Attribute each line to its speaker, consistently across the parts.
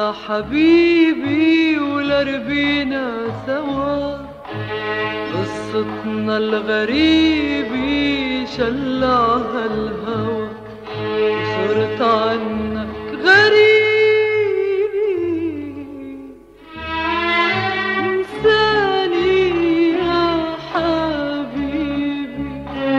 Speaker 1: حبيبي ولربينا سوا، قصتنا الغريبة شلعها الهوى، وصرت عنك غريب. انساني يا حبيبي،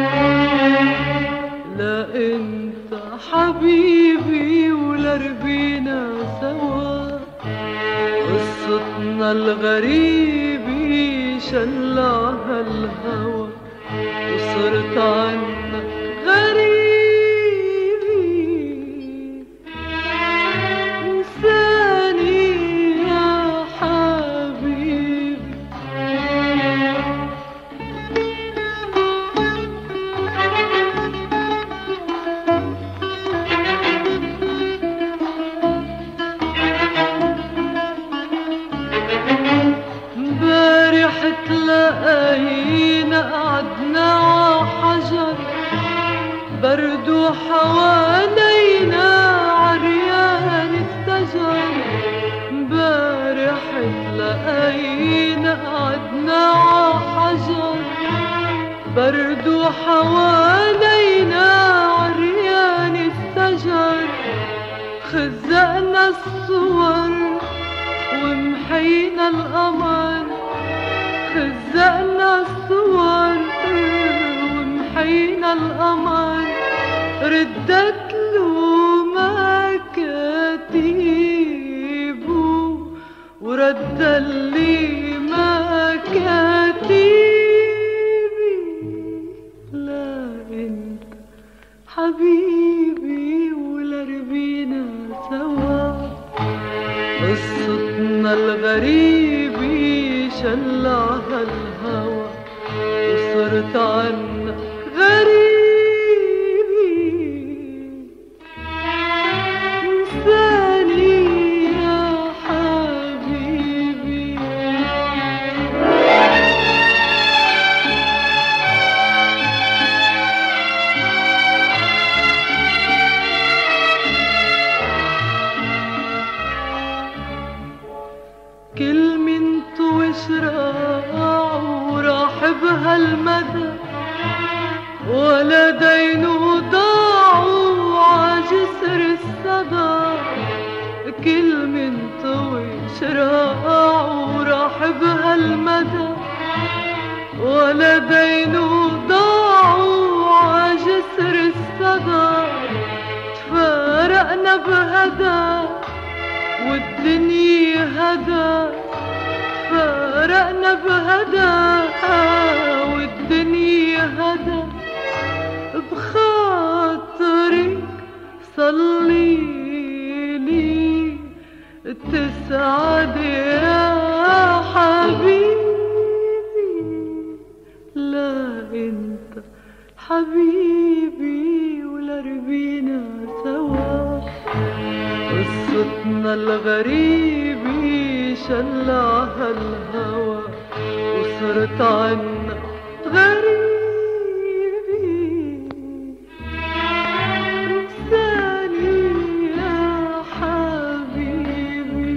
Speaker 1: لا انت حبيبي ولربينا سوا، قصتنا الغريبة شلعها الهوى، وصرت عنك غريب. انساني يا حبيبي. امبارح تلاقينا قعدنا عحجر، برد وحوالينا عريان الشجر. امبارح تلاقينا قعدنا عحجر، برد وحوالينا عريان الشجر. خزقنا الصور ومحينا القمر، خزقنا الصور ومحينا القمر. ردت له مكاتيبه ورد لي مكاتيبي. لا انت حبيبي ولربينا سوا، قصتنا الغريبة شلعها الهوى، وصرت عنك غريب. انساني يا حبيبي. كل منت وشراع وراح بهالمدى، ولدينه ضاعوا عجسر الصدى. كل منت وشراع وراح بهالمدى، ولدينه ضاعوا عجسر الصدى. تفارقنا بهدى والدنيا هدى، فارقنا بهدى والدنيا هدى. بخاطرك صليلي تسعد يا حبيبي. لا انت حبيبي ولربينا سوا، قصتنا الغريبة شلعها الهوى، وصرت عنك غريب. انساني يا حبيبي،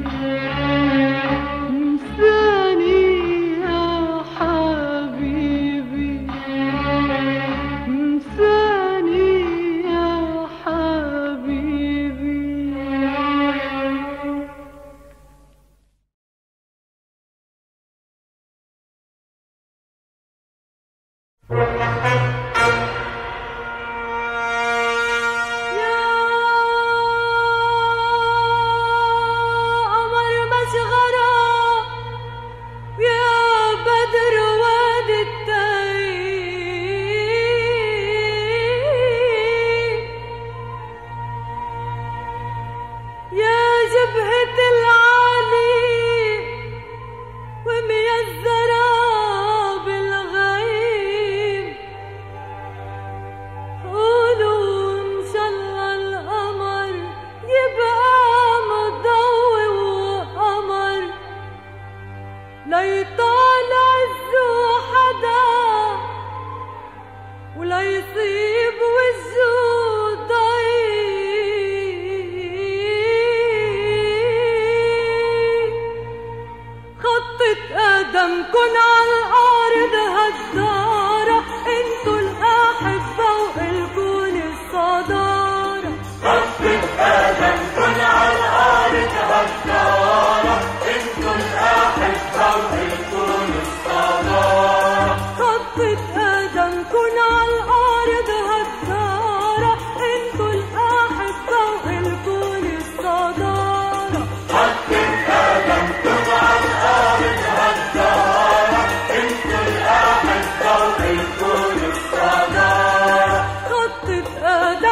Speaker 1: انساني يا حبيبي، انساني يا حبيبي.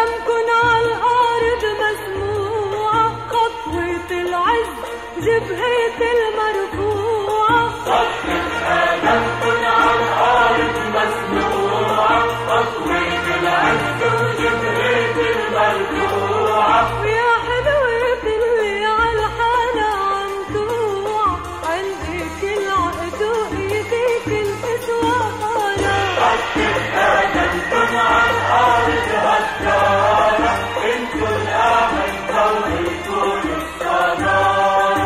Speaker 1: قدمكن عالأرض مسموعة، خطوة العز جبهة المرفوعة.
Speaker 2: خطوة قدمكن عالأرض مسموعة، خطوة العز وجبهة المرفوعة.
Speaker 1: ويا حلوة اللي عالحالة عم توعى، عندك العقد وإيديك الإسوارة.
Speaker 2: خطوة قدمكن عالأرض هالدارة، انتو الأعمى فوقكن الصدارة.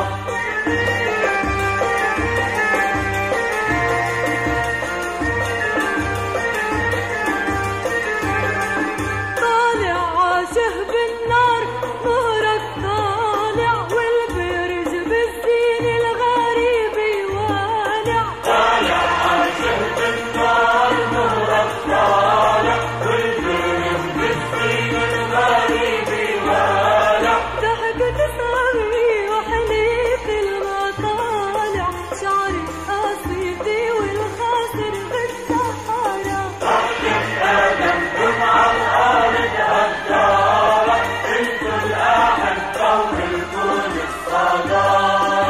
Speaker 1: طالع عاشق بالنار مهرك طالع، والبرج بالزين الغريب يوالع.
Speaker 2: طالع عاشق بالنار مهرك طالع، والبرج بالزين الغريب يوالع.
Speaker 1: ضحكة صغري وحليف المطالع، شعري قصيدي والخاصر بالسهرة.
Speaker 2: قدمكن عالأرض هالدارة، انتو الأحد فوقكن الصدارة.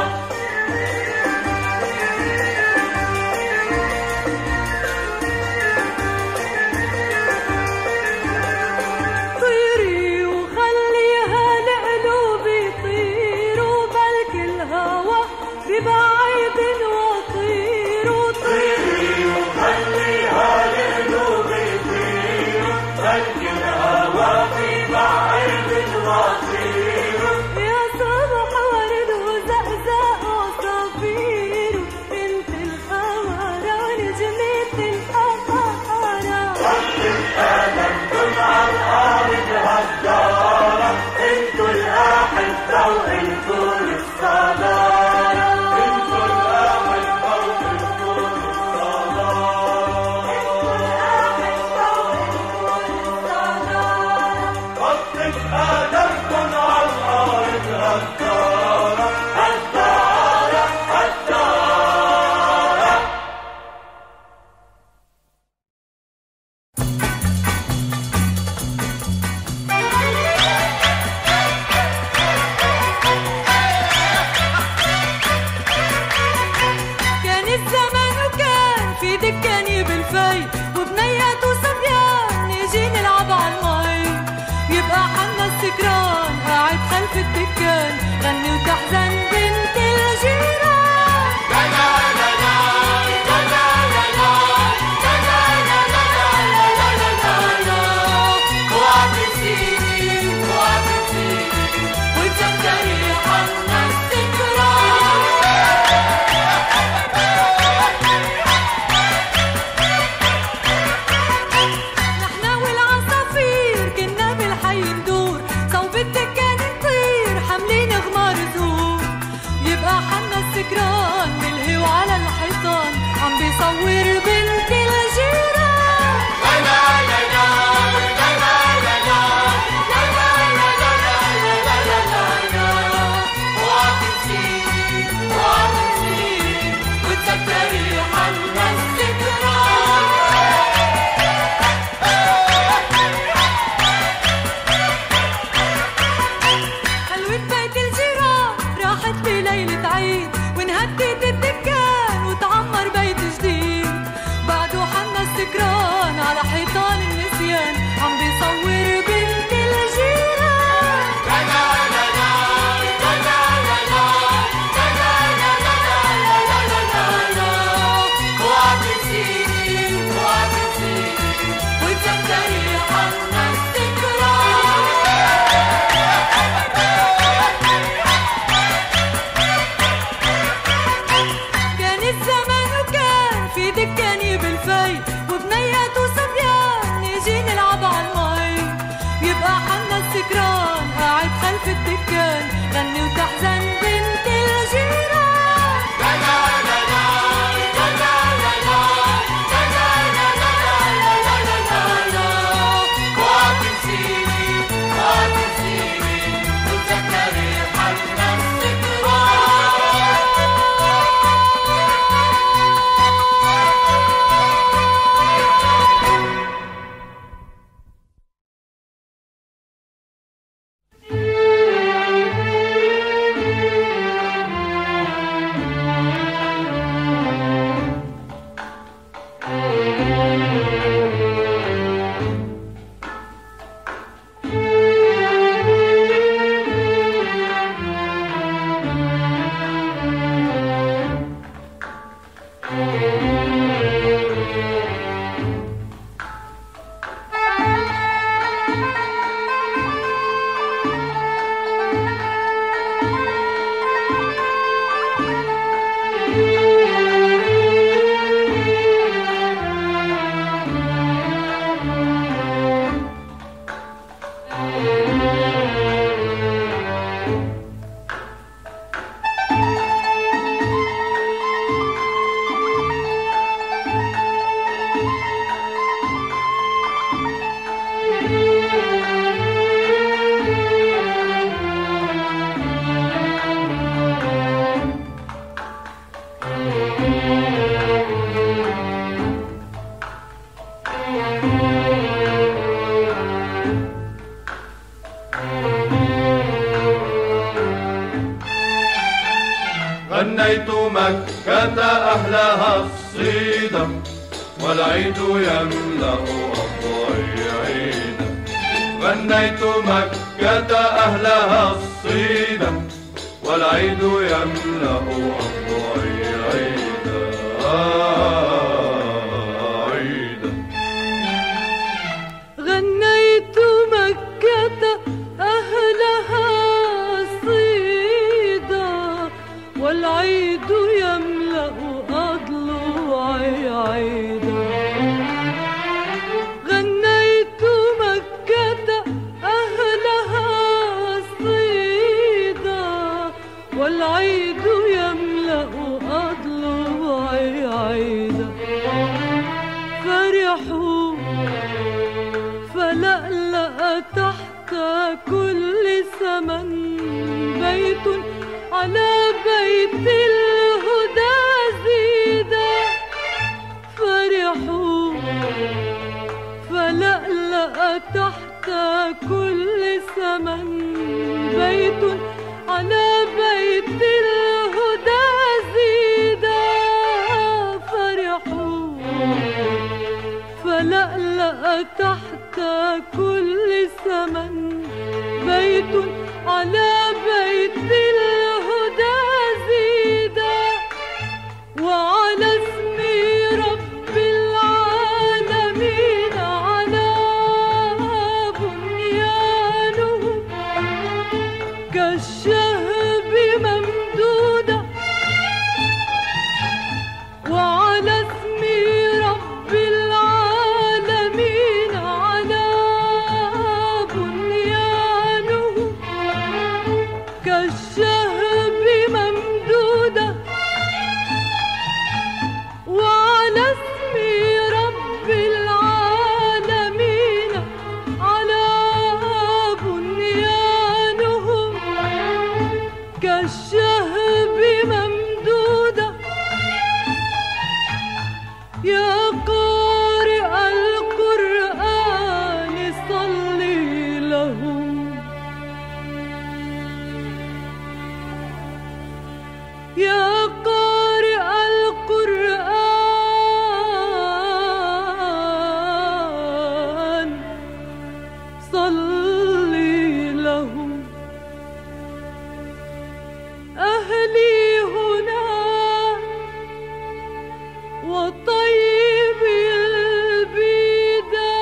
Speaker 1: طيري وخليها القلوب يطيروا، بلك الهوى ببعيد وطيروا.
Speaker 2: طيري وخليها القلوب يطيروا، بلك الهوى في بعيد وطيروا.
Speaker 1: يا صبح ورد وزقزق وصفير، انت القمرة ونجمة القمرة.
Speaker 2: قدمكن عالأرض هالدارة، انتو الأحد فوقكن الصدارة. انتو الأحد فوقكن الصدارة. خطة قدمكن عالأرض هالدارة، هالدارة هالدارة.
Speaker 1: كان الزمان وكان في دكاني بالفي، وبنيات وصبيان نيجي نلعب عالمي. يبقى حنا السكران قاعد خلف الدكان، غني وتحزن بنت الجيران.
Speaker 2: لا لا لا لا لا لا لا لا لا لا لا لا لا لا لا. وعبتيني وعبتيني وتذكري حنا السكران.
Speaker 1: نحنا والعصافير كنا بالحي ندور، صوب الدكان نطير حاملين غمار زهور. يبقى حنا السكران بالهوا على الحيطان، عم بيصور بنت الجيران.
Speaker 2: لا لا لا لا لا لا لا لا لا لا لا لا لا لا لا. وعبتيني وعبتيني وتذكري حنا السكران.
Speaker 1: حلوة بيت الجيران راحت بليلة عيد، وانهدت الدكان وتعمر بيت جديد. بعده حنا السكران على حيطان النسيان، عم بيصور بنت الجيران.
Speaker 2: لا لا لا لا لا لا لا لا لا لا لا لا لا لا لا. وعبتيني وعبتيني وتذكري حنا السكران.
Speaker 1: كان الزمان وكان في دكاني بالفي، وبنيات وصبيان نيجي نلعب عالمي. يبقى حنا السكران قاعد خلف الدكان، غني وتحزن بنت الجيران.
Speaker 2: لا لا لا لا لا لا لا لا لا لا لا لا لا لا لا. وعبتيني وعبتيني وتذكري حنا
Speaker 3: غنيت مكة أهلها الصيدا والعيد يملأ أضواء عيدا. غنيت مكة أهلها الصيدا والعيد يملأ أضواء عيدا عيدا.
Speaker 1: غنيت مكة أهلها صيدا والعيد يملأ أضلوعي عيدا. غنيت مكة أهلها صيدا والعيد يملأ أضلوعي عيدا. فرحوا فلألأ تحت كل سمن بيت على بيت الهدى زيدا. فرحوا فلألأ تحت كل سمن بيت على بيت الهدى زيدا. فرحوا فلألأ تحت كل سمن بيت على بيت الهدى زيدا. وعلى اسم رب العالمين على بنيانه كالشهب ممدودة. وعلى اسم رب العالمين على بنيانه كالشهب ممدودة. وعلى اسم رب العالمين على بنيانه كالشهب ممدودة. يا قارئ القرآن صلي لهم. يا قارئ القرآن صلي لهم. أهلي هنا وطيب البيدا.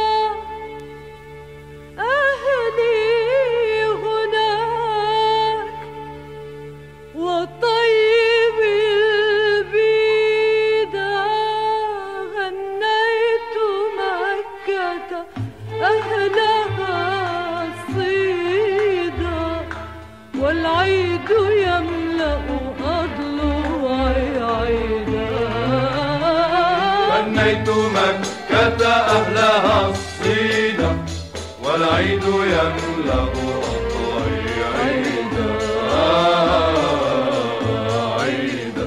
Speaker 1: أهلي هناك وطيب البيدا. غنيت مكة أهلها صيدا والعيد يملأ أضلوعي عيدا.
Speaker 3: غنيت مكة أهلها الصيدا والعيد يملأ أضواء عيدا عيدا.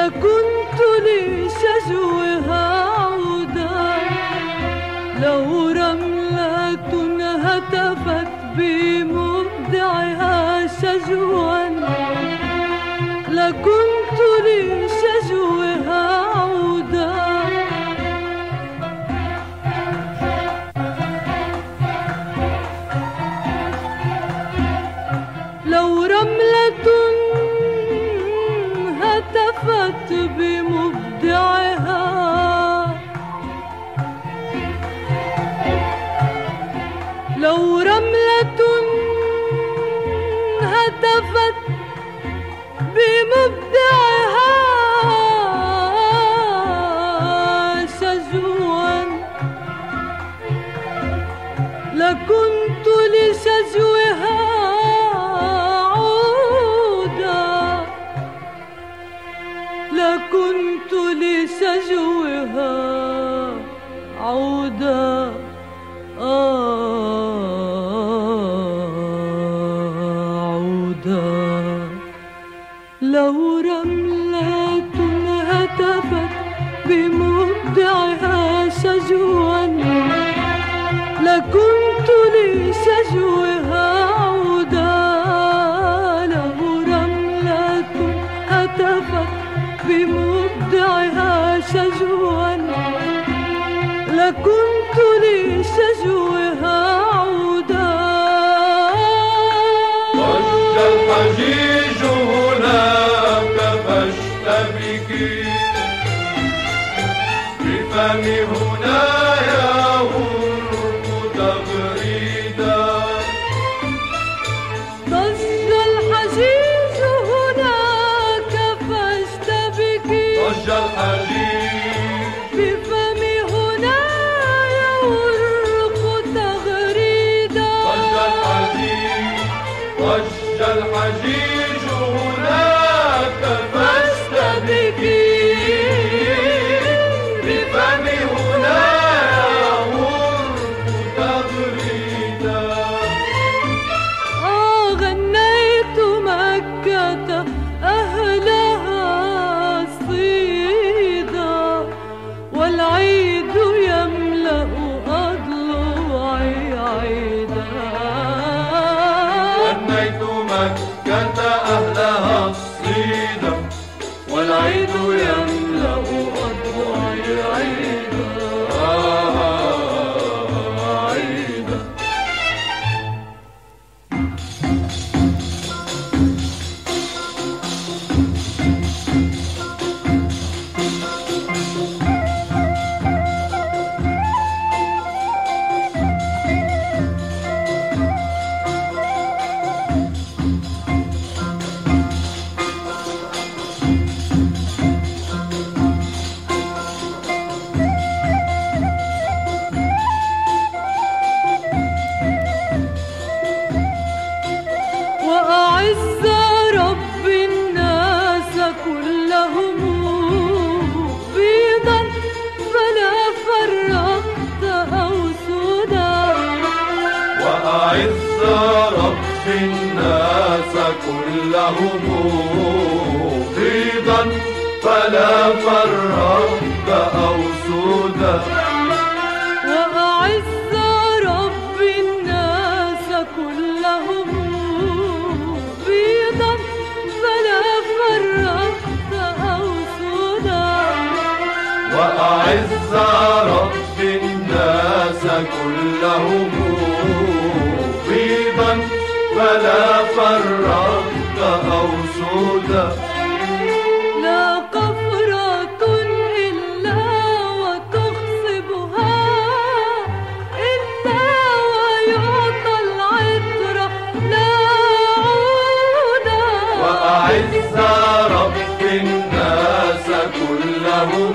Speaker 1: لكنت لشجوها عودا، لو رملة هتفت بمبدعها شجوا، لكنت لشجوها عودا. لو رملة هتفت بمبدعها، لو رملة هتفت بمبدعها شجوا، لكنت لشجوها عودا، لكنت لشجوها عودا. عودا. لو رملة هتفت بمبدعها شجوا، لكنت لشجوها عودا. لو رملة هتفت بمبدعها شجوا، لكنت لشجوها عودا.
Speaker 3: ضج الحجيج هناك فاشتبكي، بفم هنا يغرق تغريدا.
Speaker 1: ضج الحجيج هناك فاشتبكي،
Speaker 3: ضج الحجيج
Speaker 1: بفم هنا يغرق تغريدا.
Speaker 3: ضج الحجيج، ضج الحجيج هناك فاشتبكي، بفم هنا يغرق تغريدا.
Speaker 1: غنيت مكة أهلها صيدا، والعيد يملأ أضلوعي عيدا.
Speaker 3: غنيت مكة أهلها الصيدا، والعيد يملأ أضلوعي عيدا. عيدا.
Speaker 1: وأعز رب الناس كلهم بيضا، فلا فرقت أو سودا.
Speaker 3: وأعز رب الناس كلهم بيضا، فلا فرقت أو سودا.
Speaker 1: وأعز رب الناس كلهم بيضا، فلا فرقت أو سودا.
Speaker 3: وأعز رب الناس كلهم بيضا، فلا فرقت أو سودا.
Speaker 1: لا قفرة إلا وتخصبها، إلا ويعطى العطر لا عودا.
Speaker 3: وأعز رب الناس كلهم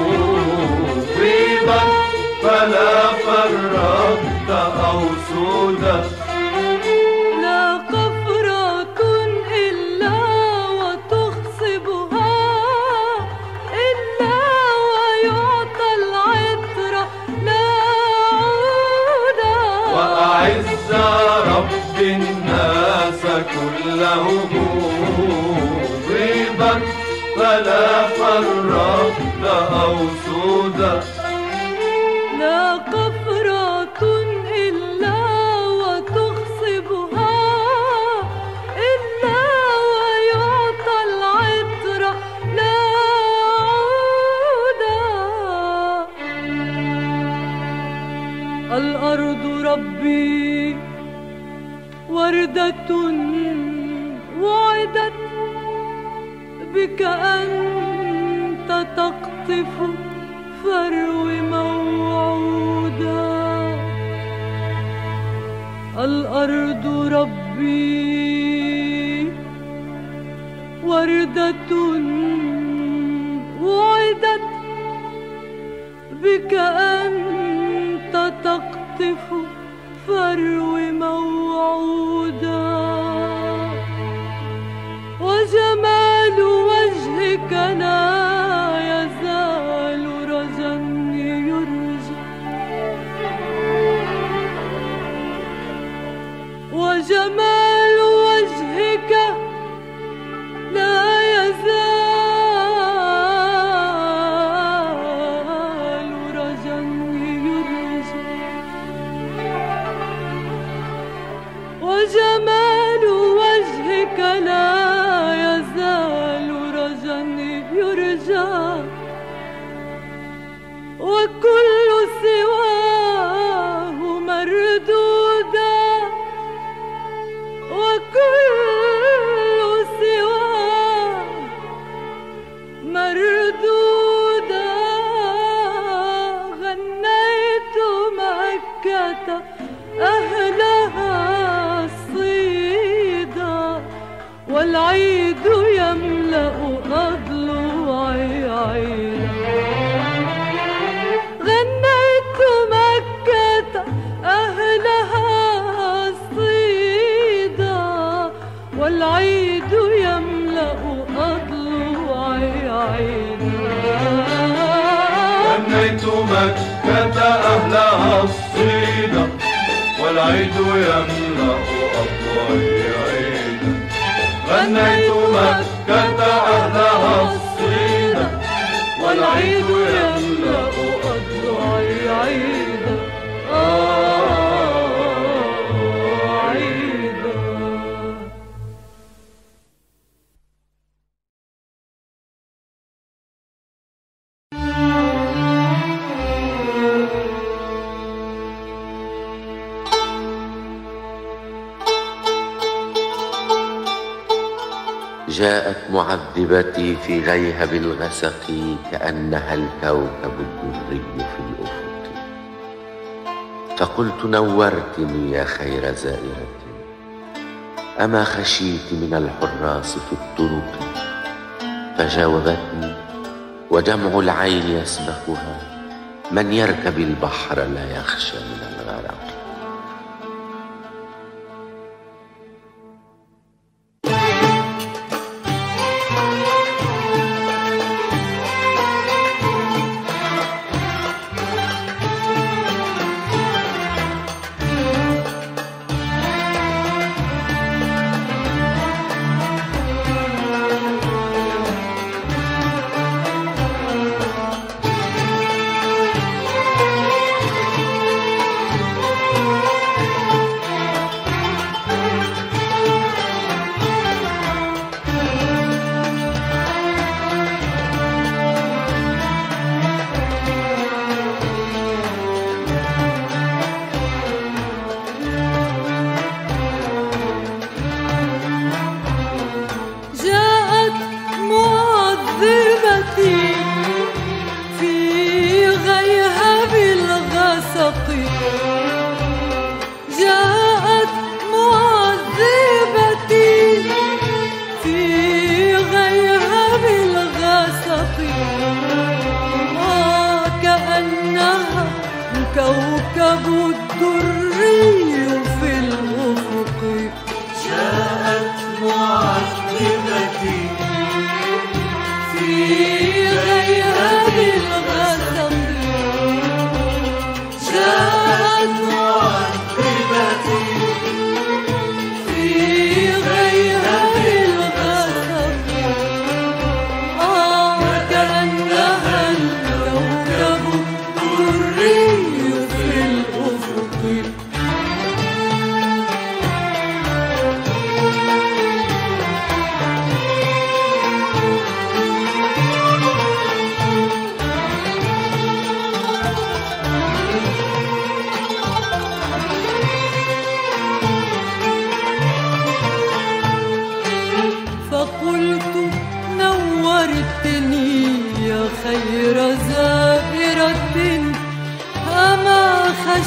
Speaker 3: بيضا، فلا فرقت أو سودا.
Speaker 1: لا قفرة إلا وتخصبها، إلا ويعطى العطر لا عودا.
Speaker 3: وأعز رب الناس كلهم بيضا، فلا فرقت فرقت أو سودا
Speaker 1: لا قفرة إلا وتخصبها إلا ويعطى العطر لا عودا. الأرض ربي وردة وعدت بك أنت تقطف فرو موعودا. الأرض ربي وردة وعدت بك أنت تقطف فرو موعودا. وجمال وجهك لا يزال رجا يرجى. وجمال وجهك لا يزال رجا يرجى. وجمال وجهك لا يزال رجا يرجى. وكل سواه مردودا. وكل سواه مردودا. غنيت مكة أهلها صيدا والعيد يملأ أضلوعي عيدا. غنيت مكة أهلها صيدا والعيد يملأ أضلوعي عيدا.
Speaker 3: غنيت مكة أهلها الصيدا والعيد يملأ أضلوعي عيدا. غنيت مكة أهلها الصيدا والعيد يملأ أضلوعي عيدا.
Speaker 1: عيدا.
Speaker 4: جاءت معذبتي في غيهب الغسق كأنها الكوكب الدري في الأفق. فقلت نورتني يا خير زائرة، أما خشيت من الحراس في الطرق؟ فجاوبتني ودمع العين يسبقها، من يركب البحر لا يخشى من الغرق.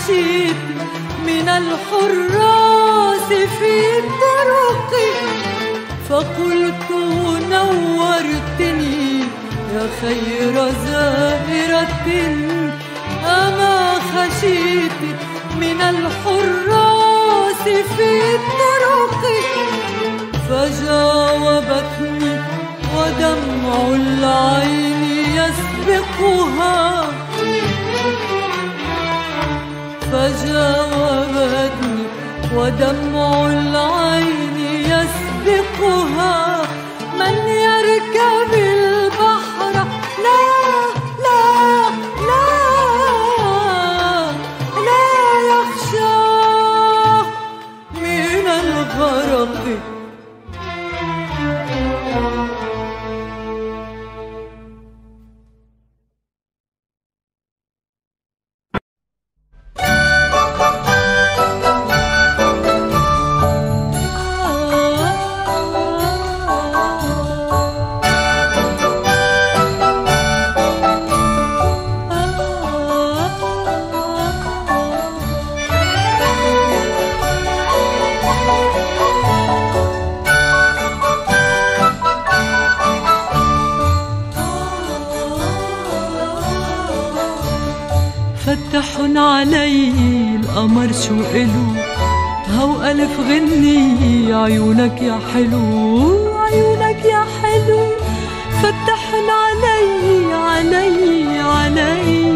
Speaker 1: خشيت من الحراس في طرقي، فقلت نورتني يا خير زائرة. أما خشيت من الحراس في طرقي، فجاوبتني ودمع العين يسبقها، فجاوبتني ودمع العين يسبقها. من يركب البحر لا لا لا لا يخشى من الغرق. فتح علي القمر شو إلو، هو ألف غني عيونك يا حلو، عيونك يا حلو. فتح علي علي علي.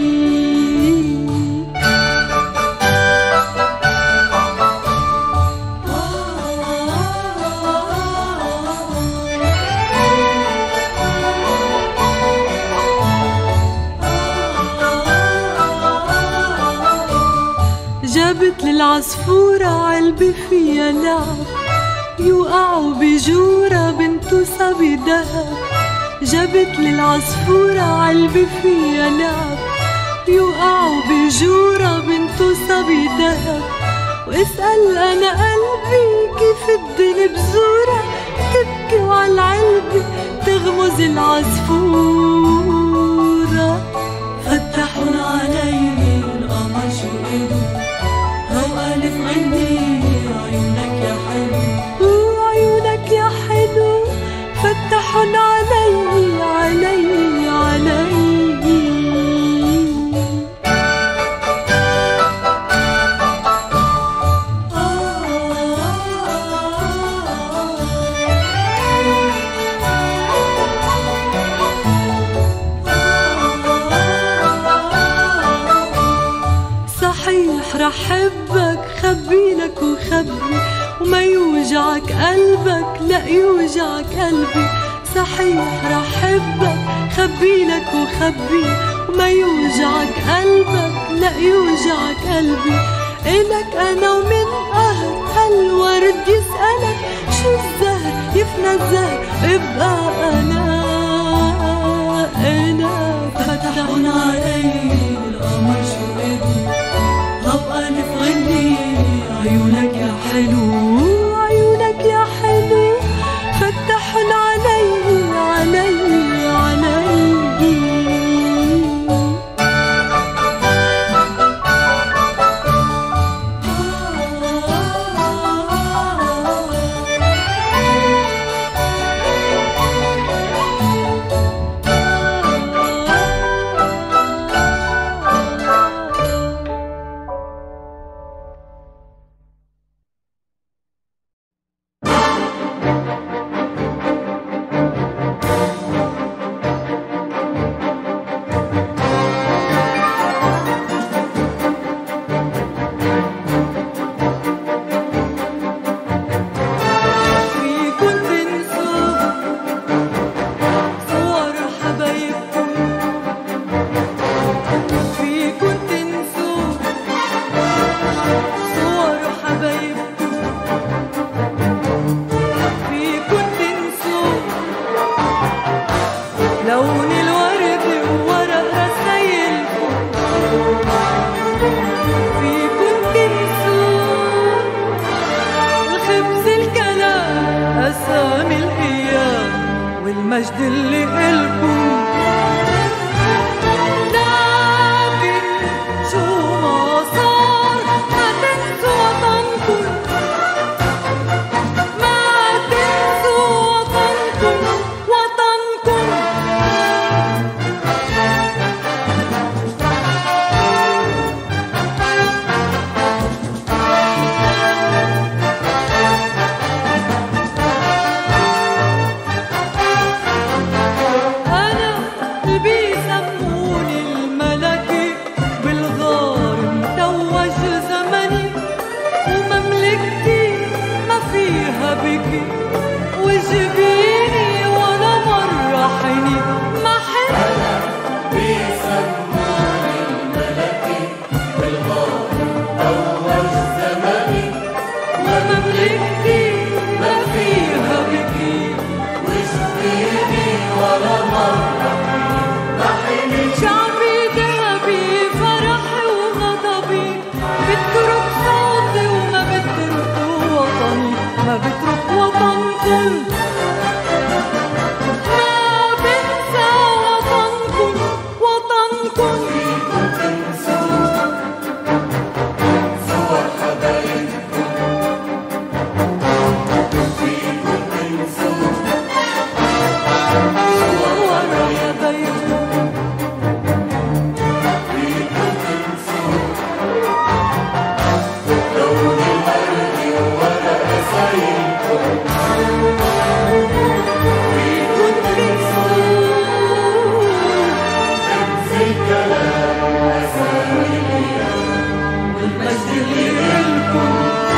Speaker 1: جابت للعصفورة علبة فيها لعب، يوقعوا بجورة بنت صبي دهب. جابت للعصفورة علبة فيها لعب، يوقعوا بجورة بنت صبي دهب. واسأل أنا قلبي كيف الدنيا بزورة، تبكي وعالعلبة تغمز العصفورة. فتحوا علي القمر شو إلو، هو ألف غني عيونك يا حلو، عيونك يا حلو. فتحوا علي علي علي. صحيح رح حبك خبيلك وخبي، وما يوجعك قلبك لا يوجعك قلبي. صحيح رح حبك خبيلك وخبي، وما يوجعك قلبك لا يوجعك قلبي. إلك أنا ومن قهر هالورد يسألك شو الزهر يفنى الزهر، ابقى أنا فتحوا علي القمر شو إلو، هو ألف غني عيونك يا حلو، عيونك يا حلو. فتحوا علي علي علي. المجد اللي إلكم، لكن شو ما صار فيها بكي وجبيني ولا مرة حني ما حلم
Speaker 2: بيسموني الملكي بالغار أول زماني
Speaker 1: ومملكتي ما فيها بكي
Speaker 2: وجبيني ولا مرة ما حني
Speaker 1: شعبي ذهبي فرحي وغضبي بترك صوتي وما بترك وطني ما بترك وطنكم ما بنسى وطنكم وطنكم
Speaker 2: فيكم تنسوا صور حبايبكم فيكم تنسوا
Speaker 1: ورا يا بيتكم
Speaker 2: فيكم تنسوا لون الأرض وورا رسايلكم فيكم تنسوا تنسي كلام رسايلي
Speaker 1: والمجد اللي إلكم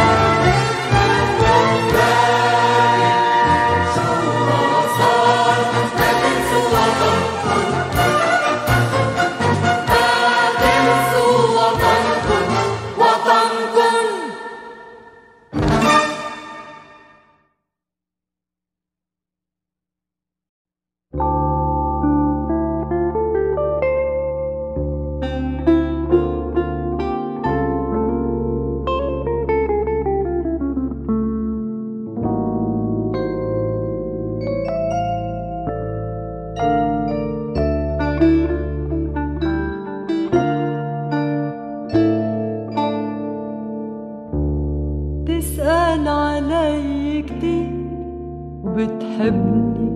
Speaker 1: تسأل علي كتير وبتحبني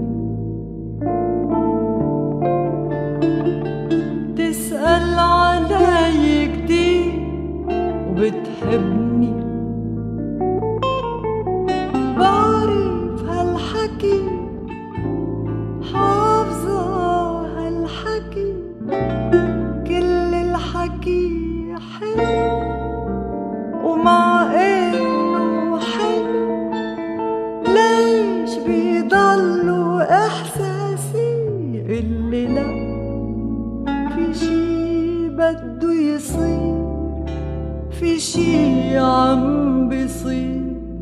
Speaker 1: تسأل علي كتير وبتحبني بعرف هالحكي حافظة هالحكي كل الحكي حلو ومع إنه حلو ليش بيضلوا إحساسي اللي لا في شي بده يصير في شي عم بيصير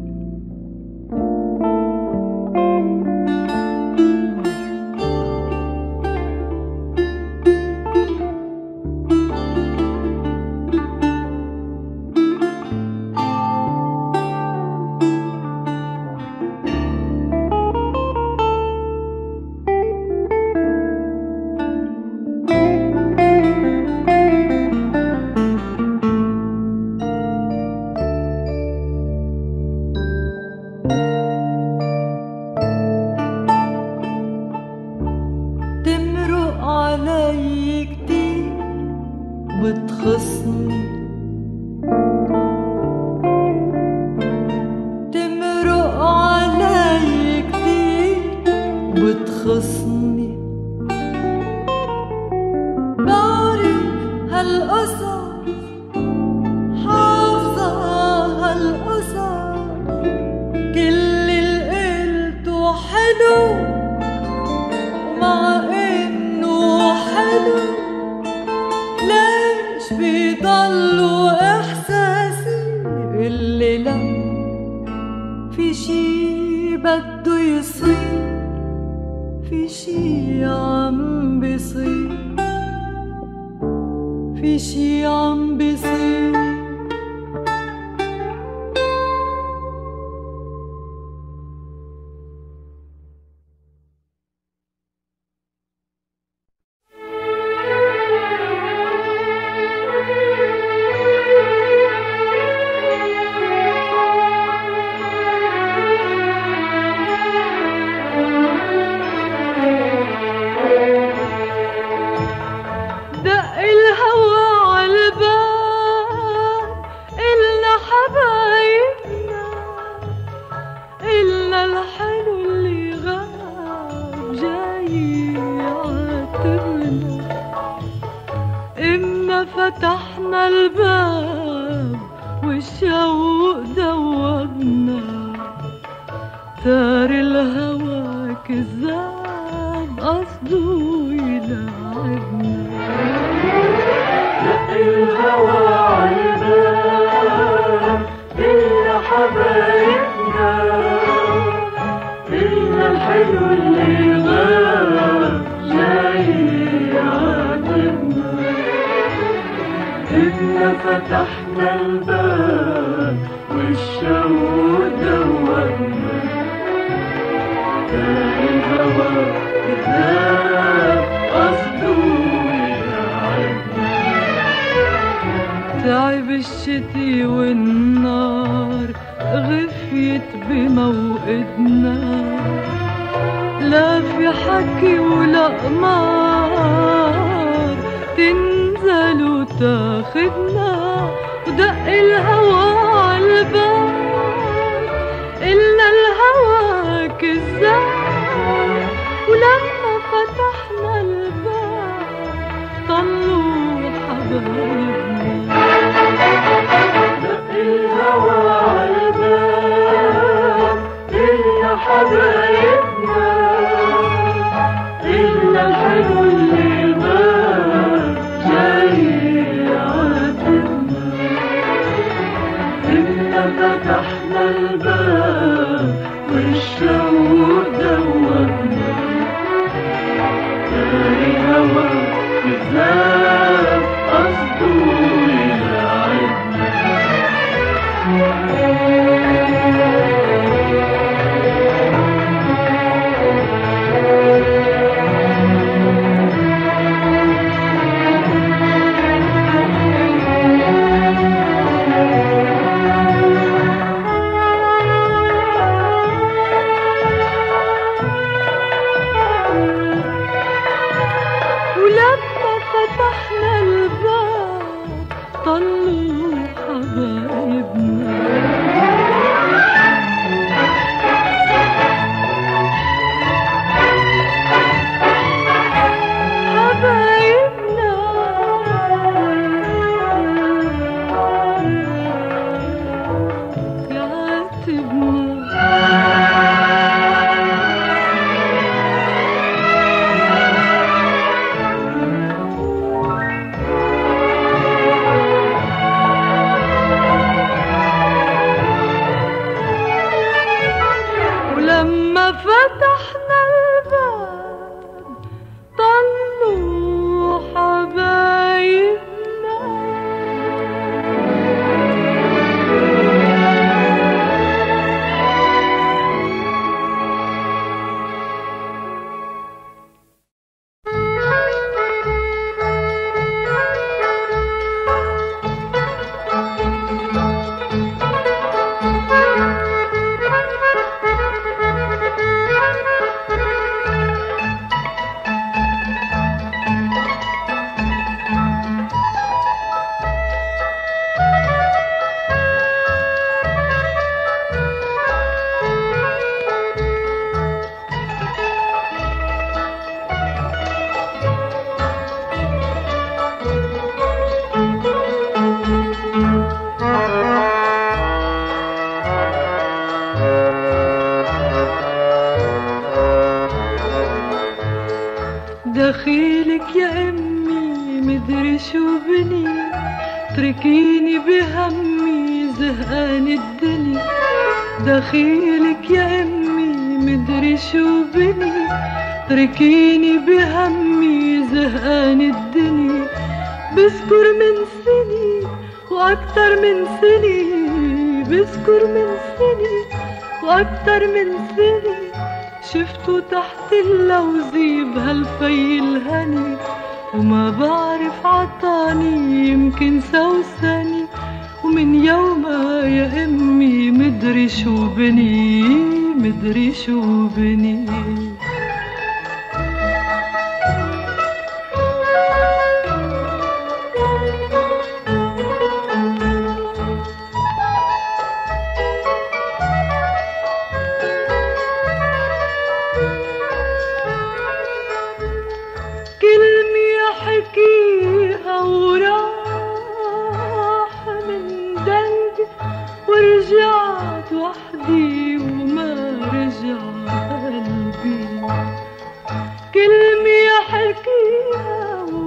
Speaker 1: تمرق علي كتير وبتخصني تمرق علي كتير وبتخصني بعرف هالقصص حافظة هالقصص كل اللي قلته حلو ومع إنه حلو ليش بيضلوا إحساسي اللي لا في شي بده يصير في شي عم بيصير في شي عم بيصير دق الهوى عالباب إلنا حبايبنا إلنا الحلو اللي غاب جاي يعاتبنا إما فتحنا الباب والشوق دوبنا أتار الهوى كذاب قصده يلعبنا.
Speaker 2: دق الهوى عالباب إلا حبايبنا، إلا الحلو اللي غاب جاي يعاتبنا. إنا فتحنا الباب والشوق دوبنا، كان الهوى كذاب قصده يلعبنا.
Speaker 1: تعب الشتي والنار غفيت بموقدنا، لا في حكي ولا قمار تنزل وتاخدنا. ودق الهوى عالباب إلا الهوى كذاب، ولما فتحنا الباب طلوا حبايبنا.
Speaker 2: دق الهوى عالباب إلا حبايبنا، إلا الحلو اللي غاب جاي يعاتبنا. إنا فتحنا الباب والشوق دوبنا، كان الهوى كذاب قصده يلعبنا.
Speaker 1: ولما فتحنا الباب طلوا حبايبنا. حبايبنا ولما فتحنا الباب طلوا حبايبنا. دخيلك يا امي مدري شو بني، تركيني بهمي زهقان الدنيا. دخيلك يا امي مدري شو بني، تركيني بهمي زهقان الدنيا. بذكر من سني واكتر من سني، بذكر من سني واكتر من سني، شفته تحت اللوزي بهالفي الهني. وما بعرف عطاني يمكن سوسني، ومن يومها يا امي مدري شو بني، مدري شو بني. كلمة حكيها وراح من قلبي، ورجعت وحدي وما رجع قلبي كلمة حكيها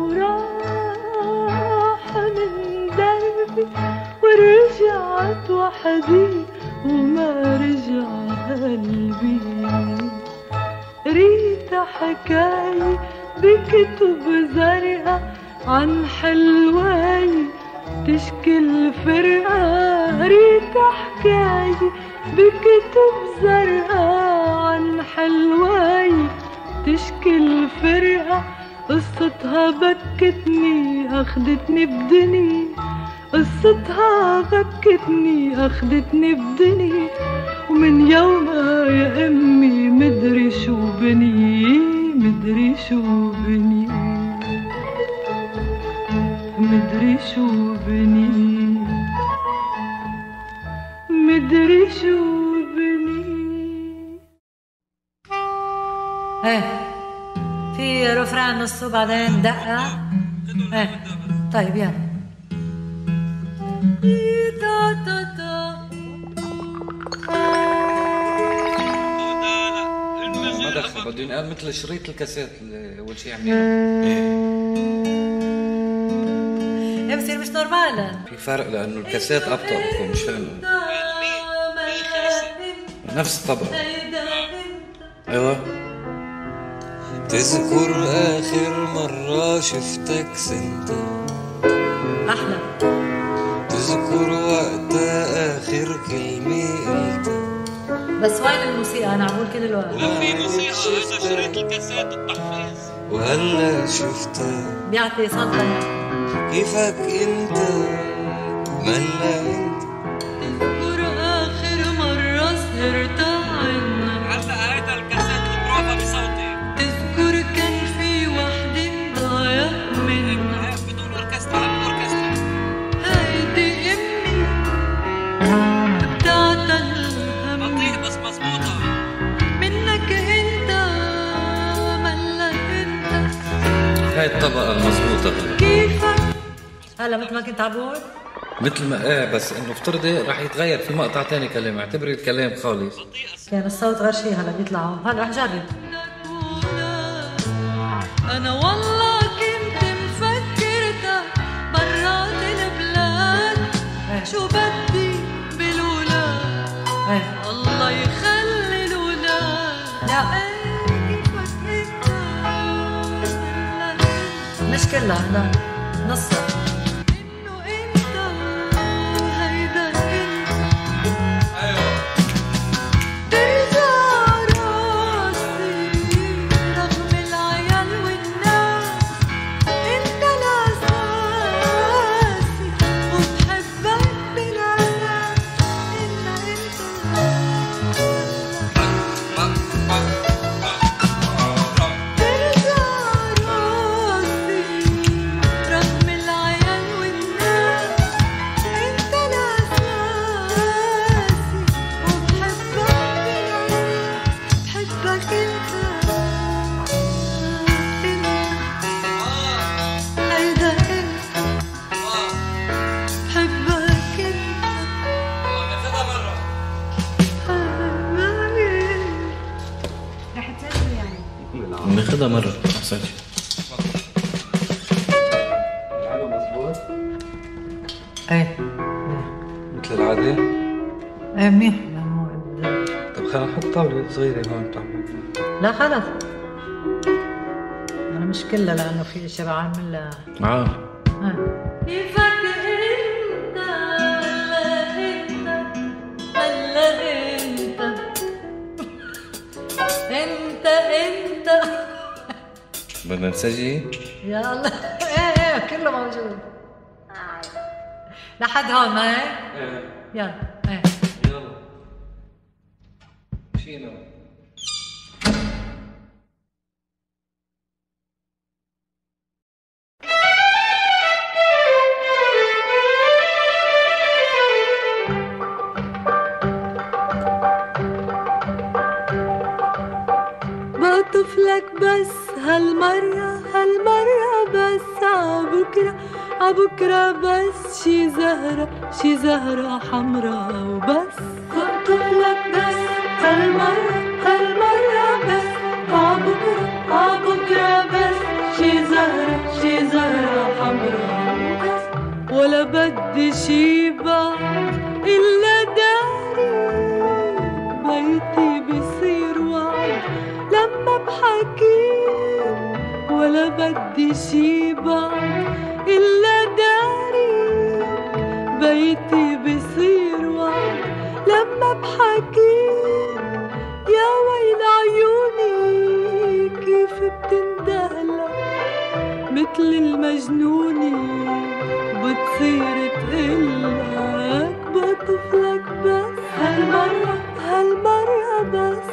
Speaker 1: وراح من دربي ورجعت وحدي وما رجع قلبي ريت حكاية بكتب زرقاء عن حلواي تشكل فرقة ريت حكاية بكتب زرقاء عن حلواي تشكل فرقة قصتها بكتني أخدتني بدني قصتها بكتني أخدتني بدني ومن يومها يا أمي مدري شو بني مدري شو بني مدري شو بني مدري شو بني.
Speaker 5: ايه في رفران نصه بعدين دقة. ايه طيب يلا.
Speaker 6: ما دخل بده ينقال مثل شريط الكاسيت اللي اول شيء عاملينه.
Speaker 5: ايه بصير مش نورمال.
Speaker 6: في فرق لانه الكاسيت ابطأ بكون مش فاهم. نفس الطبقة. ايوه.
Speaker 7: تذكر آخر مرة شفتك سنت
Speaker 5: أحلى.
Speaker 7: تذكر وقتها آخر كلمة قلتها
Speaker 5: بس وين الموسيقى؟ أنا عمول كل الوقت.
Speaker 7: لا في موسيقى هذا شريط الكاسيت التحفيظ وهلا شفتها
Speaker 5: بيعطي صدى يعني.
Speaker 7: كيفك انت ملا انت
Speaker 1: تذكر آخر مرة سهرت عنا
Speaker 7: هلا هيدا الكاسيت البروفا بصوتي
Speaker 1: تذكر كان في وحدة ضايع منا
Speaker 7: بدون اوركسترا اوركسترا
Speaker 1: هيدي أمي بتاعت الهم
Speaker 7: بطيء بس مزبوطة
Speaker 1: منك انت ملا انت
Speaker 6: هاي الطبقة المضبوطة.
Speaker 1: كيفك
Speaker 5: هلا مثل ما كنت عبود.
Speaker 6: مثل ما بس انه افترضي رح يتغير في مقطع تاني كلام، اعتبري الكلام خالص.
Speaker 5: كان الصوت غير شيء هلا بيطلعوا. هلا رح جرب.
Speaker 1: أنا والله كنت مفكرتك برات البلاد شو بدي بالولاد الله يخلي الولاد
Speaker 5: لا
Speaker 1: كيفك انت
Speaker 5: مش كلها لا نصها.
Speaker 1: انه انت هيدا انت ترجع راسي رغم العيال والناس انت الاساسي وبحبك بالاساس ترجع راسي رغم العيال والناس انت الاساسي وبحبك بالاساس بحبك انت هيدا انت بحبك انت
Speaker 5: رح تسجل يعني.
Speaker 6: بناخدها مرة أحسن شيء.
Speaker 5: ايه
Speaker 6: مثل العادة.
Speaker 5: ايه منيح لأنه
Speaker 6: طب خلينا نحط طاولة صغيرة هون بتعمل.
Speaker 5: لا خلص. أنا مش كلها لأنه في اشي بعمل لها.
Speaker 1: كيفك انت ولا انت انت
Speaker 6: بدنا نسجل.
Speaker 5: يا الله. ايه كله موجود لحد هون ما هيك؟ يلا ايه
Speaker 6: يلا. مشينا.
Speaker 1: بقطف لك بس هالمرة بس عبكرة بس شي زهرة حمرا وبس بقطف لك بس هالمرة في شي بعد إلا داريك، بيتي بصير وعد لما بحكيك. يا ويل عيوني كيف بتندهلك متل المجنونة، بتصير تقلك بطفلك بس هالمرة بس.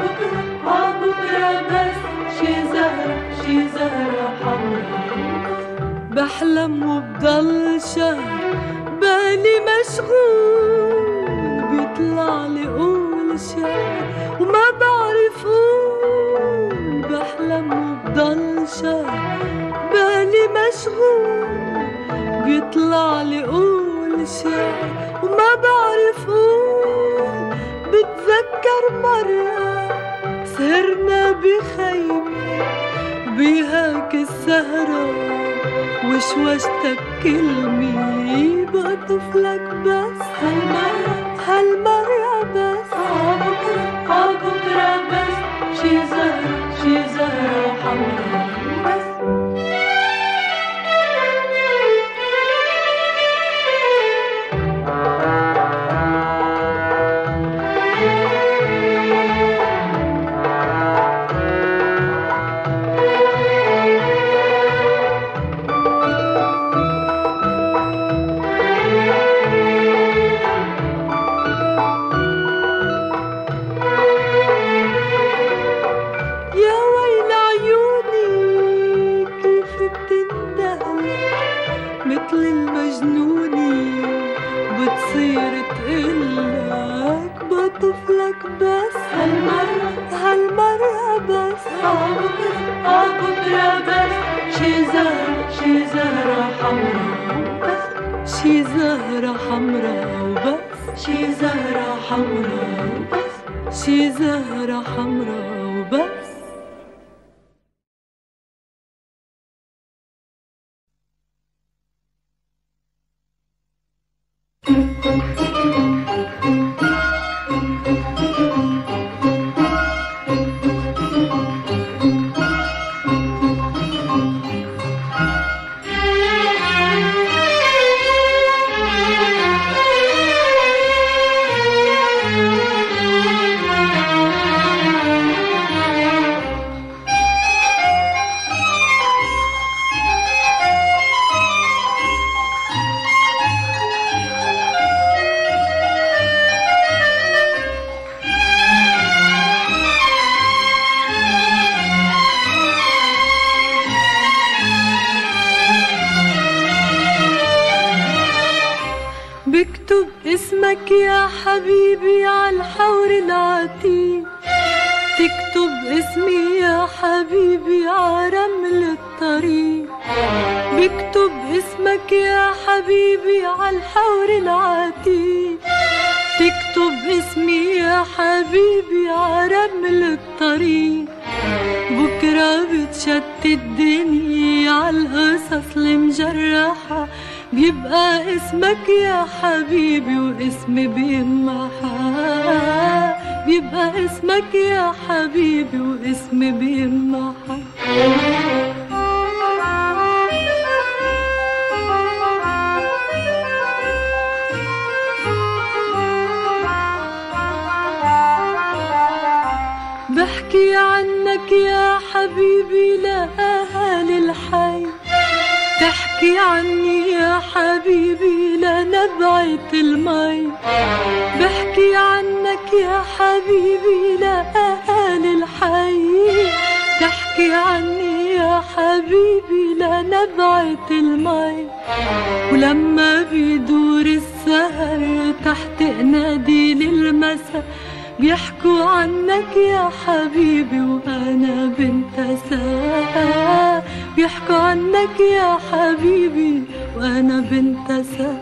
Speaker 1: عبكرة بس شي زهرة حمرا. بحلم وبضل شهر بالي مشغول، بيطلعلي قول شعر وما بعرف قول. بحلم وبضل شهر بالي مشغول، بيطلعلي قول شعر وما بعرف قول. بتذكر مرة سهرنا بخيمة بهاك السهرة، وشوشتك كلمة بطفلك بس هالمرة بس. عبكرة بس شي زهرة حمرا بس. شي زهرة حمرا وبس. بكتب اسمك يا حبيبي عالحور العتيق، تكتب اسمي يا حبيبي عرمل الطريق. بكتب اسمك يا حبيبي عالحور العتيق، تكتب اسمي يا حبيبي عرمل الطريق. بكرة بتشتت الدنيا عالقصص المجرحة، بيبقى اسمك يا حبيبي واسمي بيمحى. بيبقى اسمك يا حبيبي واسمي بيمحى. بحكي عنك يا حبيبي لأهالي الحي، تحكي عني يا حبيبي لنبعة المي. بحكي عنك يا حبيبي لأهالي الحي، تحكي عني يا حبيبي لنبعة المي. ولما بيدور السهر تحت قناديل المساء، بيحكوا عنك يا حبيبي وأنا بنت ساعة. بيحكوا عنك يا حبيبي وأنا بنت ساعة.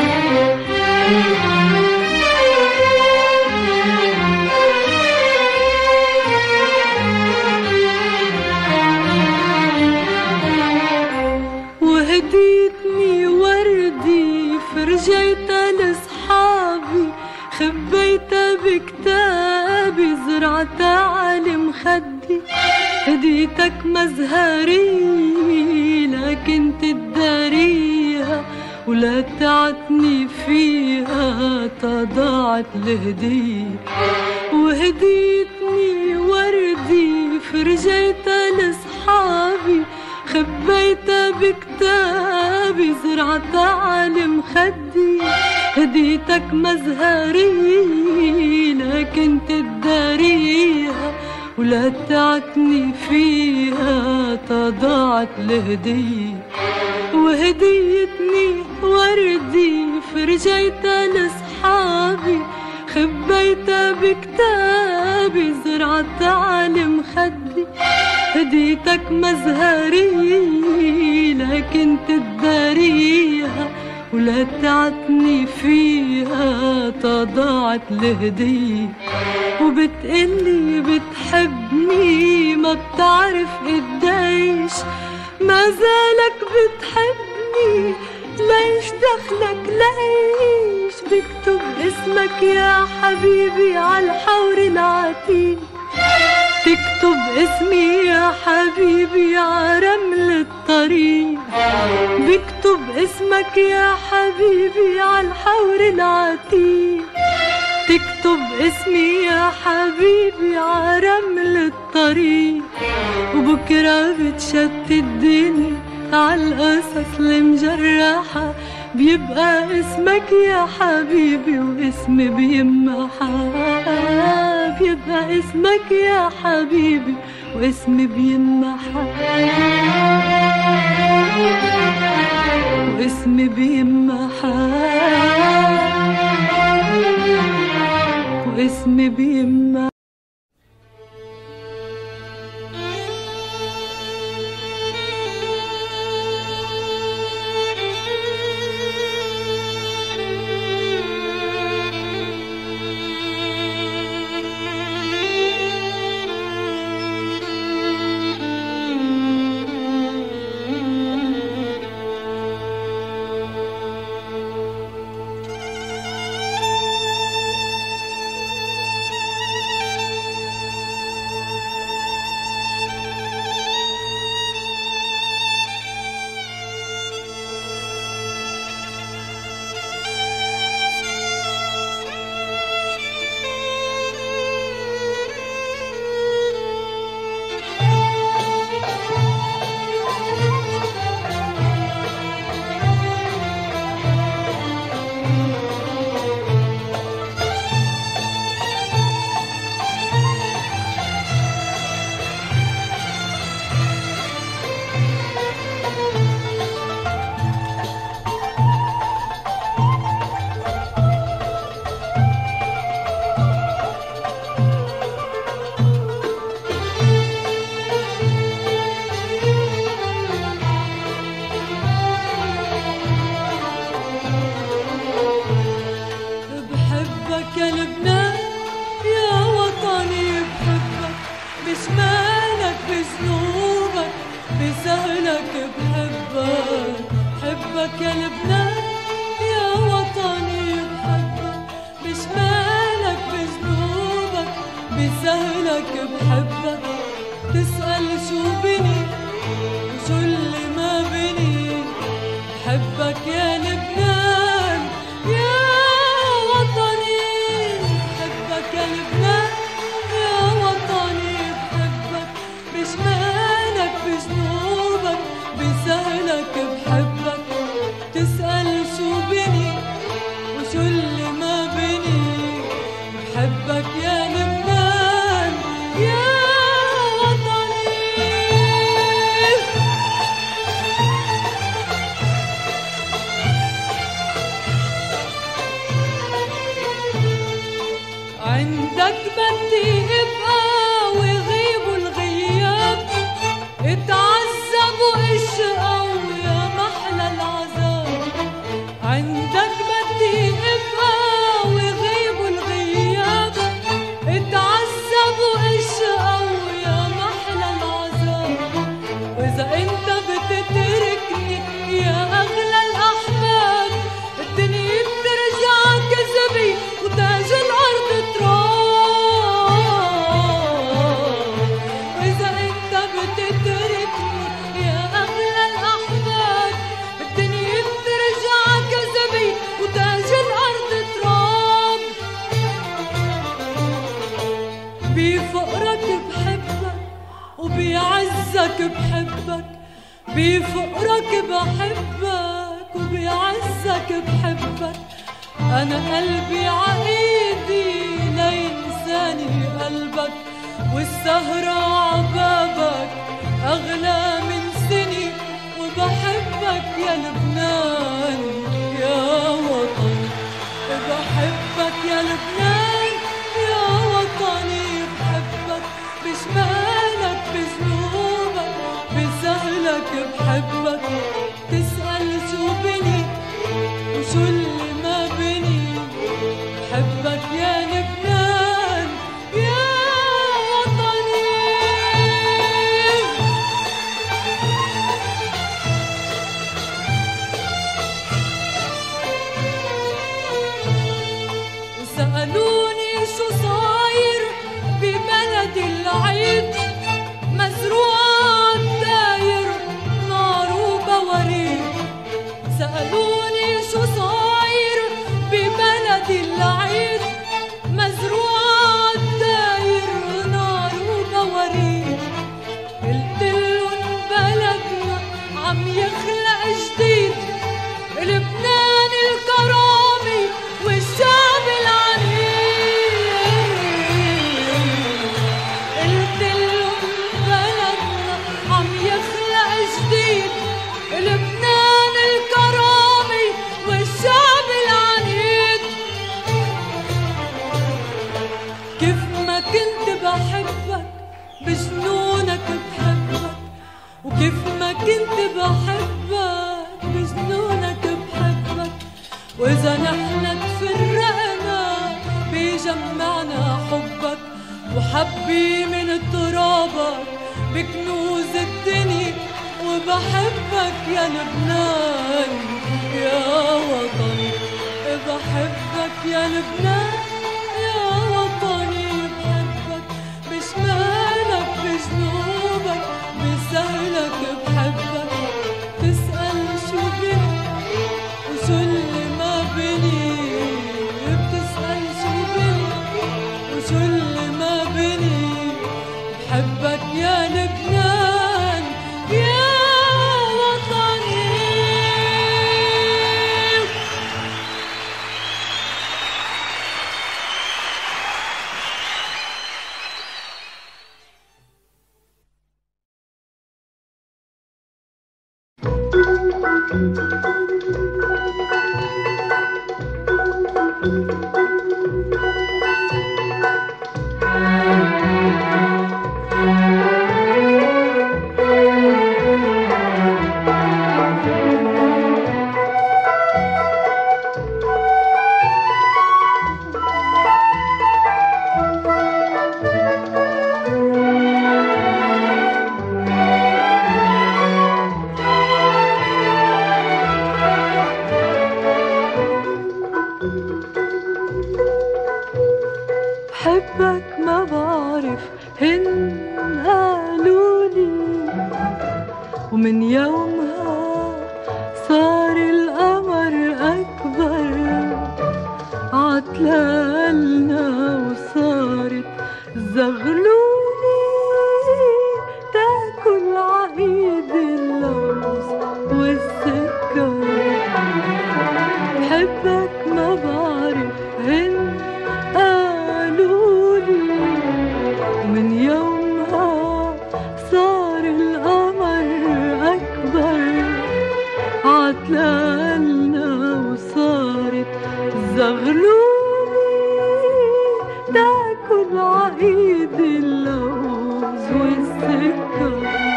Speaker 1: وهديتني وردي فرجيتها لصحابي، خبيتها بكتابي زرعتها على مخدي. هديتني هديتك مزهري لكن تداريها ولا تعتني فيها تضاعت الهدية. وهديتني وردي فرجيتها لصحابي خبيتها بكتابي زرعتها على مخدي. هديتك مزهري لكن تداريها ولا تعتني فيها تضاعت الهدية. وهديتني وردي فرجيتها لصحابي خبيتها بكتابي زرعتها على مخدي. هديتك مزهري لكن تداريها ولا تعتني فيها تضاعت الهدية. وبتقلي بتحبني ما بتعرف قديش ما زالك بتحبني ليش دخلك ليش بكتب اسمك يا حبيبي عالحور العتيق. تكتب اسمي يا حبيبي عرمل الطريق. بكتب اسمك يا حبيبي عالحور العتيق. تكتب اسمي يا حبيبي عرمل الطريق. وبكرة بتشتتني عالقصص المجرحة بيبقى اسمك يا حبيبي واسمي بيمحى. بيبقى اسمك يا حبيبي واسمي بيمحى. واسمي بيمحى. واسمي بيمحى.
Speaker 2: بترجع
Speaker 1: بفقرك بحبك وبيعزك بحبك، بفقرك بحبك وبيعزك بحبك. أنا قلبي عقيدي لينساني قلبك، والسهرة عبابك أغلى من سني. وبحبك يا لبنان يا وطني، بحبك يا لبنان يا وطني. بحبك بشمالك بجنوبك بسهلك بحبك. تسأل شو بني وشو اللي ما بني، بحبك يا لبنان يا وطني. وسألوني شو صاير ببلد العيد، مزروعة داير نار وبواريد. سألوني شو صاير ببلد العيد، مزروعة داير نار وبواريد. قلتلن بلدنا عم يخلق جديد، لبنان الكرامة والشعب العنيد. قلتلن بلدنا عم يخلق جديد، لبنان الكرامة والشعب العنيد. كيف ما كنت بحبك بجنونك بحبك، وكيف ما كنت بحبك بجنونك بحبك. وإذا نحن تفرقنا بيجمعنا حبك، وحبي من ترابك بكنوز الدنيا. وبحبك يا لبنان يا وطني، بحبك يا لبنان يا وطني. بحبك بشمالك بجنوبك بسهلك بحبك. تسأل شو بني وشو اللي ما بني، بتسأل شو بني وشو اللي ما بني. بحبك يا لبنان يا وطني. بحبك ما بعرف هن قالولي، ومن يومها صار القمر أكبر. عتلالنا وصارت زغلولي، تاكل عقيد اللوز والسكر. بحبك ما بعرف هن قالولي، ومن يومها صار القمر أكبر. عتلالنا وصارت زغلولي، تاكل عقيد اللوز والسكر.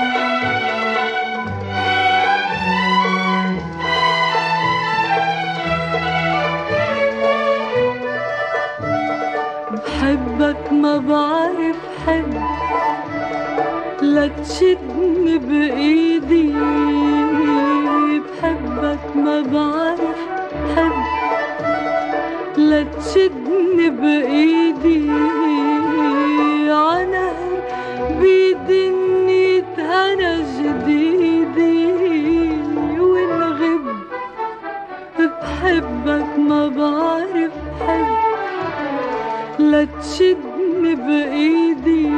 Speaker 1: بحبك ما بعرف حب، لا تشدني بإيدي. بحبك ما بعرف حب، لا تشدني بإيدي. عنهر بيدني تهنى جديدي، ونغب بحبك ما بعرف حب. لا تشدني تاخدني بإيدي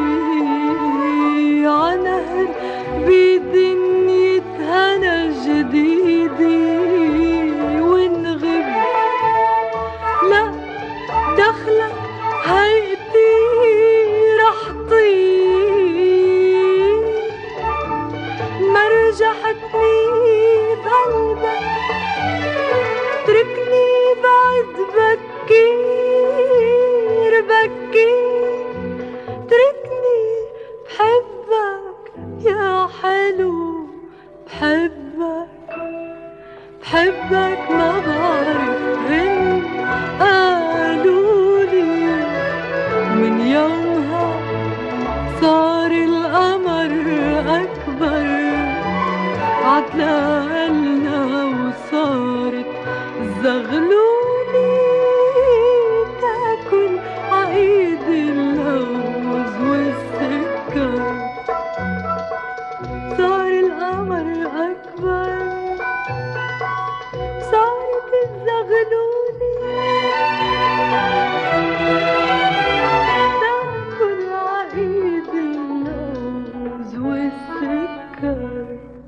Speaker 1: عنهر بدنيا هنا جديدي ونغب لا دخلك هيئتي رح طير ما رجحتني بقلبك تركني بعد بكير تركني بحبك يا حلو بحبك ما بعرف هن قالولي من يومها صار القمر أكبر عتلقلنا وصارت زغلولي تاكل عقيد اللوز والسكر صار القمر أكبر صارت الزغلولي تاكل عقيد اللوز والسكر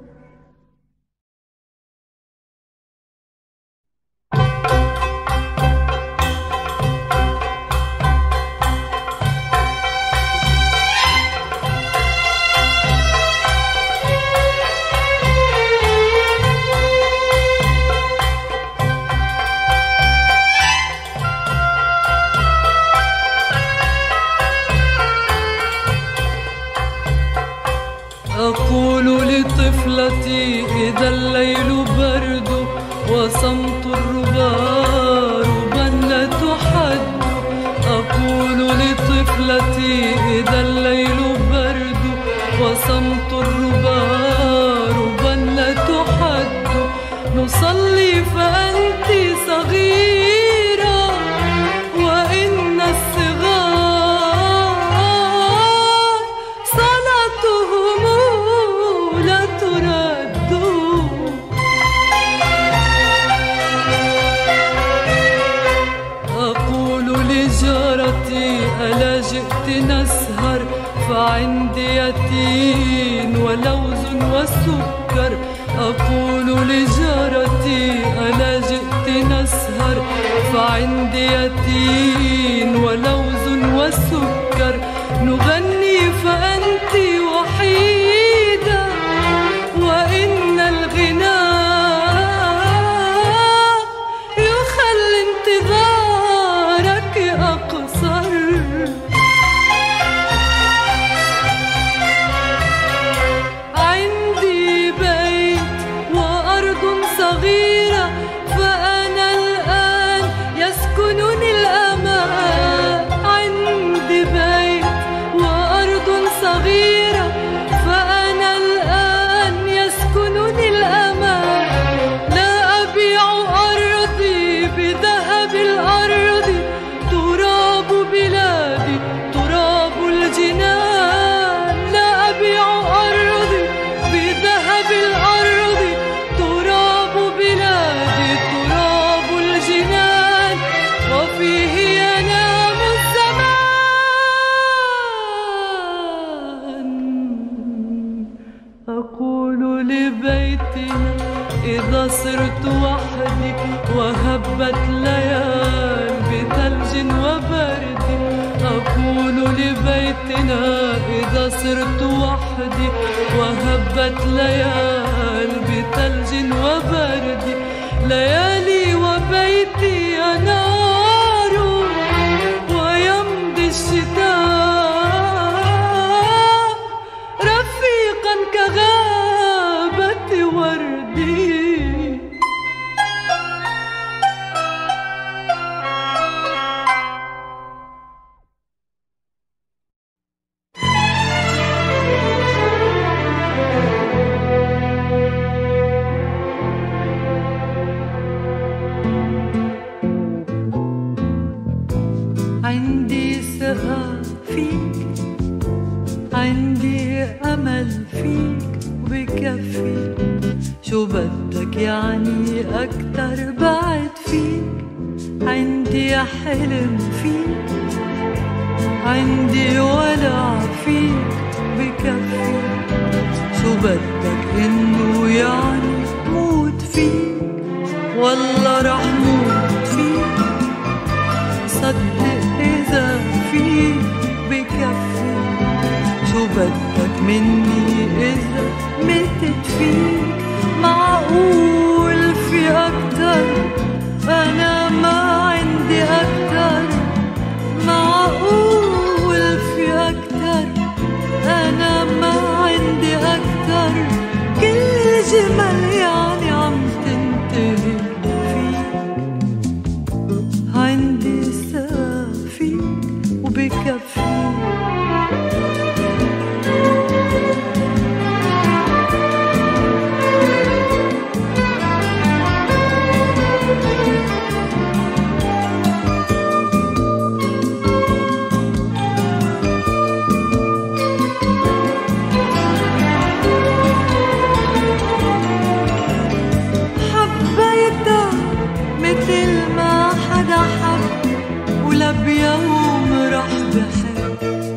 Speaker 1: أقول لطفلتي إذا الليل برد وصمت الربا ربا لا تحد أقول لطفلتي إذا الليل برد وصمت الربا ربا لا تحد نصلي فأنت صغيرة وإن الصغار صلاتهم لا ترد أقول لجارتي ألا جئت نسهر فعندي يتين ولوز وسكر أقول لجارتي ألا جئت نسهر فعندي يتين ولوز وسكر نغني فأنت وحيدة وإن الغناء يخلي انتظارك أقصر عندي بيت وأرض صغيرة فأنا الآن يسكنني الأمان عندي بيت وأرض صغيرة فأنا الآن يسكنني الأمان لا أبيع أرضي بذهب الأرض تراب بلادي تراب الجنان لا أبيع أرضي بذهب الأرض تراب بلادي تراب الجنان وفيه ينام الزمان أقول لبيتنا إذا صرت وحدي وهبت ليال بثلج وبرد أقول لبيتنا إذا صرت وحدي وهبت ليال بثلج وبرد ليالي وبيتي نار ويمضي الشتاء رفيقا كغابة وردي عندي ثقة فيك عندي أمل فيك بكفي شو بدك يعني أكتر بعد فيك عندي حلم فيك عندي ولع فيك بكفي، شو بدك إنه يعني موت فيك، والله رح موت فيك. صدق إذا فيك بكفي، شو بدك مني إذا متت فيك. معقول في أكتر، أنا ما عندي أكتر. معقول في أكتر، أنا ما عندي أكتر. كل جمل يعني عم تنتهي فيك، عندي سافيك وبكفي. بيوم رح بحب،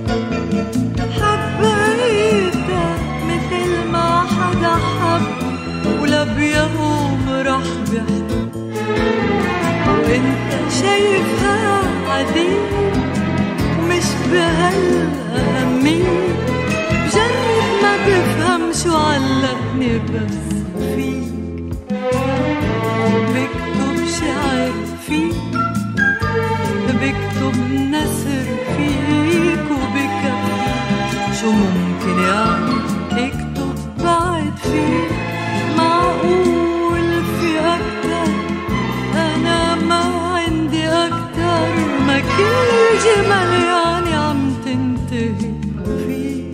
Speaker 1: حبيتك مثل ما حدا حب، ولا بيوم رح بحب. وانت شايفها عادية ومش بهالأهمية، بجرب ما بفهم شو علقني بس فيك. بكتب شعر فيك، بكتب نثر فيك وبكفي. شو ممكن يعني اكتب بعد فيك؟ معقول في أكتر، أنا ما عندي أكتر. ما كل جمل يعني عم تنتهي فيك.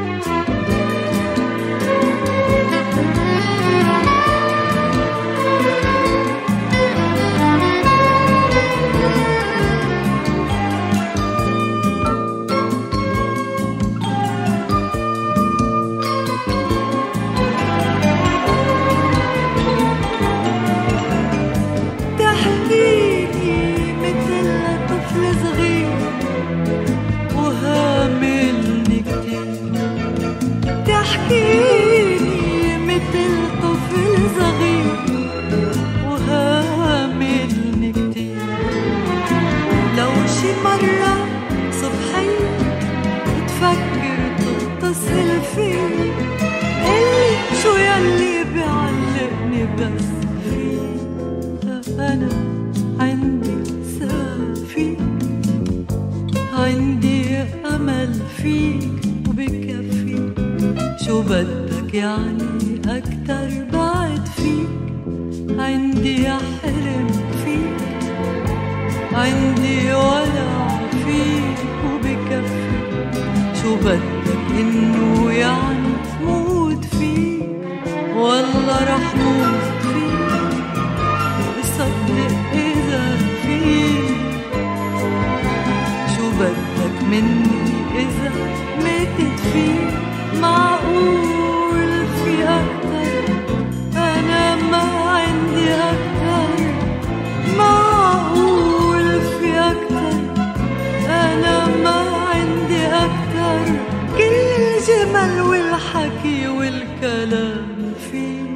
Speaker 1: أنا عندي سافيك، عندي أمل فيك وبكفي. شو بدك يعني أكتر بعد فيك؟ عندي حلم فيك، عندي ولع فيك وبكفي. شو بدك إنه يعني موت فيك، والله رح موت فيك. صدق إذا فيك، شو بدك مني إذا ماتت فيك. معقول في أكتر، أنا ما عندي أكتر. معقول في أكتر، أنا ما عندي أكتر. كل الجمل والحكي والكلام فيك.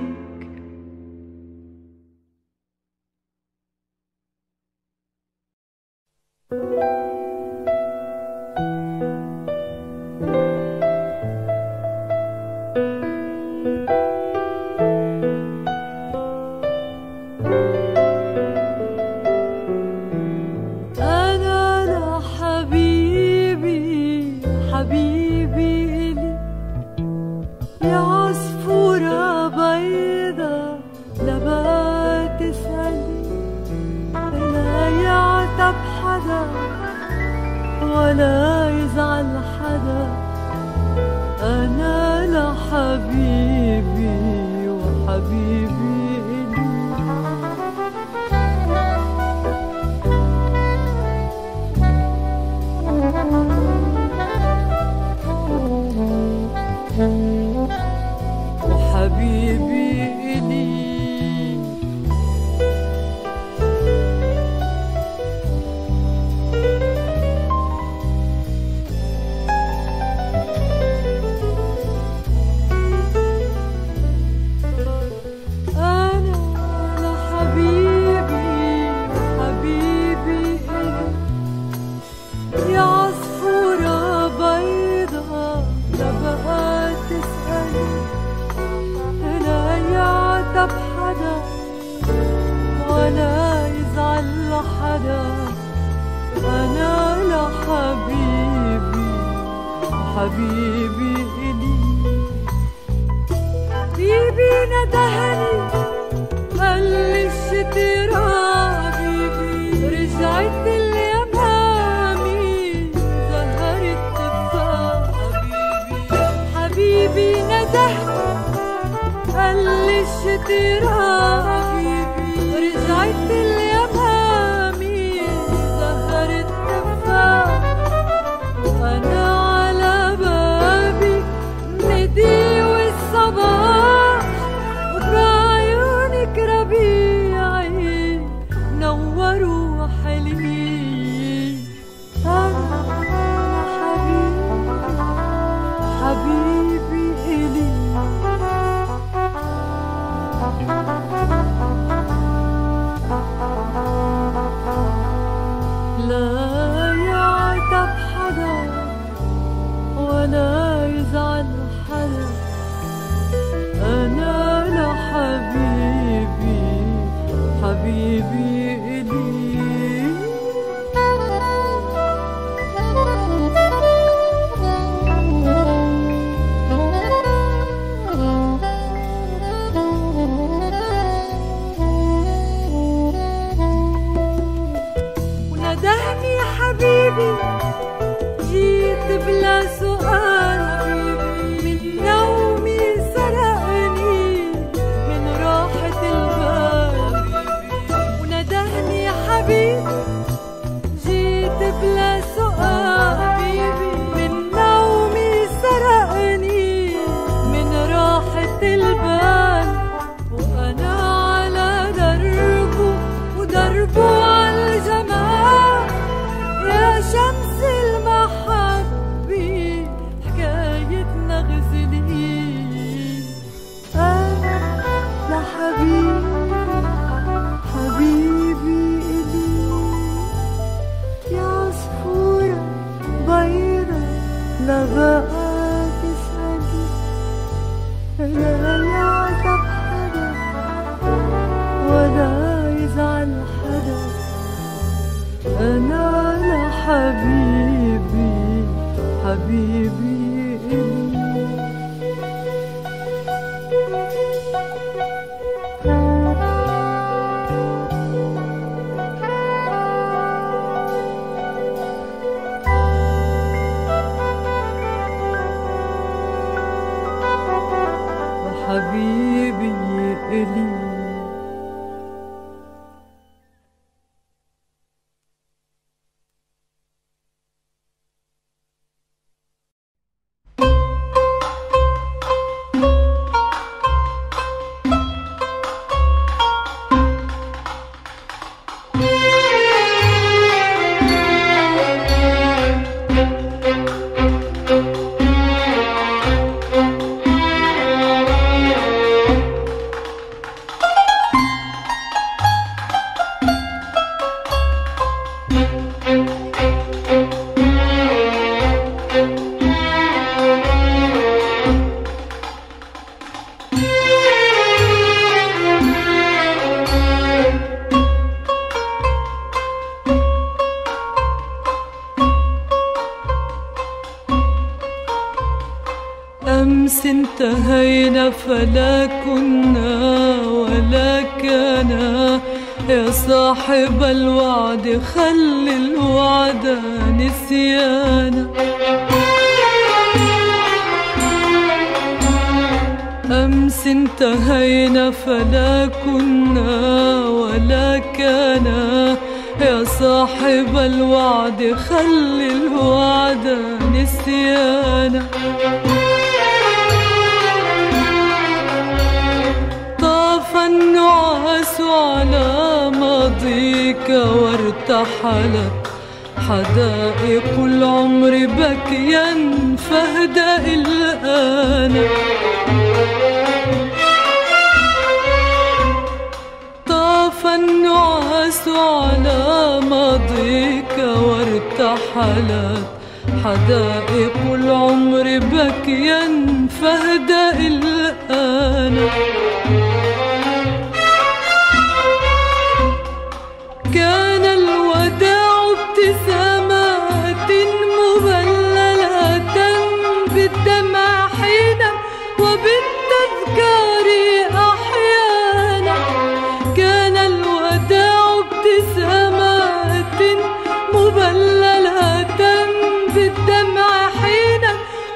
Speaker 1: ولا يزعل حدا، أنا لحبيبي وحبيبي إلي وحبيبي إلي. حبيبي إلي. حبيبي ندهني قال لي الشتيرة حبيبي، رجعت اليمامي زهرت تفاح حبيبي. حبيبي ندهني قال لي الشتيرة حبيبي، رجعت اليمامي زهرت تفاح. وأنا على بابي ندي والصباح، وبعيونك ربيعي نوروا حلمي. أنا حبيبي إلي. لا يعتب حدا ولا يزعل حدا، أنا لحبيبي حبيبي إلي. وندهني حبيبي جيت بلا سؤال حبيبي، من نومي سرقني من راحة البال حبيبي. وندهني حبيبي جيت بلا سؤال حبيبي، من نومي سرقني من راحة البال. وأنا على دربه ودربه عالجمال، يا شمس المحبة حكايتنا غزلي. أنا لحبيبي حبيبي إلي. يا عصفورة بيضة لا بقى تسألي، لا يعتب حدا ولا يزعل حدا، أنا لحبيبي حبيبي إلي. حبيبي إلي. أمس انتهينا فلا كنا ولا كان، يا صاحب الوعد خل الوعد نسيانا. أمس انتهينا فلا كنا ولا كان، يا صاحب الوعد خل الوعد نسيانا. طاف النعاس على ماضيك وارتحلت حدائق العمر بكيا فاهدأ الآن. طاف النعاس على ماضيك وارتحلت حدائق العمر بكيا فاهدأ الآن. كان الوداع ابتسامات مبللة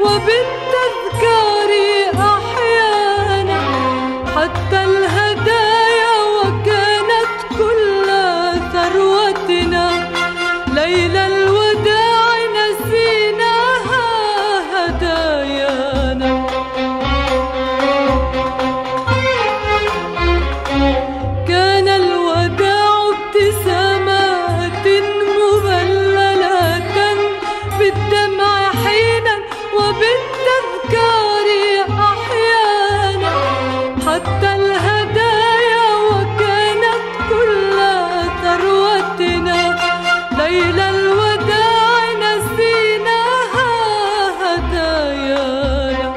Speaker 1: وبالتذكار أحيانا حتى الهدايا وكانت كل ثروتنا ليلة الوداع نسيناها هدايانا كان الوداع ابتسامات مبللة بالدمع حينا وبالتذكار أحيانا حتى الهدايا وكانت كل ثروتنا ليلة الوداع نسيناها هدايانا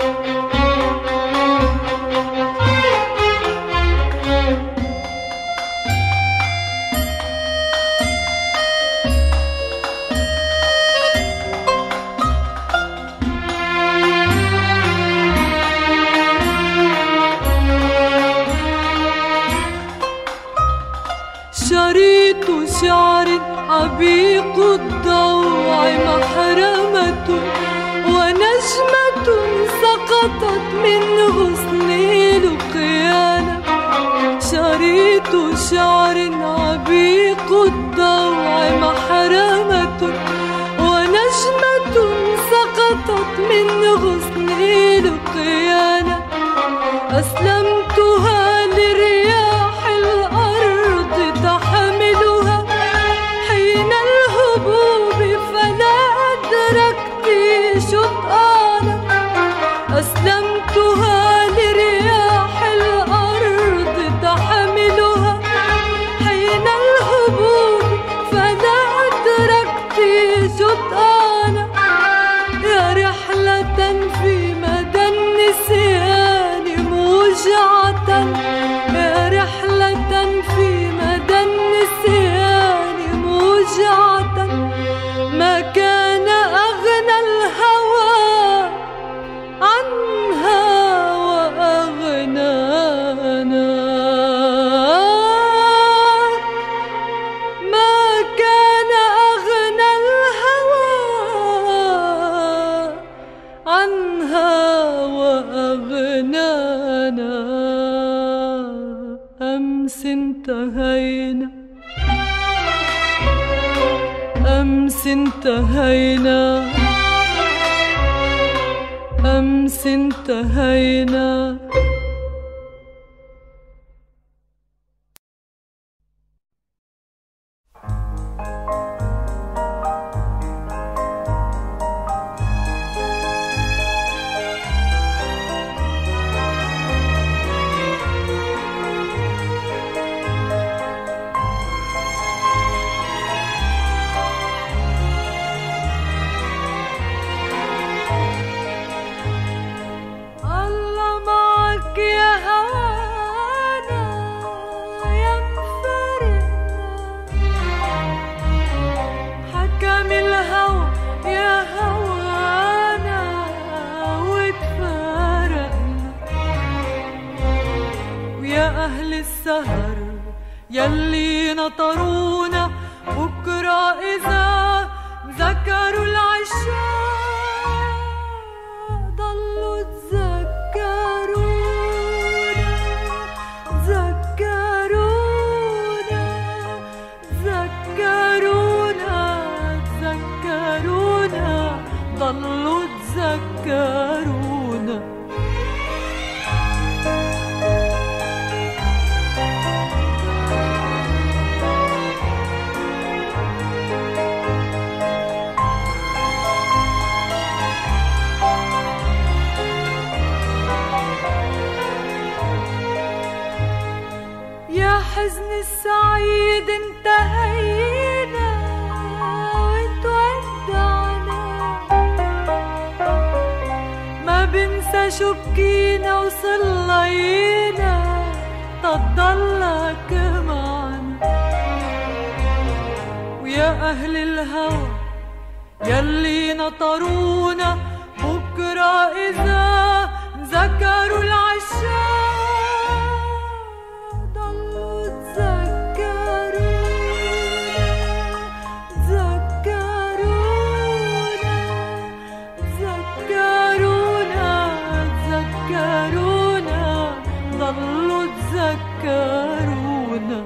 Speaker 1: شريط شعر عبيق الضوع محرمة ونجمة سقطت من غصن لقيانا شريط شعر عبيق الضوع محرمة ونجمة سقطت من غصن لقيانا أسلمتها لرياح الأرض تحملها حين الهبوب فلا أدركت شطآنا أسلمتها لرياح الأرض تحملها حين الهبوب فلا أدركت شطآنا يا رحلة في مدى النسيان موجعة يا رحلة في مدى النسيان موجعة ما كان أغنى الهوى عنها وأغنانا ما كان أغنى الهوى عنها وأغنانا أمس انتهينا أمس انتهينا أمس انتهينا يلي نطرونا بكرة إذا ذكروا العشاء ضلوا تذكرونا ذكرونا ذكرونا ذكرونا ضلوا تذكرونا حزن السعيد انتهينا وتودعنا ما بنسى شبكينا وصلينا تضلك معنا ويا أهل الهوى يلي نطرونا بكرة إذا ذكروا العشاء ذكرونا ذكرونا.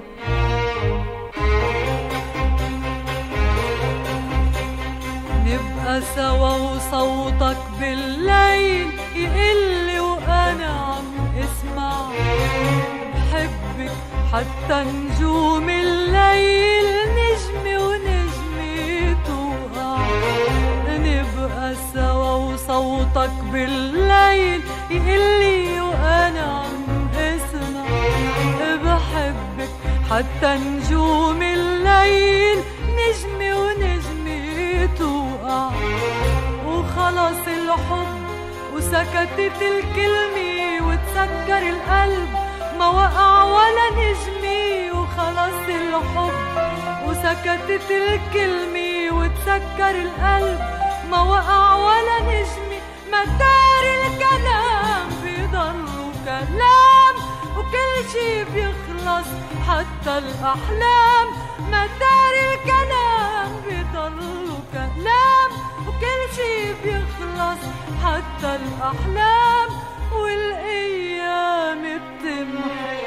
Speaker 1: نبقى سوا وصوتك بالليل يقلي وأنا عم اسمع. بحبك حتى نجوم الليل نجمي ونجمي توقع. نبقى سوا وصوتك بالليل يقلي وأنا عم اسمع. بحبك حتى نجوم الليل نجمي ونجمي توقع. وخلص الحب وسكتت الكلمة وتسكر القلب ما وقع ولا نجمي. وخلص الحب وسكتت الكلمة وتسكر القلب ما وقع ولا نجمي. مدار الكلام بيضلوا كلام وكل شي بيخلص حتى الأحلام. مدار الكلام بيضلوا كلام وكل شي بيخلص حتى الأحلام. والأيام بتمحي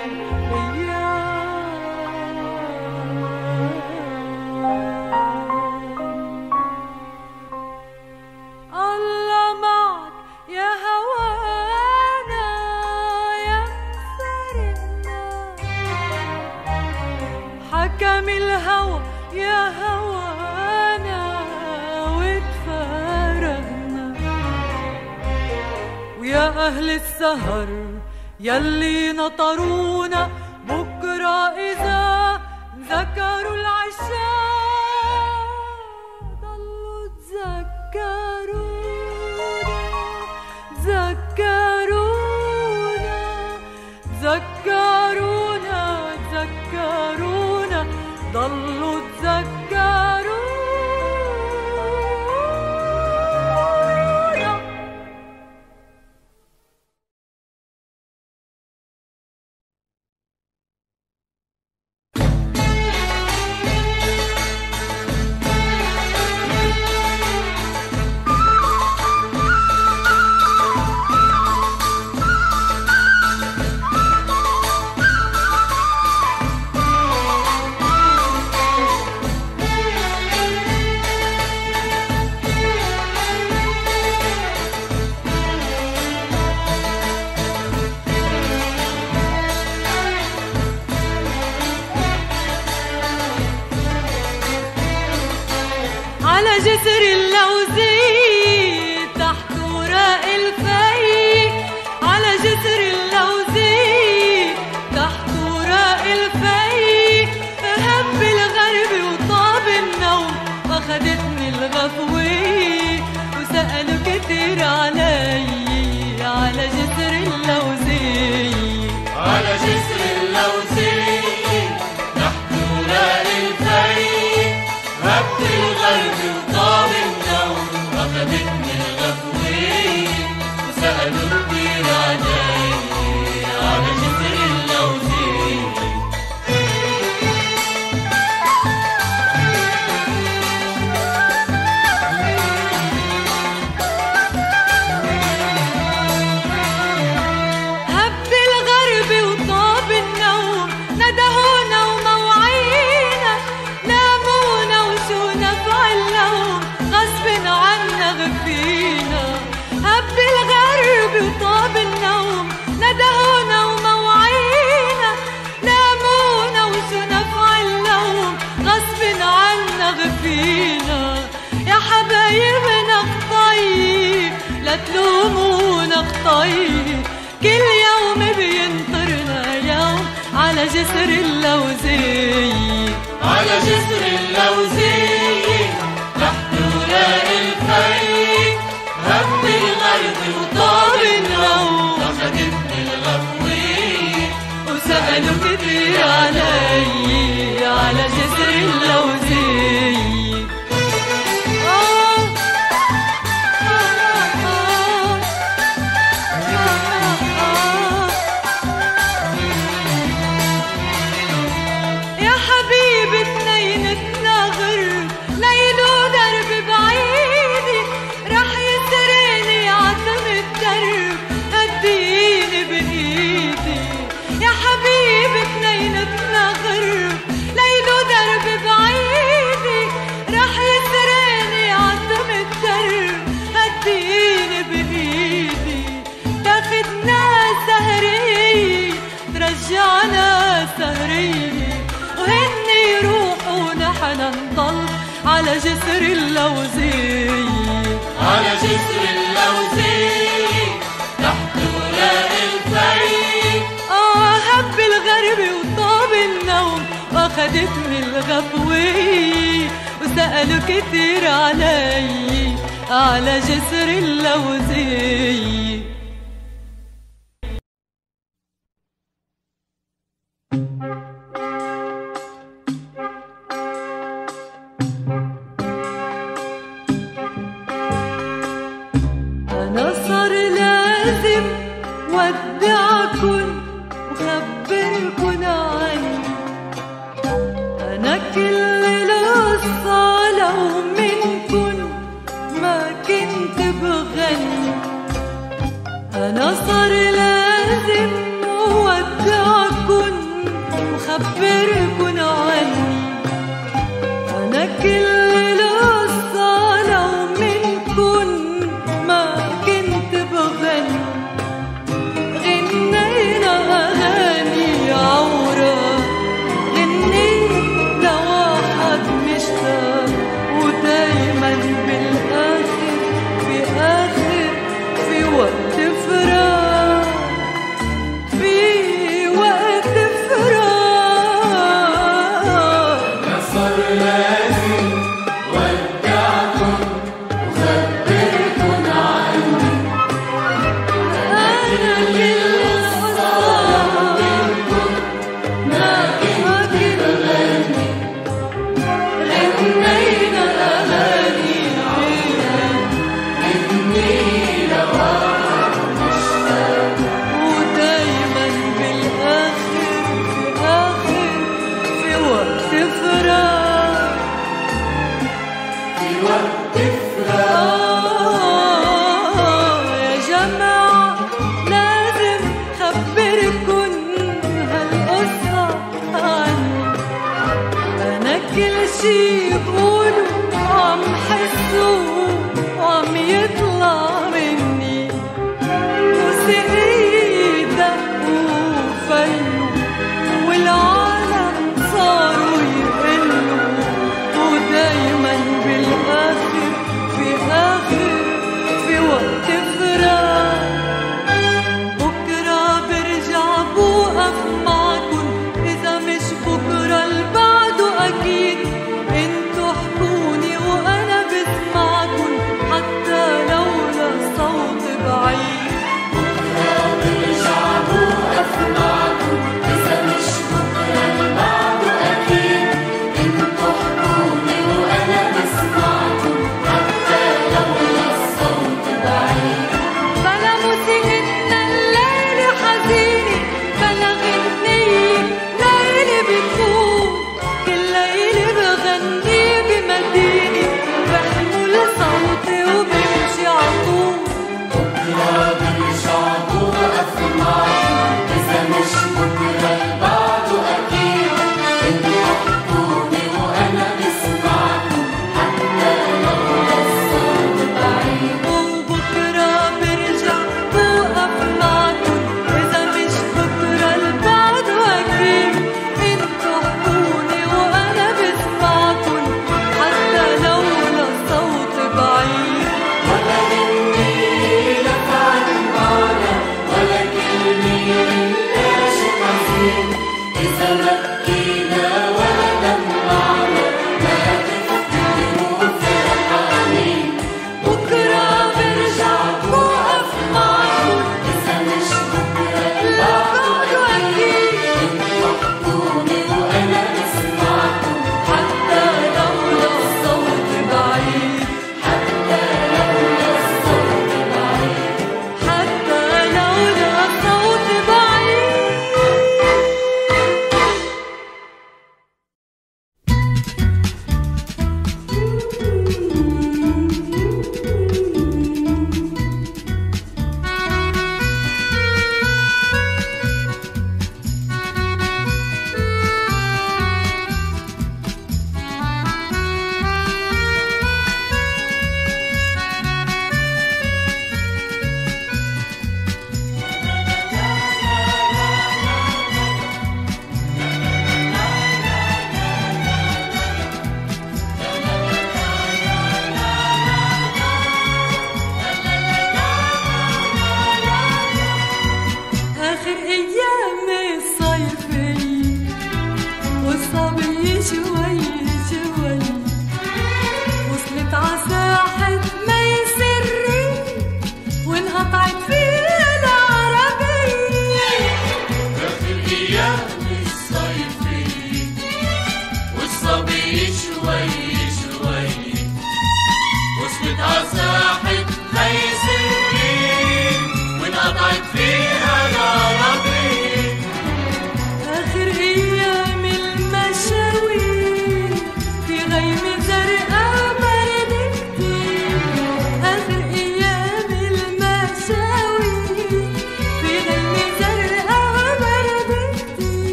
Speaker 1: الله معك يا هوانا يا مفارقنا. حكم الهوى يا هوانا وتفارقنا. ويا أهل السهر يلي نطرونا بكرة إذا ذكروا العشاء ضلوا تذكرونا تذكرونا تذكرونا ضلوا تذكرونا. على جسر اللوزي تحت وراء الفي. على جسر اللوزي تحت وراء الفي. هب الغرب وطاب النوم واخدتني الغفوي. وسألوا كتير علي على جسر اللوزي.
Speaker 2: على جسر اللوزي تحت وراء الفي. هبت الغرب وطاب النوم أخذتني الغفوي. وسألوا كتير علي على جسر اللوزي.
Speaker 1: هب الغرب وطاب النوم ندهونا وموعينا. نامونا وشو نفعل لهم غصب عنا غفينا. هب الغرب وطاب النوم ندهونا وموعينا. نامونا وشو نفعل لهم غصب عنا غفينا. يا حبايبنا خطيب لا تلومونا خطيب. كل يوم بينطرنا يوم على جسر اللوزي.
Speaker 2: على جسر اللوزي تحت وراء الفي. هب الغرب وطاب النوم أخذتني الغفوي.
Speaker 1: وسألوا كتير علي على جسر اللوزي. يا حبيبي اتنينتنا غرب ليل ودرب بعيدي. رح يسرقني عتم الدرب هديني بإيدي. يا حبيبي رجعنا سهرية وهن يروحوا ونحن نضل على جسر اللوزية،
Speaker 2: على جسر اللوزية تحت وراء الفي.
Speaker 1: هب الغرب وطاب النوم واخدتني الغفوية وسألوا كتير علي على جسر اللوزية. أنا صار لازم ودعكن وخبركن عني، أنا كل القصة لو منكن ما كنت بغني. أنا صار لازم ودعكن وخبركن عني، أنا كل القصة لو منكن ما كنت بغني. غنينا أغاني عورة، غنيت لواحد مشتاق ودايما بالآخر في وقت فراق، في وقت فراق.
Speaker 2: صار لازم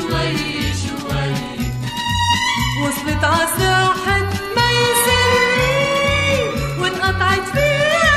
Speaker 1: شوي شوي وصلت عساحة ميسرين وانقطعت فيها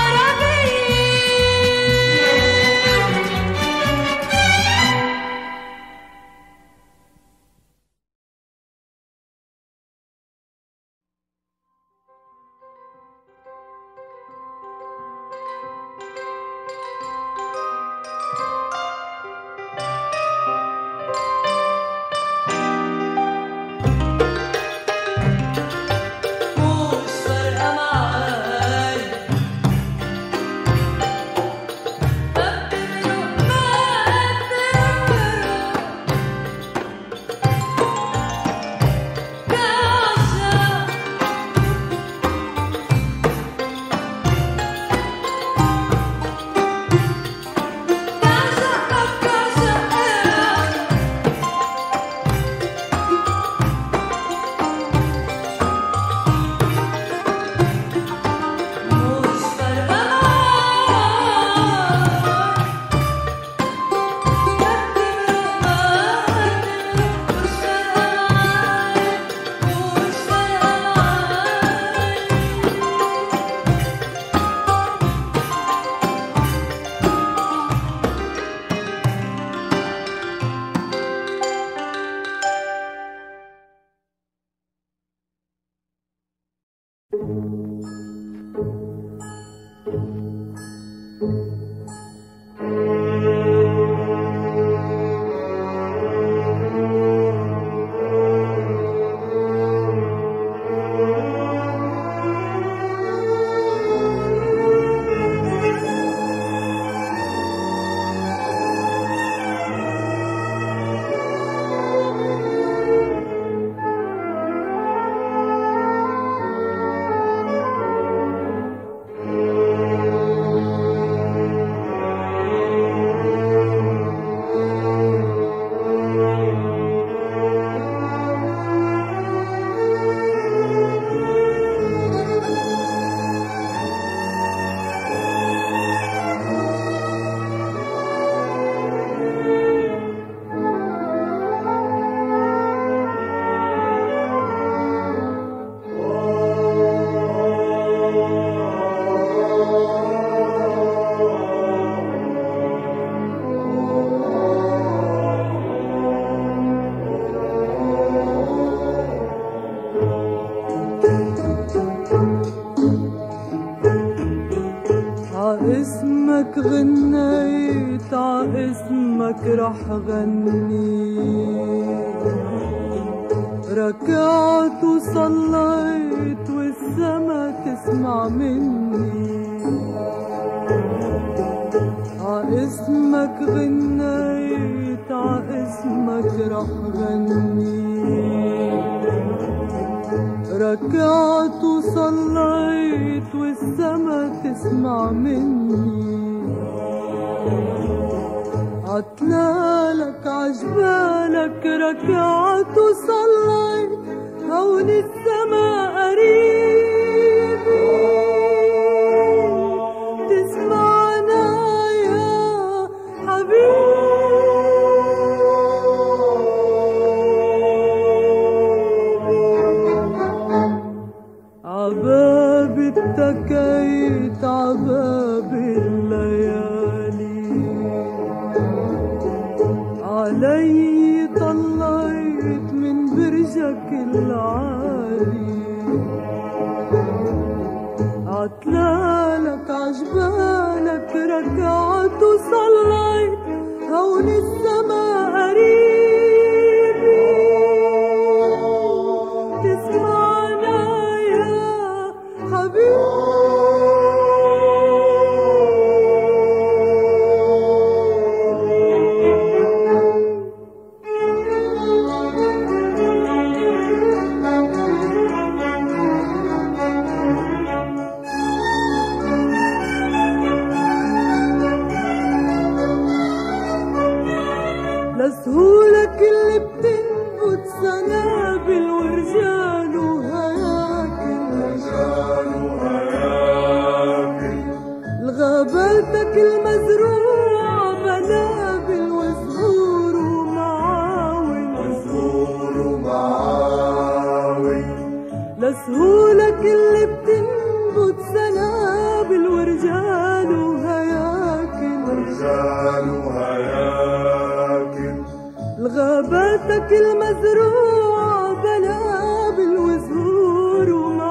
Speaker 1: اسمك غنيت اسمك رح غني ركعت وصليت والسما تسمع مني اسمك غنيت اسمك رح غني ركعت وصليت والسما تسمع مني عتلالك عجبالك ركعت وصليت هون السما قريبي تسمعنا يا حبيبي عبابي اتكيت عبابي الليالي علي طليت من برجك العالي عتلالك عجبالك ركعت وصليت هون السما قريبي تسمعنا يا حبيبي لسهولك اللي بتنبت سنابل ورجال وهياكل لغاباتك المزروعة بلابل وزهور ومعاول سهولك اللي بتنبت سنابل ورجال وهياكل لغاباتك المزروعة بلابل وزهور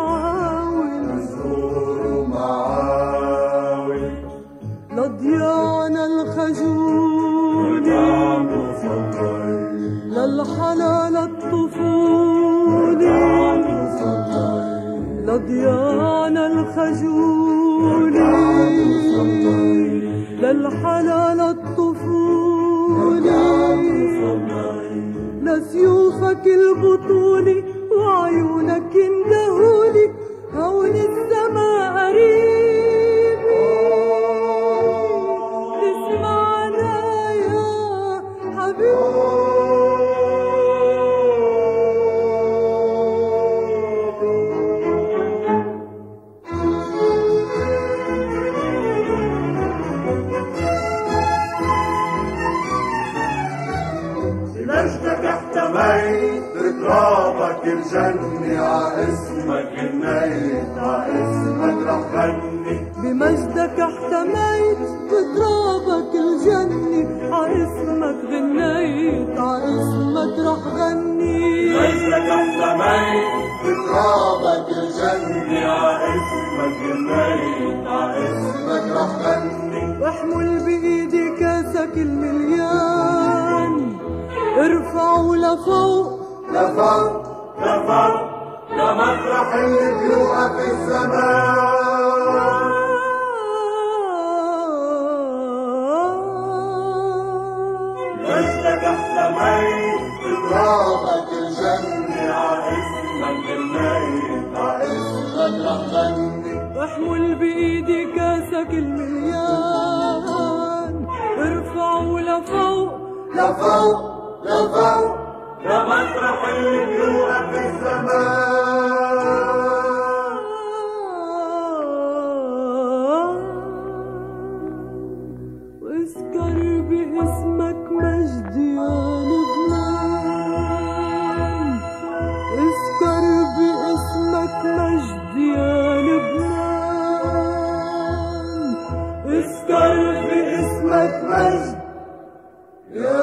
Speaker 1: ومعاول لضياعنا الخجولي للحلال الطفولي لضياعنا الخجولي للحلال الطفولي لسيوفك البطولي وعيونك اندهولي هون السما قريبي تسمعنا يا حبيبي
Speaker 3: مجدك احتميت بترابك الجني عاسمك النيت عاسمك رح غني
Speaker 1: بمجدك احتميت بترابك الجني عاسمك غنيت عاسمك رح غني
Speaker 3: مجدك احتميت بترابك الجني عاسمك النيت عاسمك رح غني
Speaker 1: واحمل بايدي كاسك المليان ارفعوا لفوق
Speaker 3: لفوق لفوق لمطرح اللي بيوقف الزمان مجدك احتميت بترابك الجني عاسمك الميت عاسمك رح غني
Speaker 1: واحمل بايدي كاسك المليان ارفعوا لفوق
Speaker 3: لفوق لفوق لمطرح اللي بيوقف الزمان
Speaker 1: واسكر باسمك مجد يا لبنان اسكر باسمك مجد يا لبنان اسكر باسمك مجد يا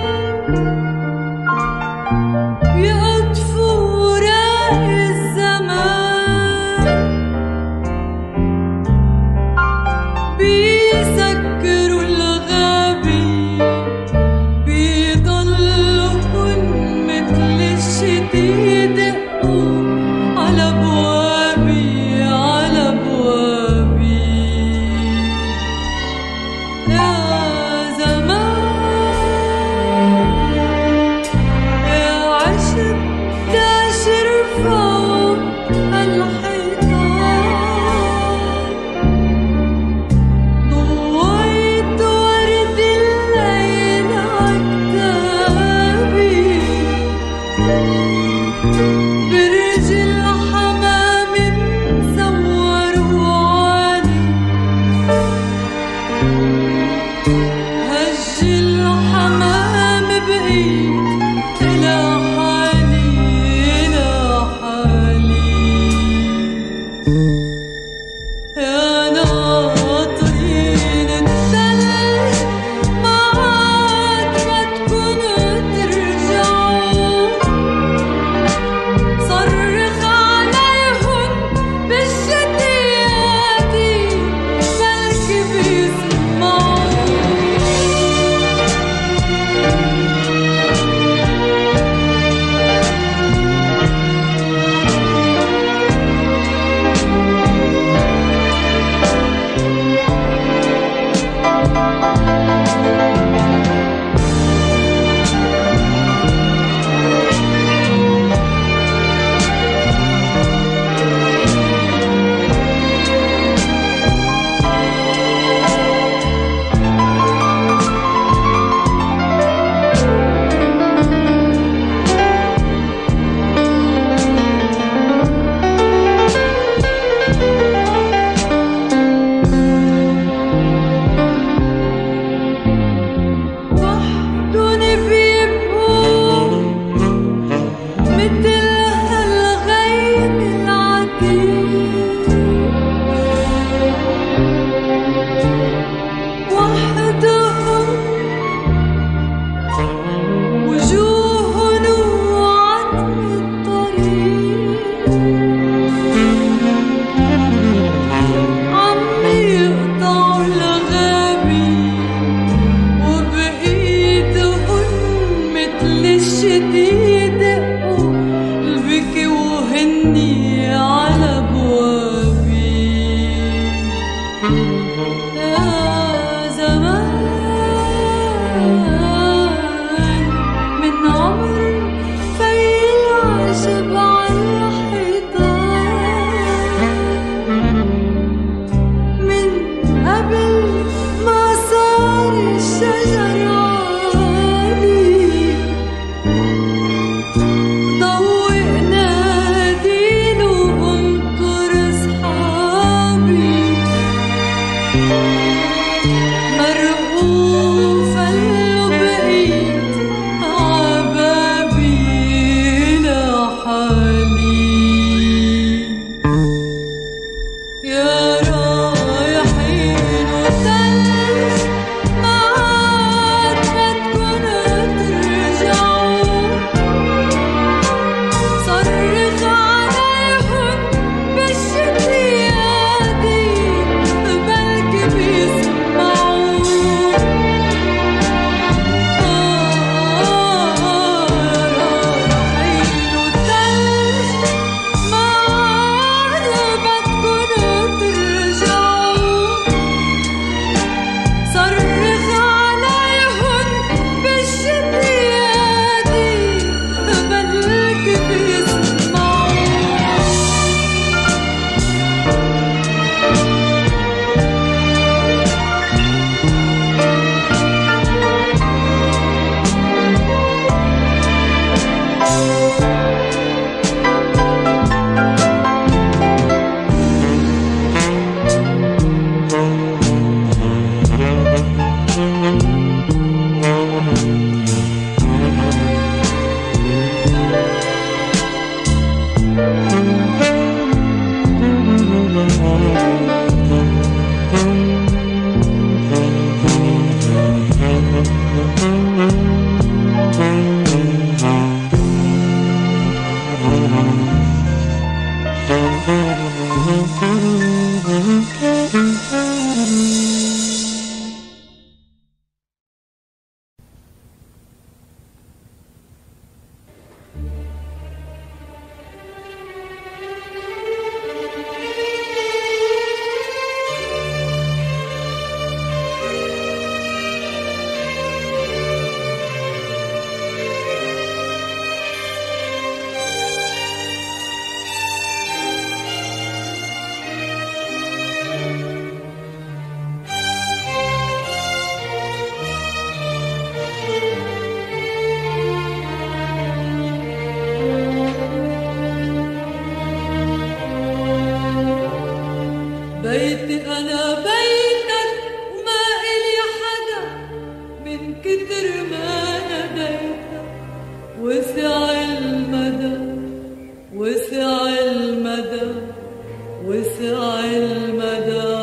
Speaker 1: يقطفوا راي الزمان بيتي أنا بيتك وما إلي حدا من كتر ما ناديتك وسع المدى وسع المدى وسع المدى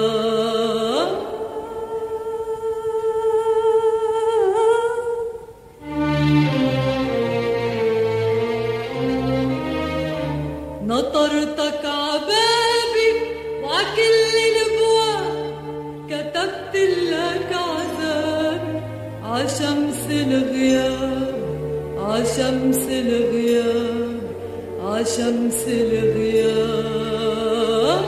Speaker 1: نطرتك عبابي وعكل الابواب كتبت لك عذابي عشمس الغياب عشمس الغياب عشمس الغياب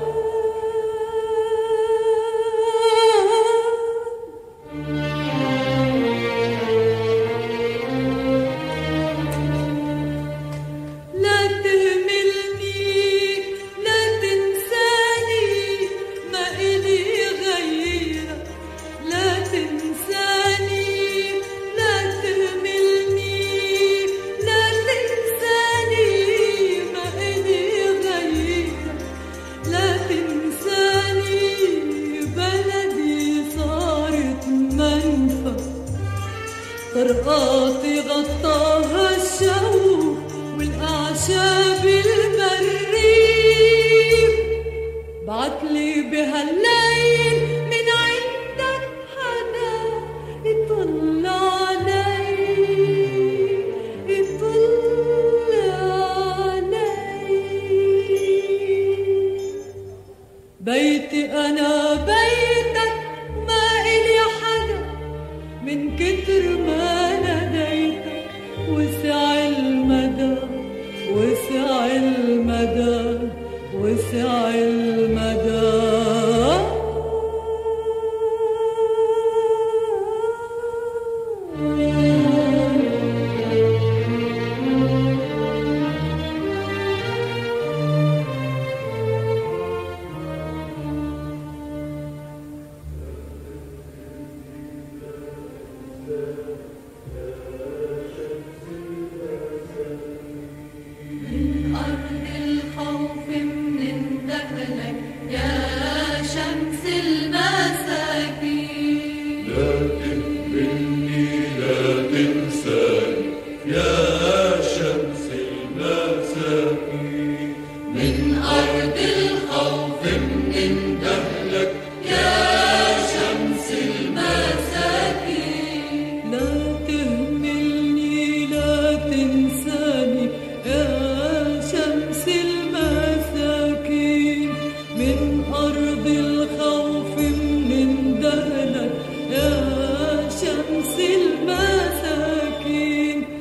Speaker 1: طرقاتي غطاها الشوق والأعشاب البريق بعتلي بهالليل من عندك حدا يطلع علي يطلع علي بيتي أنا بيتك وما إلي حدا من كتر ما ناديتك وسع المدى وسع المدى وسع المدى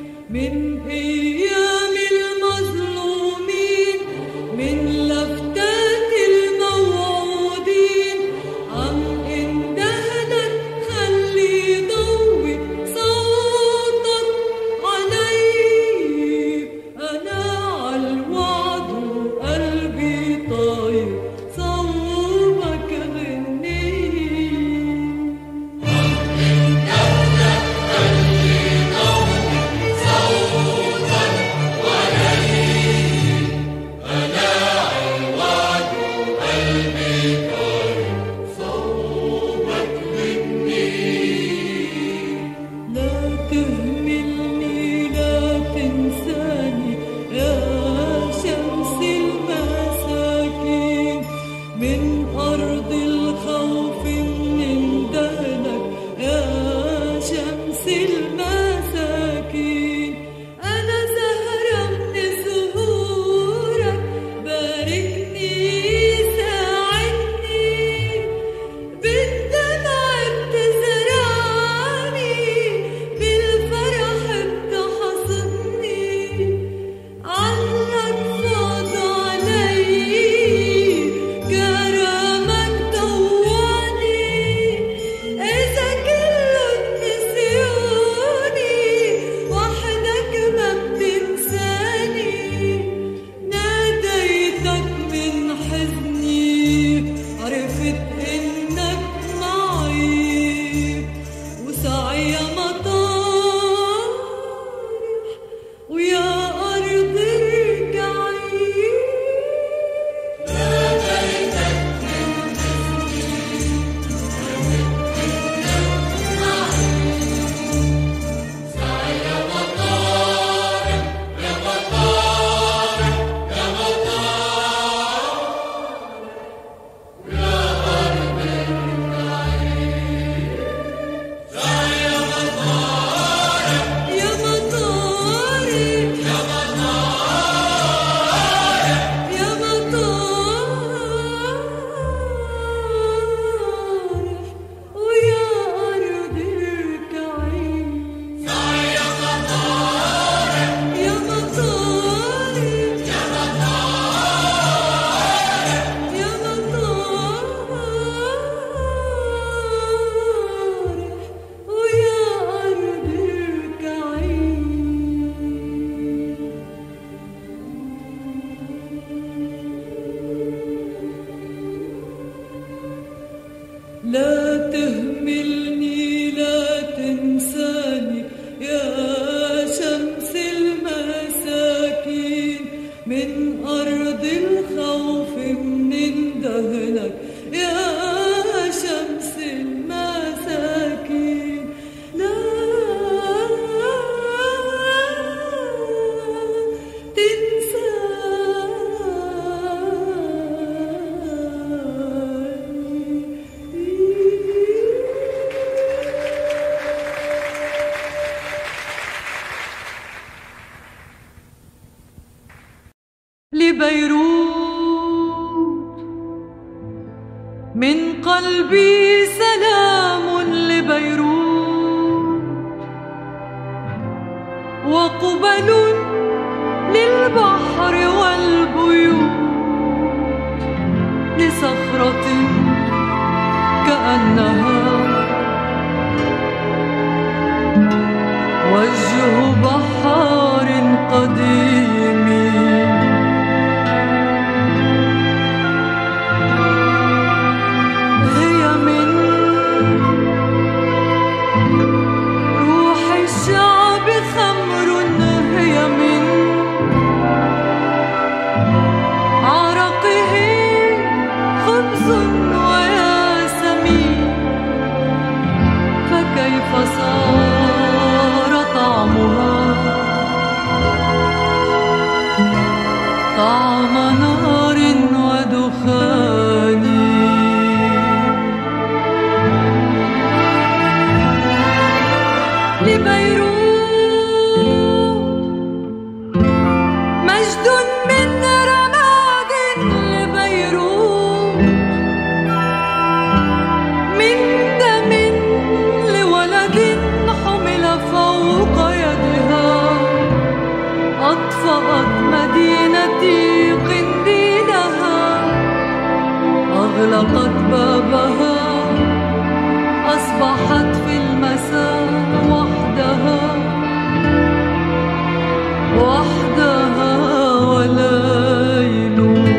Speaker 1: من أيام المظلومين من لفتات لا تهملني لا تنساني يا شمس المساكين من أرض الخوف من دهنك يا شمس المساكين لا لبيروت من قلبي سلام لبيروت وقبل للبحر والبيوت لصخرة كأنها وجه بحار قديم فصار طعمها طعم نار ودخان لبيروت مجد من رماد لبيروت من دم حمل فوق يدها أطفأت مدينتي قنديلها أغلقت بابها أصبحت في المساء وحدها وحدها وليل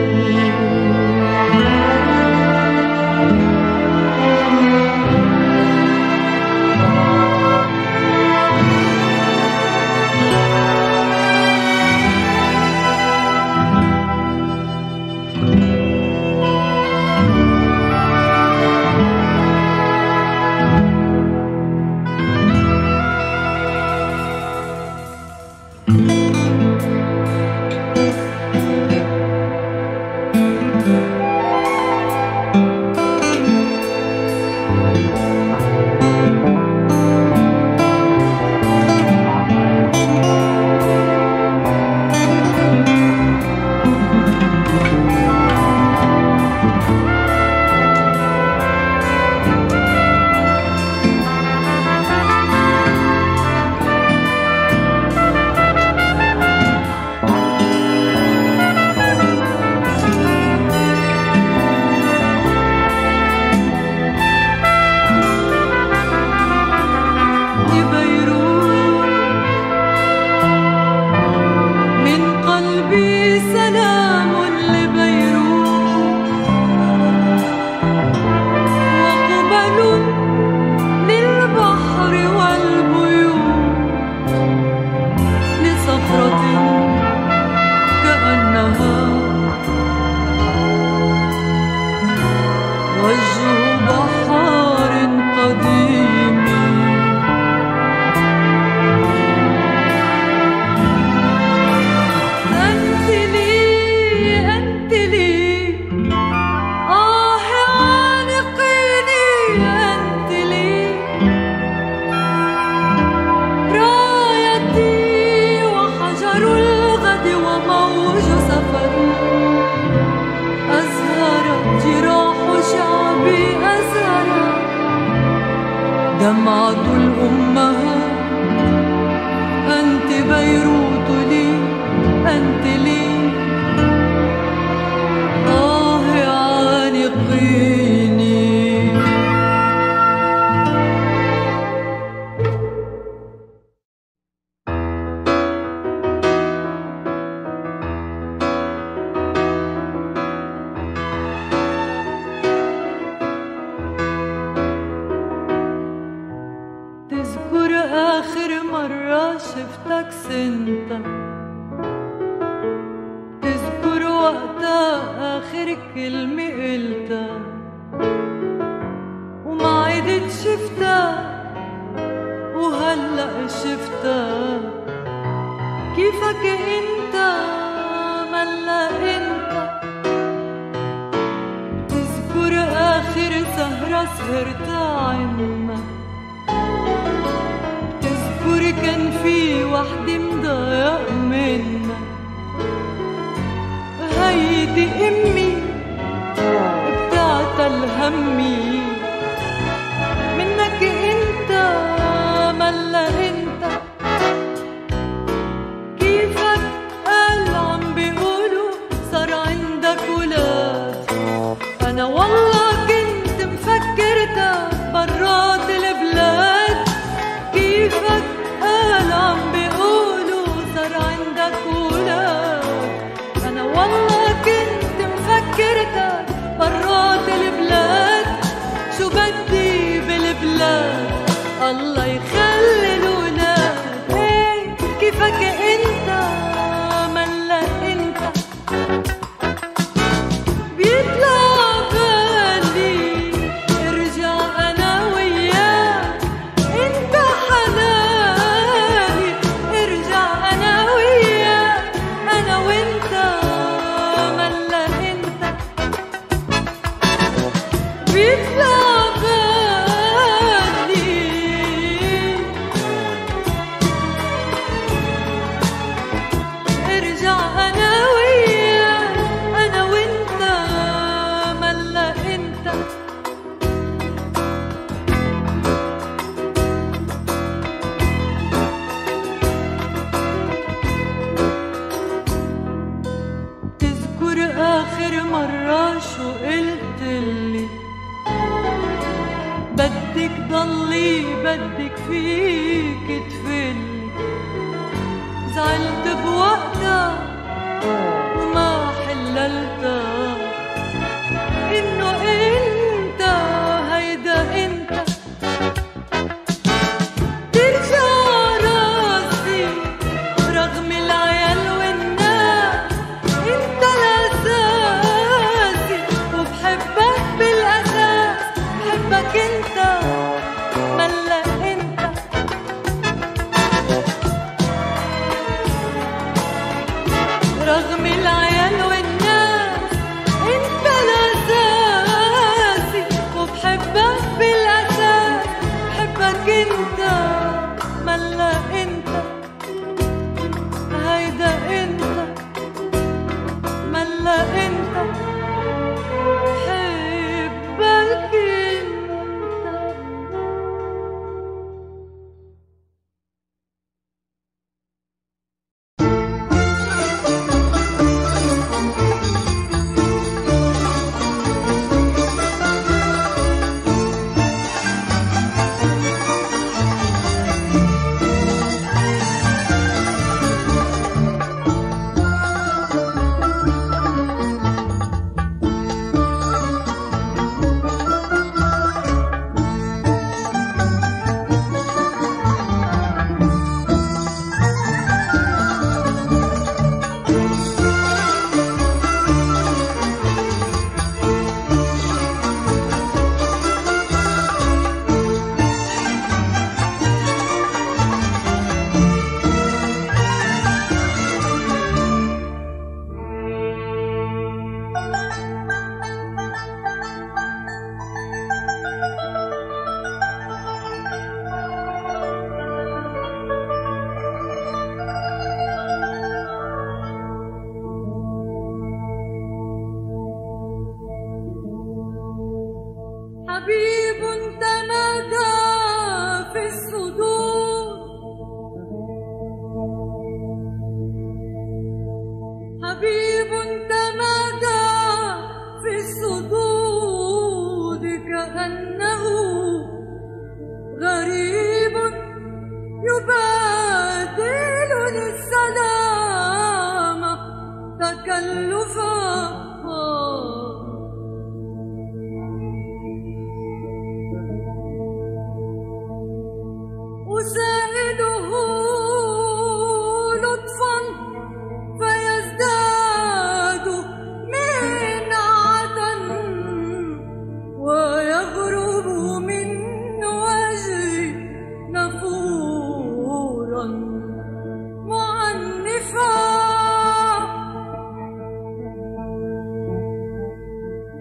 Speaker 1: دمعة الأمهات أنت بيروت لي أنت لي عانقيني بالعكس انت تذكر وقتها آخر كلمة قلتها وما عدت شفتها وهلأ شفتها كيفك انت ملا انت تذكر آخر سهرة سهرتها عنا تذكر كان في وحدة مضايق منا هيدي امي بتعتل همي منك انت ملا انت كيفك قال عم بيقولوا صار عندك ولاد انا والله كنت مفكرتك برات البلاد كيفك قال عم بيقولوا صار عندك ولاد انا والله كنت مفكرتك برات البلاد شو بدي بالبلاد الله يخلي الولاد ايه كيفك انت ملا انت بيطلع بالي ارجع انا وياك انت حناني ارجع انا وياك انا وانت ملا انت بيطلع بالي ارجع انا وياك انا وانت ملا انت تذكر آخر مرة شو قلتلي بدك ضلي بدك فيك تفلي زعلت بوقتها وما حللتها إنه أنت هيدا أنت ترجع راسي رغم العيال والناس أنت الأساسي وبحبك بالأساس بحبك أنت ملا أنت رغم العيال والناس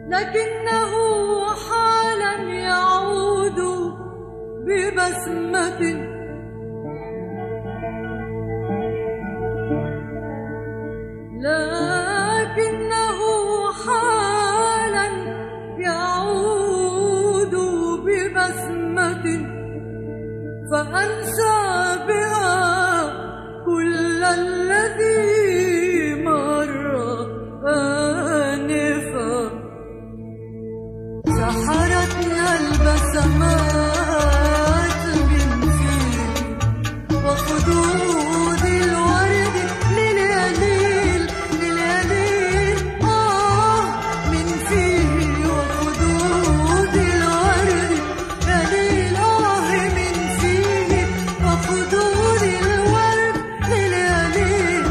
Speaker 1: لكنه حالا يعود ببسمة لكنه حالا يعود ببسمة فأنسى بها كل الذي مر آنفا سحرتنا البسمات من فيه وخدود الورد للياليل من فيه وخدود الورد لليل من فيه وخدود الورد للياليل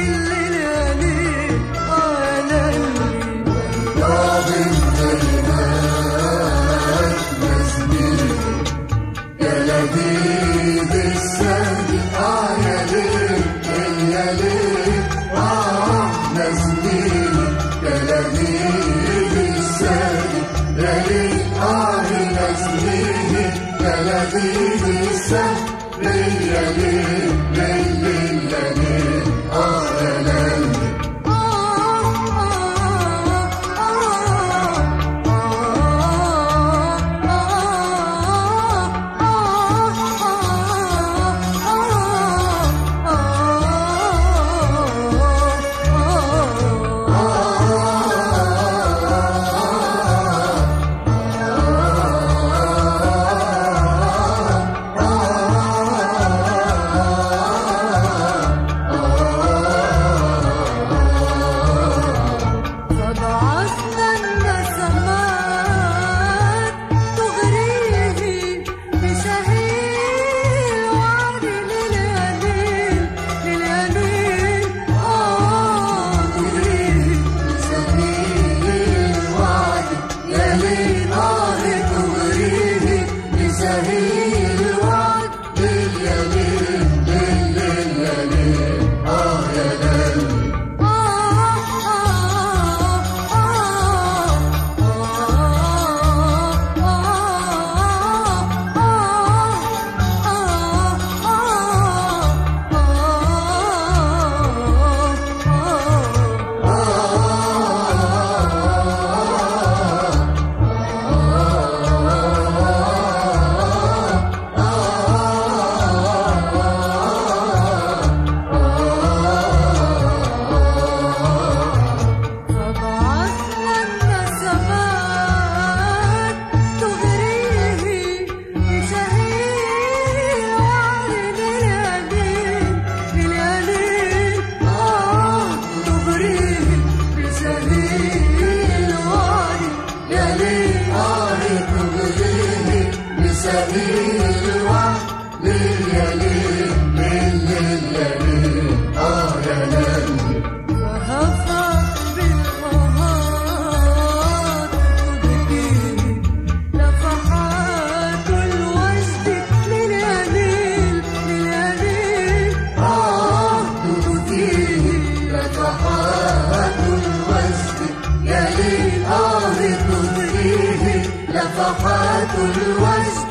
Speaker 3: نفحات الوجد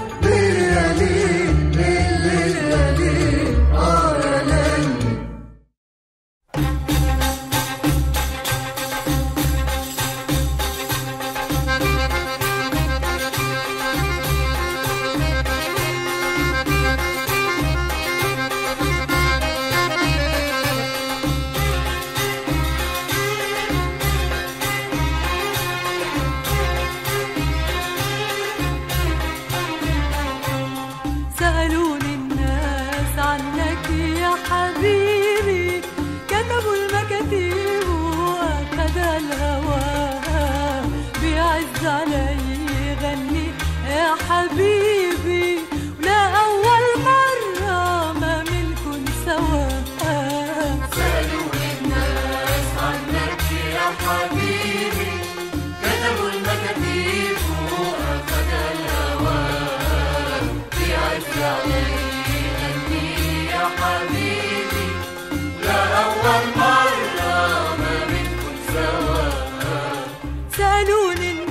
Speaker 3: باليمين باليمين يا ليل.
Speaker 1: سألوني الناس عنك يا حبيبي، كتبوا المكاتيب وأخذ الهوى بيعز علي غني يا حبيبي، ولا أول مرة ما منكن سوا.
Speaker 3: سألوني الناس عنك يا حبيبي، كتبوا المكاتيب وأخذ الهوى بيعز علي غني يا حبيبي، لا أول مرة ما منكن سوا.
Speaker 1: سألوني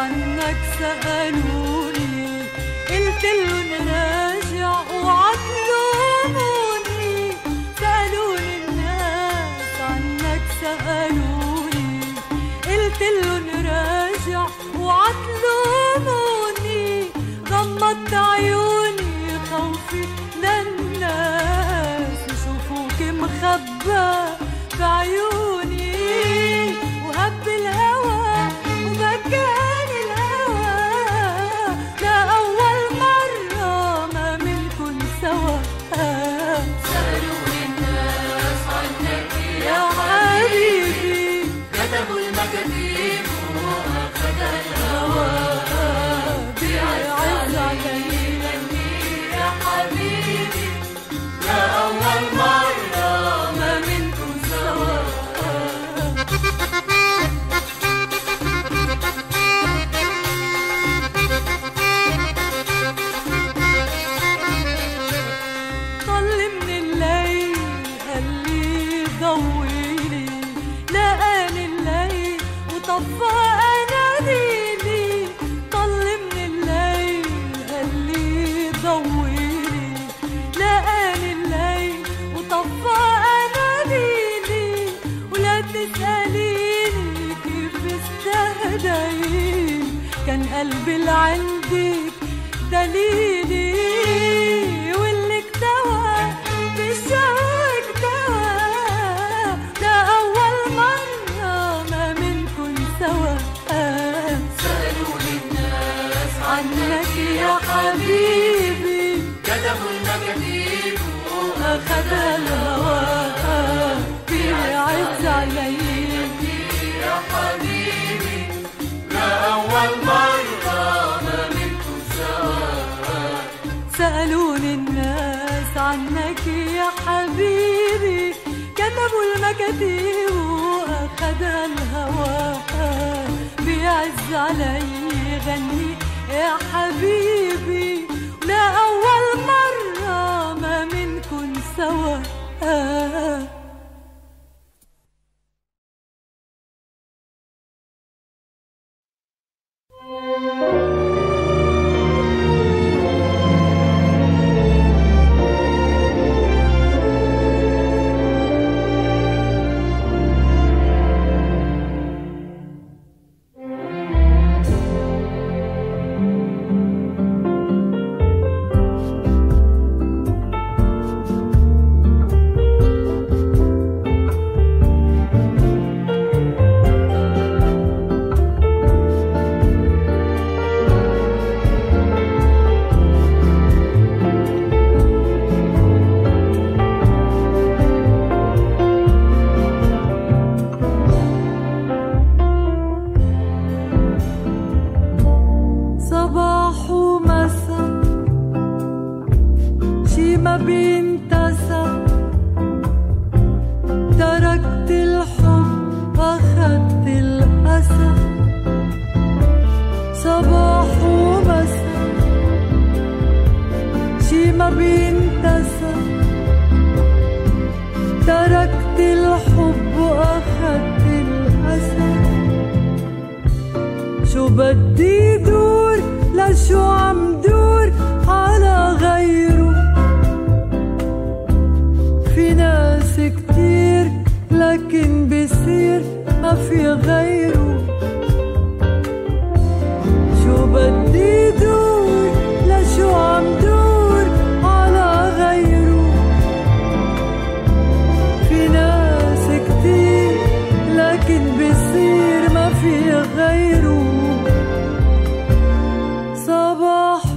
Speaker 1: عنك سألوني قلتلن راجع وعطلوني. سألوني الناس عنك سألوني قلتلن راجع وعطلوني. غمضت عيوني خوفي للناس يشوفوك مخبى بعيوني. وهب الهوى ومكان الهوى لأول مرة ما منكن سوا.
Speaker 3: سألوني الناس عنك
Speaker 1: يا حبيبي
Speaker 3: كتبوا المكاتيب وأخذ الهوى
Speaker 1: بيعز علي
Speaker 3: يا حبيبي لأول مرة
Speaker 1: ما منكن سوا. طل من الليل قال لي ضويلي لقاني الليل وطفى اناديلي. طل من الليل قال لي ضويلي لقاني الليل وطفى اناديلي. ولا تسأليني كيف استهديت كان قلبي اللي عندك دليلي. واللي اكتوى بالشوق اكتوى لأول مرة ما منكن سوا.
Speaker 3: سألوني الناس
Speaker 1: عنك يا حبيبي
Speaker 3: كتبوا المكاتيب
Speaker 1: أخذ الهوى بيعز علي
Speaker 3: يا حبيبي لأول مرة ما منكم سوا.
Speaker 1: سألوني الناس عنك يا حبيبي كتبوا المكاتيب وأخذ الهوى بيعز علي غني يا حبيبي لأول مرة ما منكن سوا. بدي دور لشو عم دور على غيره. في ناس كتير لكن بصير ما في غيره. شو بدي دور لشو عم دور على غيره. في ناس كتير لكن بصير ما في غيره. صباح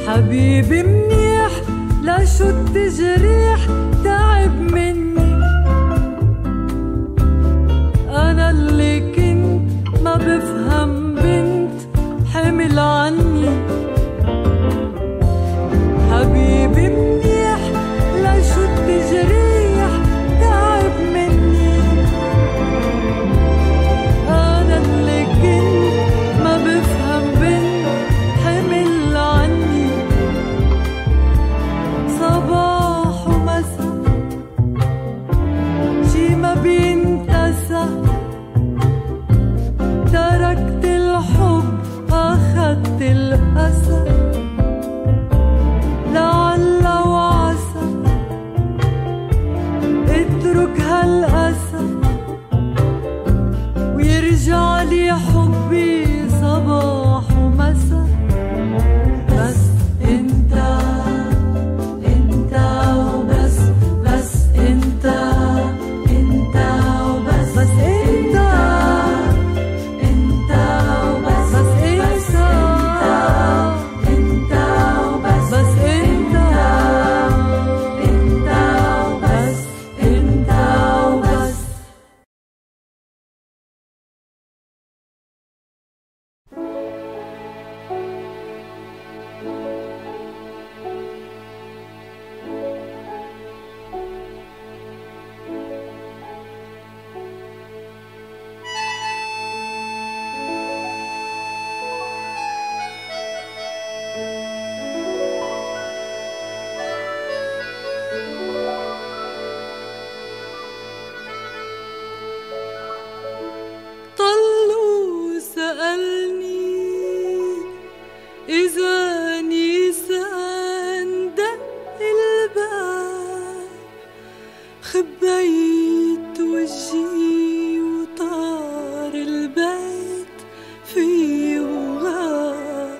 Speaker 1: حبيبي منيح لا شو التجريح تعب مني. أنا اللي كنت ما بفهم بنت حمل عني. حبيبي منيح لا شو التجريح تعب مني. أنا اللي كنت ما بفهم بنت حمل عني. صباح ومساء شي ما بينتسى. تركت الحب أخدت الأسى. لعل وعسى اترك هالأسى ويرجع لي حبي صباح ومساء. بس انت وبس. بس انت وبس. بس انت وبس. بس انت وبس. بس انت وبس. انت وبس. طلوا سألني إذا نيسان دق الباب. خبيت وجهي وطار البيت فيه وغاب.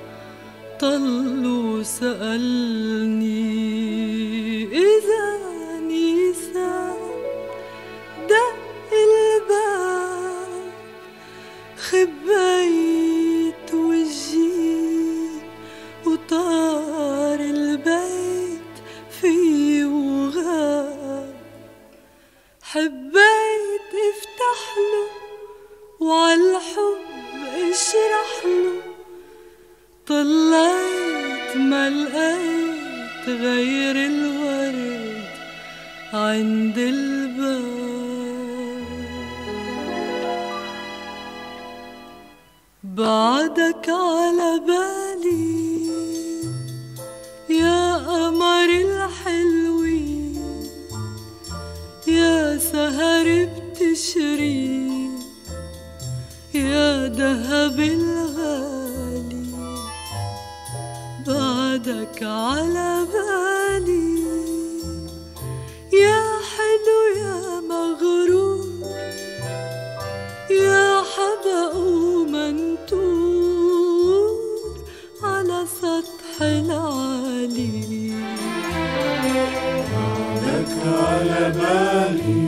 Speaker 1: طلوا سألني إذا نيسان دق الباب. خبيت وجهي وطار البيت فيه وغاب. حبيت افتح له وعالحب اشرح له. طلعت ما لقيت غير الورد عند الباب. بعدك على بالي يا قمر الحلوين. يا سهر بتشري يا دهب الغالي. بعدك على بالي يا حلو يا مغرور. يا حبق ومنتور على سطح العالي.
Speaker 3: بعدك على بالي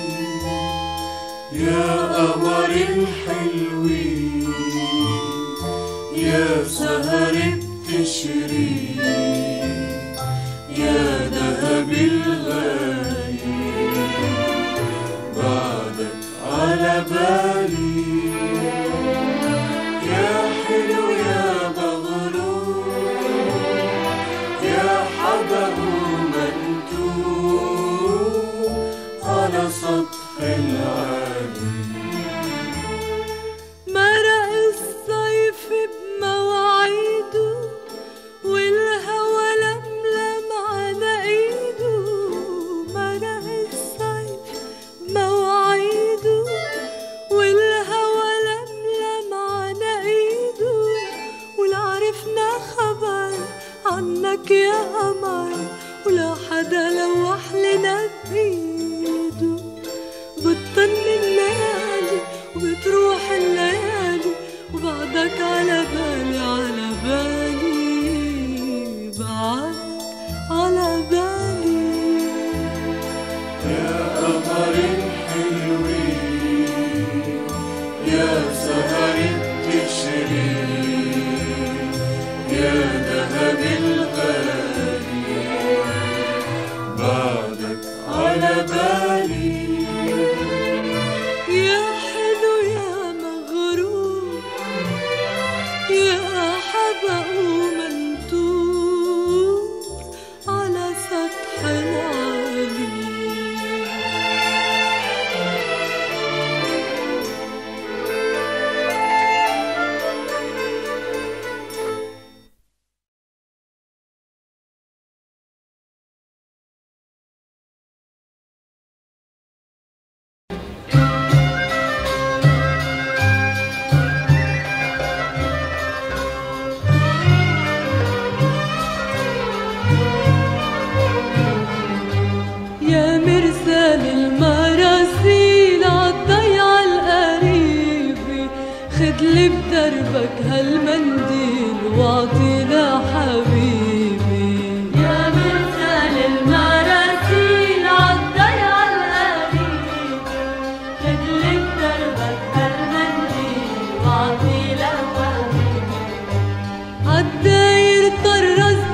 Speaker 3: يا قمر الحلوين. يا سهر بتشري يا دهب الغالي. بعدك على بالي يا حلو يا مغرور. يا حبق منتور على سطح العالي.
Speaker 1: مرق الصيف بمواعيده والهوى لملم على ايده. مرق الصيف بمواعيده والهوى لملم على ايده. ولا عرفنا خبر عنك يا قمر ولا حدا لوح لنا بإيده. بتطل الليالي وبتروح الليالي وبعدك على بالي على بالي. بعدك على بالي
Speaker 3: يا قمر الحلوين. يا سهر بتشري يا ذهب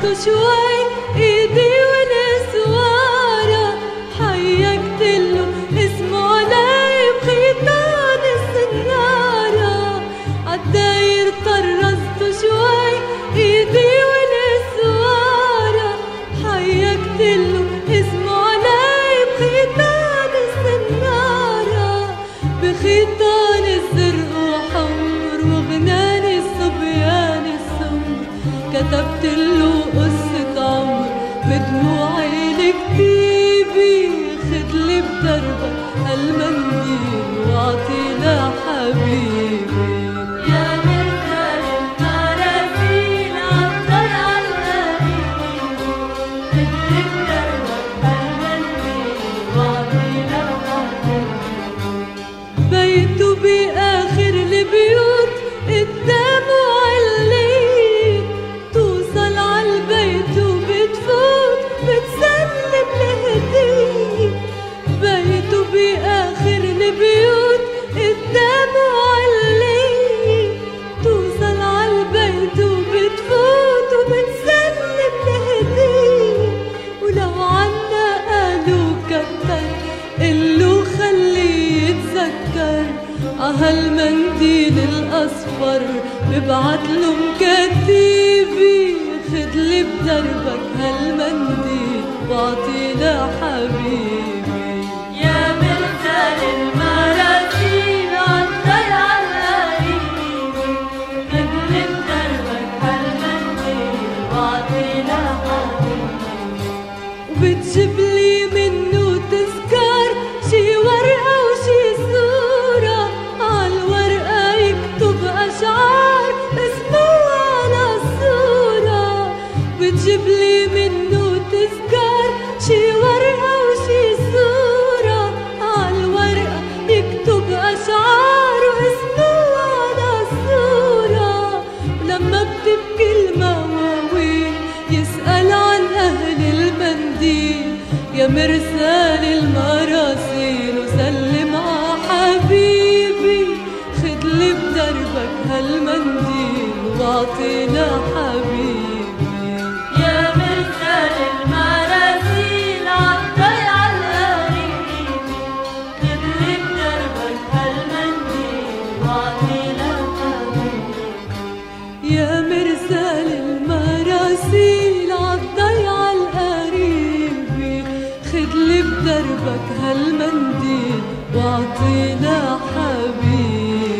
Speaker 1: شوي ايدي ونسوارة، حيكتله اسمه علي بخيطان السنارة. عالداير طرزته شوي ايدي ونسوارة، حيكتله اسمه علي بخيطان السنارة. بخيطان الزرق وحمر وغنان الصبيان السمر، كتبتله قصة عمر بدموعي لكتيبي. خدلي بدربك هالمنديل واعطي لحبيبي. يا مرسال المراسيل عطر عالقريب، خدلي بدربك هالمنديل واعطي لحبيبي. بيته بآخر البيوت قدامه علية، توصل عالبيت وبتفوت بتسلم الهدية. بيته بآخر البيوت قدامه علية، توصل عالبيت وبتفوت وبتسلم الهدية. ولو عنا قالوا كتر قلو خليه يتذكر، عهالمنديل الأصفر ببعتله مكتيبي. خدلي بدربك هالمنديل واعطي لحبيبي. يا مرسال المراسيل عطر عالقريب، خدلي بدربك هالمنديل واعطي لحبيبي. وبتجيبلي منه تذكار شي ورقة وشي صورة، عالورقة يكتب أشعار اسمه على الصورة. بتجيبلي منه تذكار شي ورقة وشي صورة، عالورقة يكتب أشعار واسمه على الصورة. ولما بتبكي المواويل يسأل عن أهل المنديل. يا مرسال المراسيل وسلم عحبيبي، خدلي بدربك هالمنديل واعطي لحبيبي. يا مرسال المراسيل عطر عالقريب، خدلي بدربك هالمنديل واعطي لحبيبي. يا مرسال المراسيل عالضيعة القريبة، خدلي بدربك هالمنديل واعطي لحبيبي.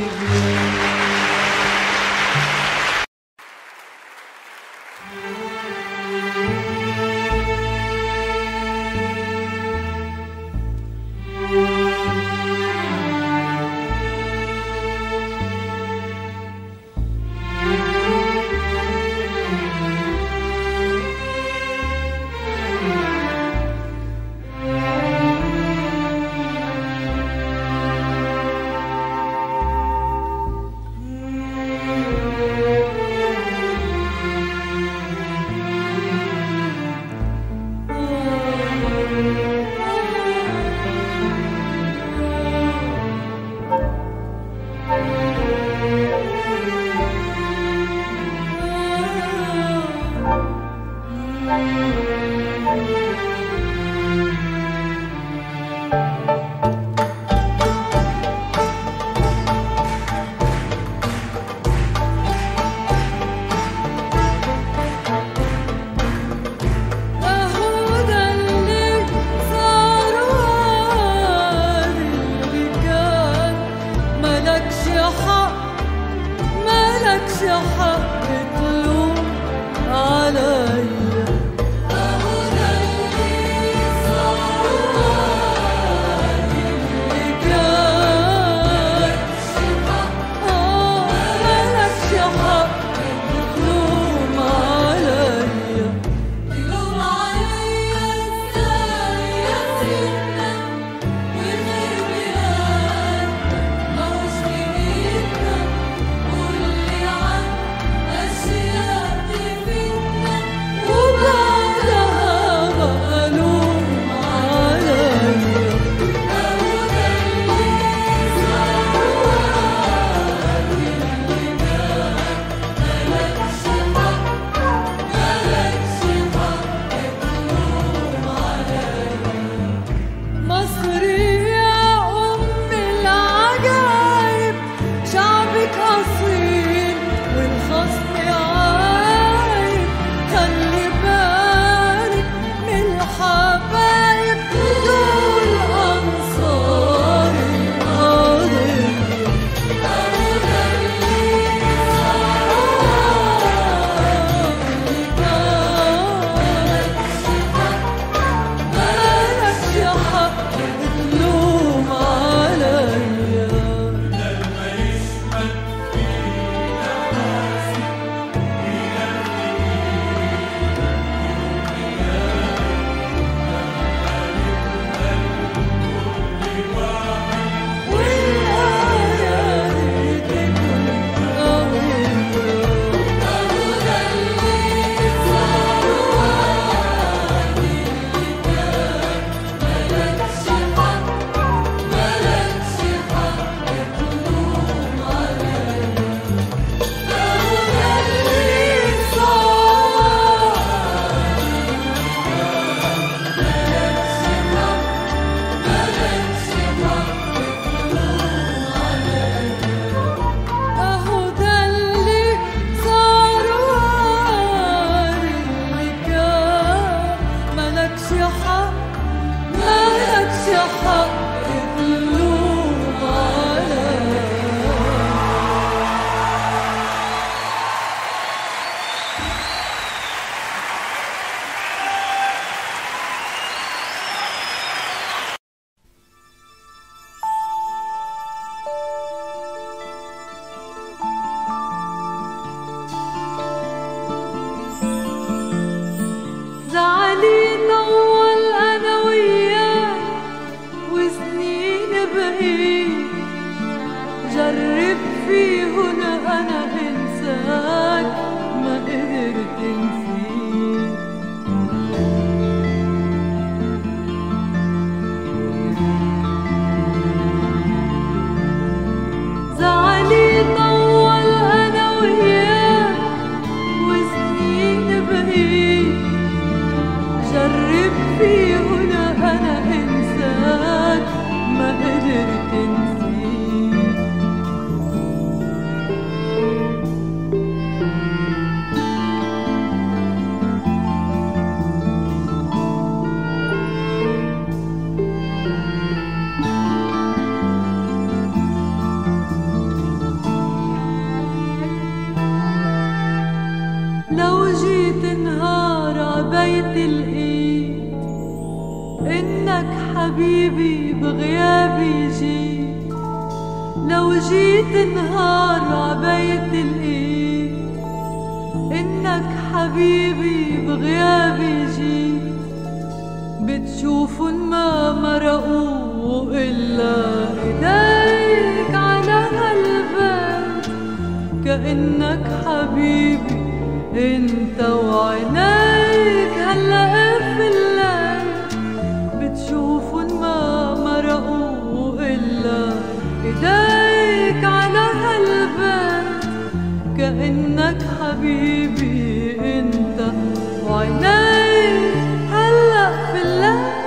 Speaker 1: عبيت الإيد إنك حبيبي بغيابي جيت. لو جيت نهار عبيت الإيد إنك حبيبي بغيابي جيت. بتشوفن ما مرقوا إلا إيديك على هالبيت. كأنك حبيبي انت وعينيك هلأ في الليل. بتشوفن ما مرقوا إلا إيديك على هالبيت. كأنك حبيبي انت وعينيك هلأ في الليل.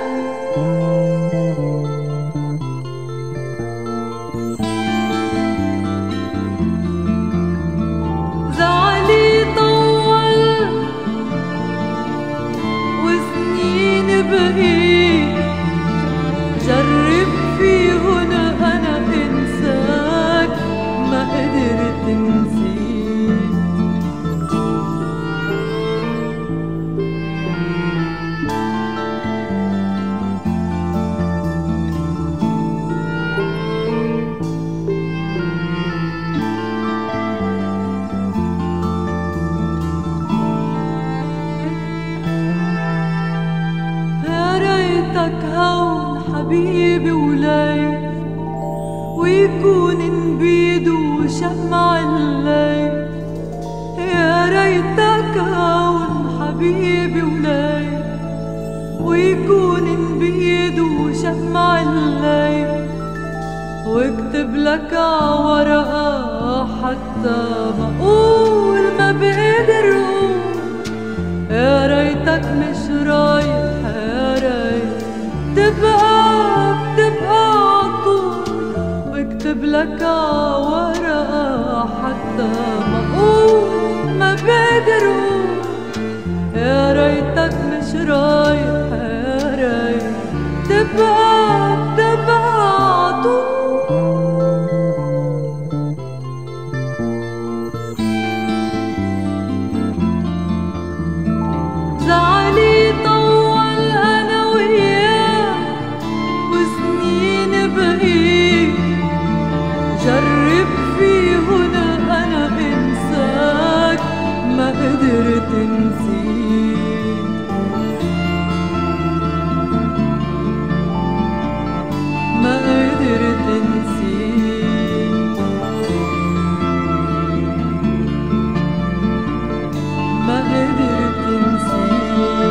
Speaker 1: زعلي طول وسنين بقيت جرب فيهن أنا انساك ما قدرت نسيت. يا ريتك هون حبيبي وليل ويكون نبيد وشمع الليل. يا ريتك هون حبيبي وليل ويكون نبيد وشمع الليل. واكتب لك عورقة حتى ما اقول ما بقدر اقول. يا ريتك مش رايح يا ريت تبقى عطول. واكتب لك ورقة حتى ما اقول ما بقدر اقول. يا ريتك مش رايح يا ريت تبقى عطول. زعلي طول أنا وياك وسنين بقيت جرب فيهن أنا انساك ما قدرت نسيت. ما قدرت نسيت. ما قدرت نسيت.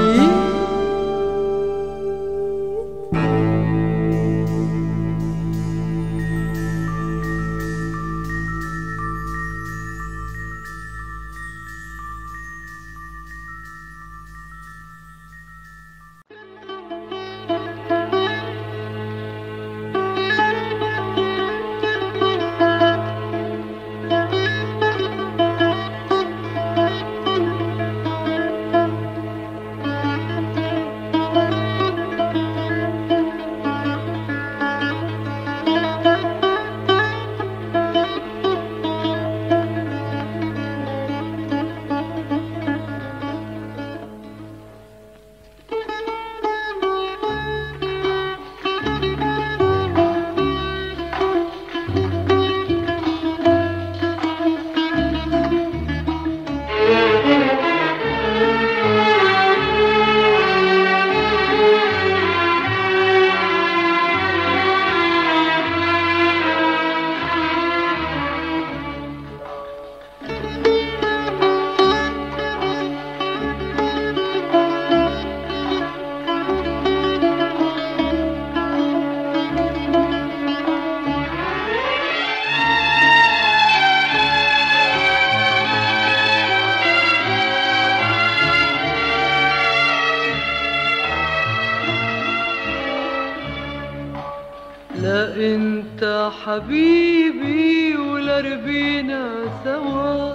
Speaker 1: لا انت حبيبي ولا ربينا سوا.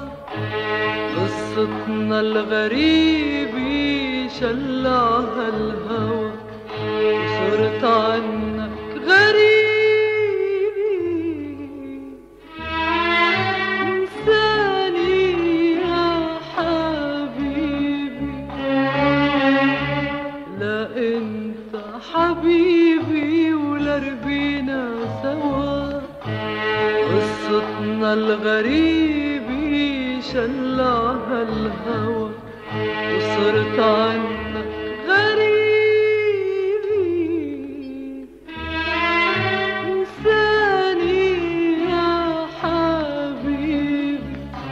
Speaker 1: قصتنا الغريبة شلعها الهوى وصرت عنك غريب. انساني يا حبيبي حبيبي ولربينا سوا، قصتنا الغريبة شلعها الهوى وصرت عنك غريبي، انساني يا حبيبي.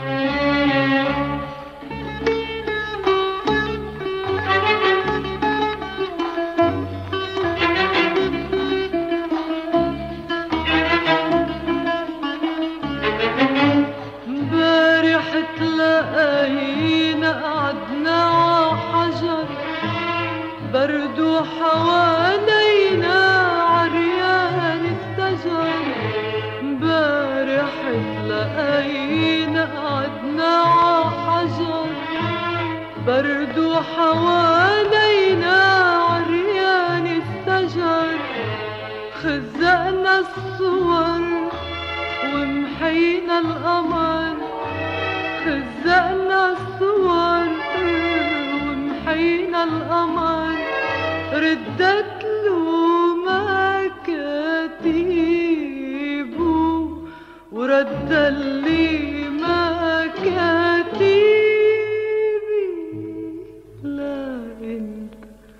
Speaker 1: امبارح تلاقينا قعدنا عحجر، برد وحوالينا عريان الشجر. امبارح تلاقينا قعدنا عحجر، برد وحوالينا عريان الشجر. خزقنا الصور ومحينا القمر، خزقنا الصور ومحينا القمر. ردت له مكاتيبه ورد لي مكاتيبي. لا انت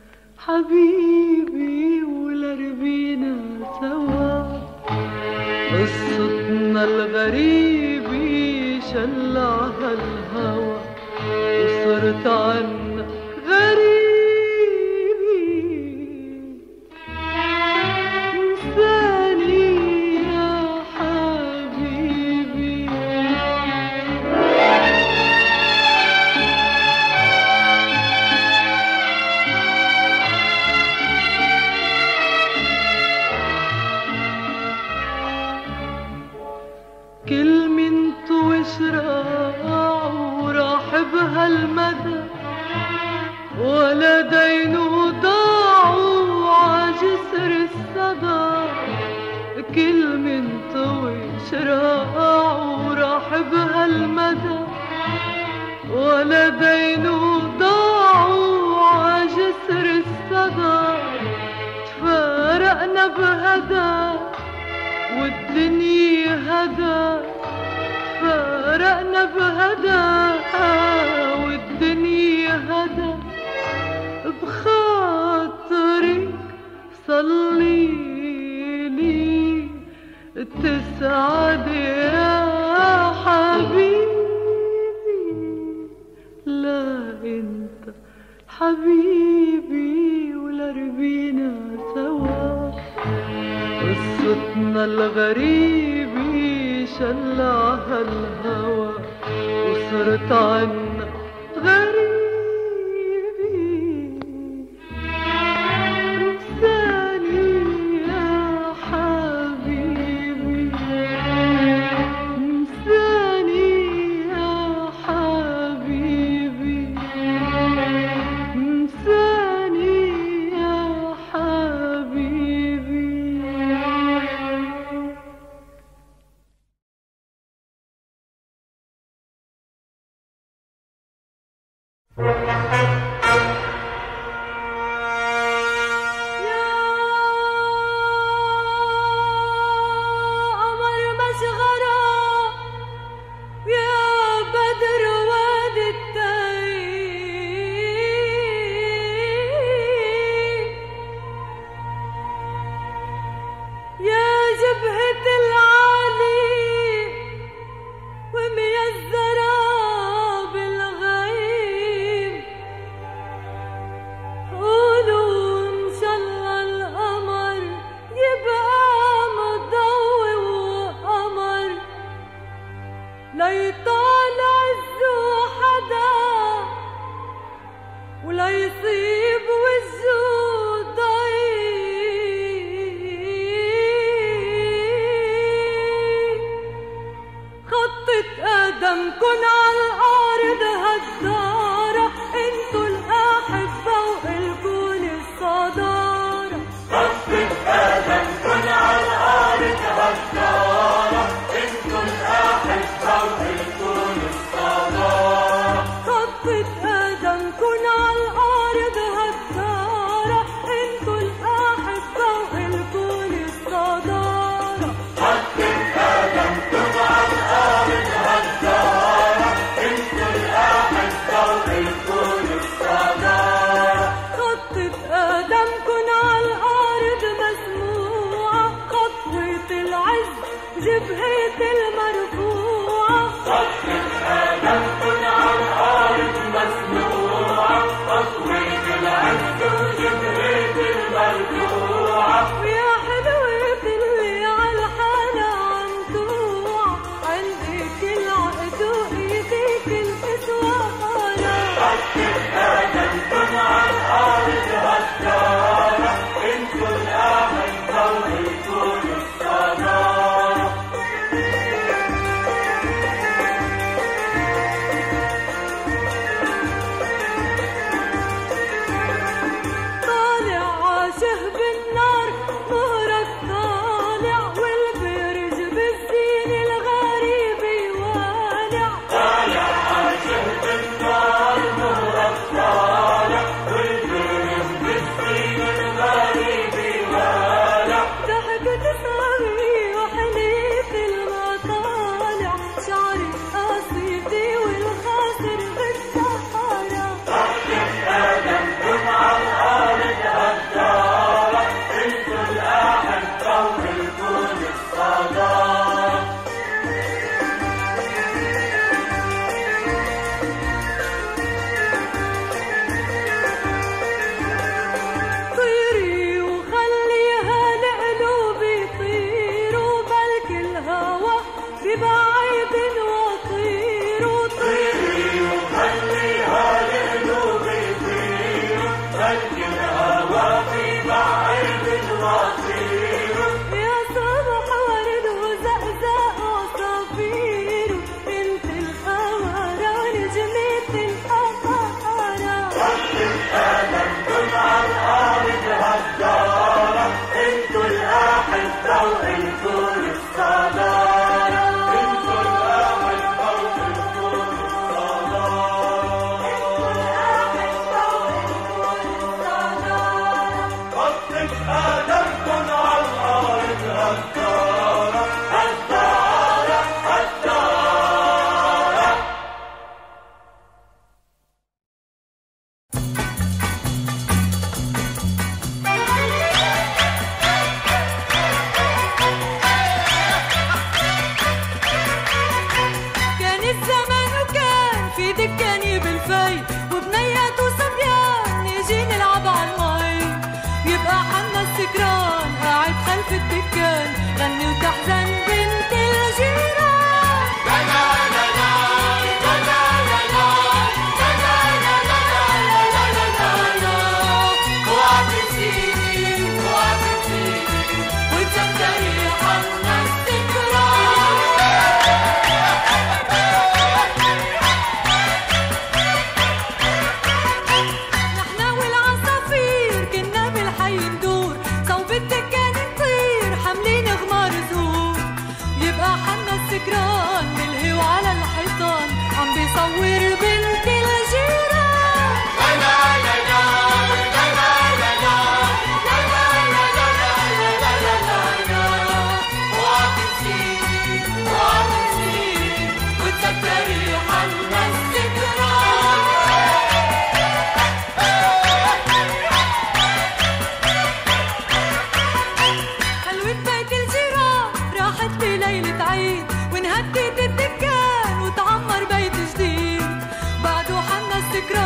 Speaker 1: حبيبي ولربينا سوا، قصتنا الغريبة شلعها الهوى وصرت عنك غريبي، انساني يا حبيبي. كل منت وشراع وراح بهالمدى، ولا دين وضاع وعجسر الصدى. كل منت وشراع وراح بهالمدى، ولا دين وضاع وعجسر الصدى. تفارقنا بهدى والدنيا هدى، فارقنا بهدى والدنيا هدى. بخاطرك صليلي تسعد يا حبيبي. لا انت حبيبي ولربينا سوا، قصتنا الغريبة شلعها الهوى وصرت عنك غريبي، انساني يا حبيبي، انساني يا حبيبي، انساني يا حبيبي.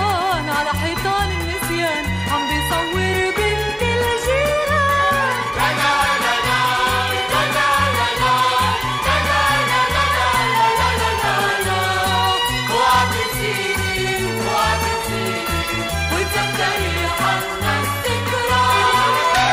Speaker 1: سكران على حيطان النسيان عم بيصور بنت الجيران.
Speaker 2: لا لا لا لا لا لا لا لا لا لا لا لا لا لا. اوعى تنسيني اوعى تنسيني وتذكري حنا السكران.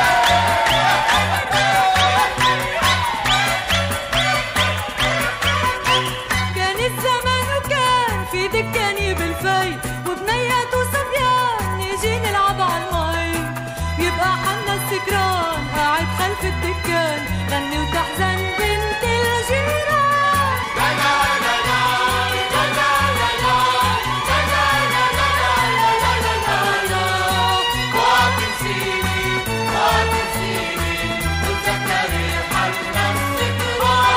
Speaker 1: كان الزمان وكان في دكاني بالفي وبنيات وصبيان نيجي نلعب عالمي، بيبقى حنا السكران قاعد خلف الدكان غني وتحزن بنت الجيران.
Speaker 2: لا لا لا لا لا لا لا لا لا لا لا لا لا لا. اوعى تنسيني اوعى تنسيني وتذكري حنا السكران.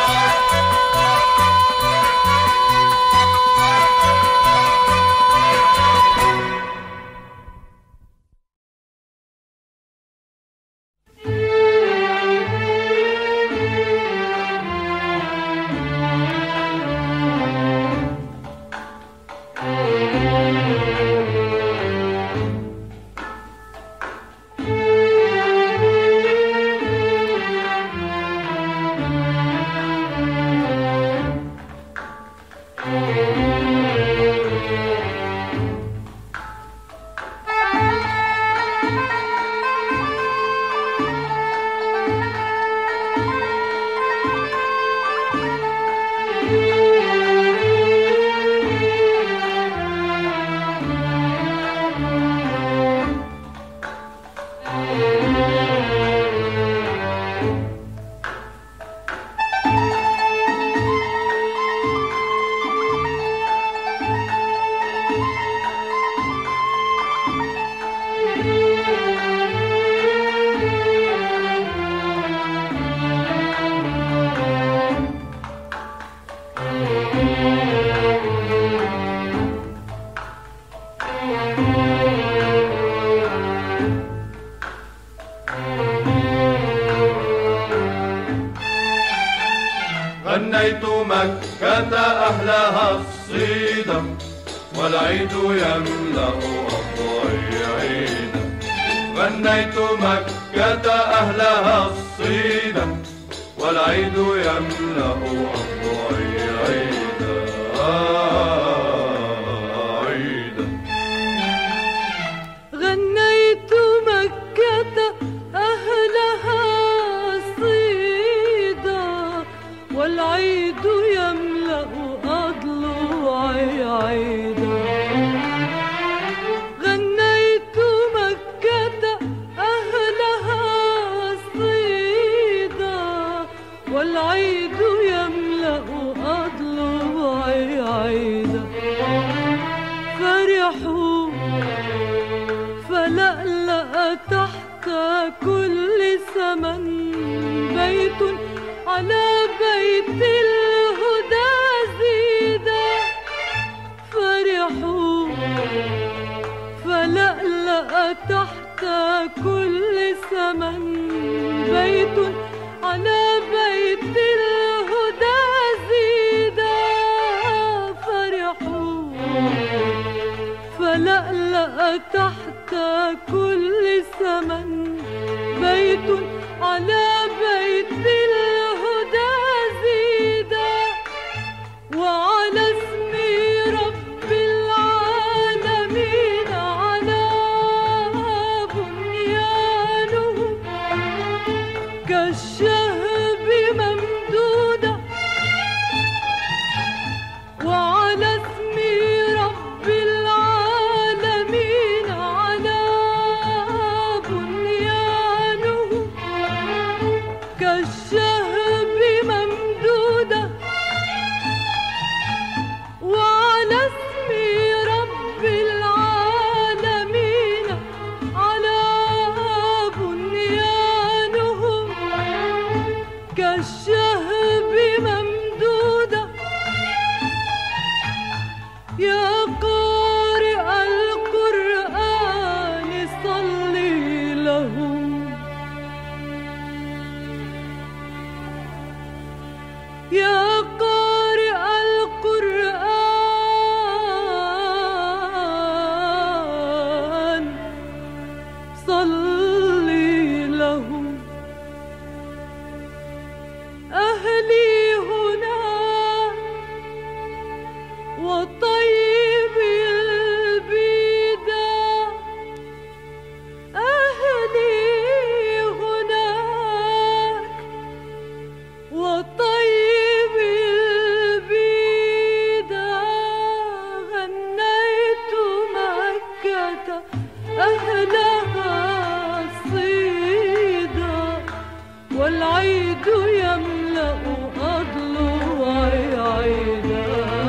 Speaker 3: غنيت مكة أهلها الصيدا والعيد يملأ أضعي عيدا. غنيت مكة أهلها الصيدا والعيد يملأ أضعي عيدا عيدا.
Speaker 1: غنيت مكة أهلها صيدا والعيد يملأ أضلوعي عيدا. غنيت مكة أهلها صيدا والعيد يملأ أضلوعي عيدا. فرحوا فلألأ تحت كل سمن بيت على بيت الهدى زيدا. فرحوا فلألأ تحت كل سمن بيت على بيت الهدى زيدا. فرحوا فلألأ تحت كل سمن بيت على بيت الهدى زيدا. وعلى اسم رب العالمين على بنيانه كالشهب ممدودة. وعلى اسم رب العالمين على بنيانه كالشهب أهلها صيدا والعيد يملأ أضلوعي عيدا.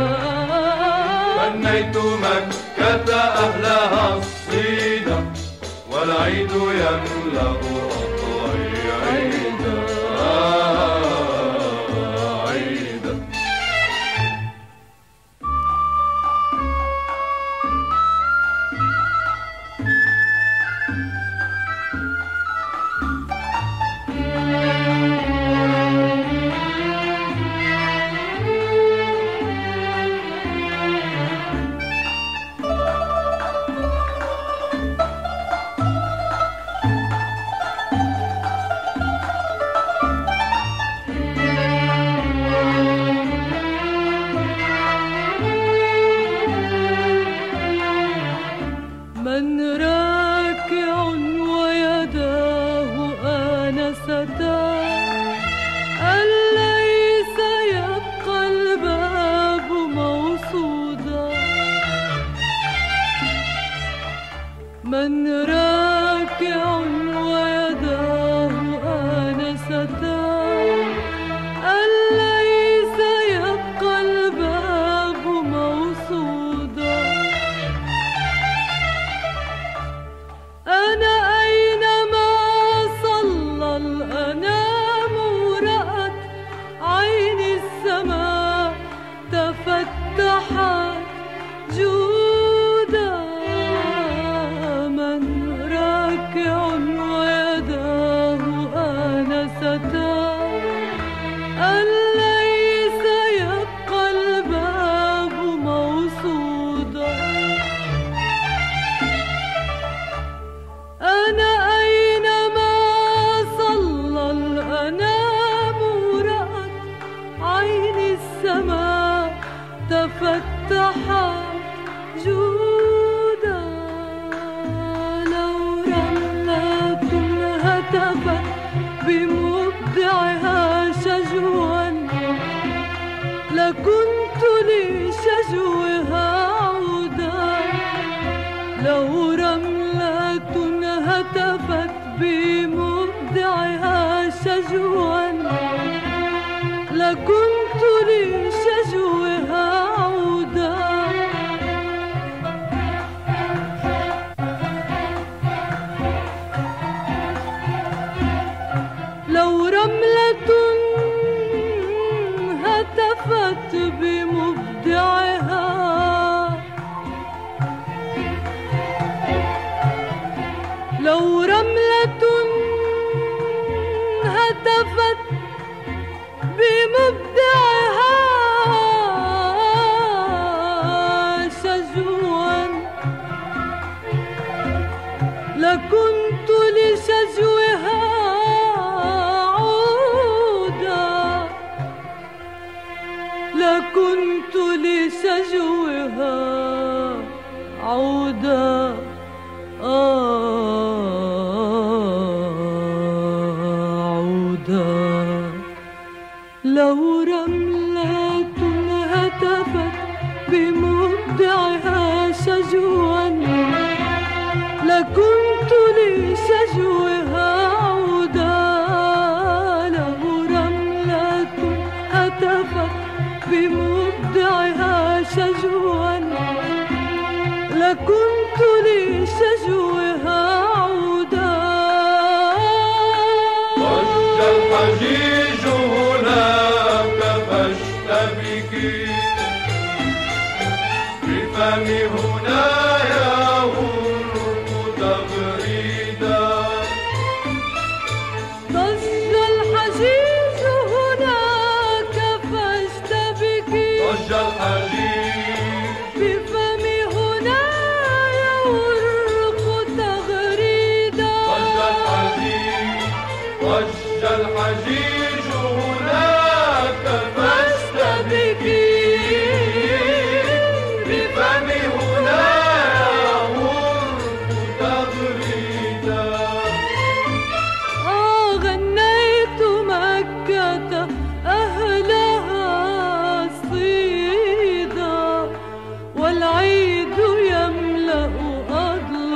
Speaker 3: غنيت مكة أهلها الصيدا والعيد يملأ أضلوعي عيدا.
Speaker 1: من راكع ويداه آنستان أليس يبقى الباب موصودا. من راكع ويداه آنستان أليس يبقى الباب موصودا. أنا أينما صلى الأنام رأت عيني السماء تفتحت جودا. من راكع ويداه آنستان أليس يبقى الباب موصودا. أنا أينما صلى الأنام رأت عيني السماء تفتحت جودا. لو رملة هتفت بمبدعها شجوا لكنت لشجوها عودا. لو رملة هتفت بمبدعها شجوا لكنت لشجوها عودا. لو رملة هتفت بمبدعها لو رملة هتفت بمبدعها شجوا لكنت لشجوها عودا. لكنت لشجوها عودا. عودا. لو رملة هتفت بمبدعها شجوا لكنت لشجوها عودا. لو رملة هتفت بمبدعها شجوا لكنت لشجوها عودا.
Speaker 3: ضج الحجيج هناك فاشتبكي بفم هنا يهرق تغريدا.
Speaker 1: ضج الحجيج هناك فاشتبكي
Speaker 3: ضج الحجيج
Speaker 1: بفم هنا يهرق تغريدا.
Speaker 3: ضج الحجيج ضج الحجيج هناك فاشتبكي بفم هنا يهرق تغريدا.
Speaker 1: غنيت مكة أهلها صيدا والعيد يملأ أضلاعي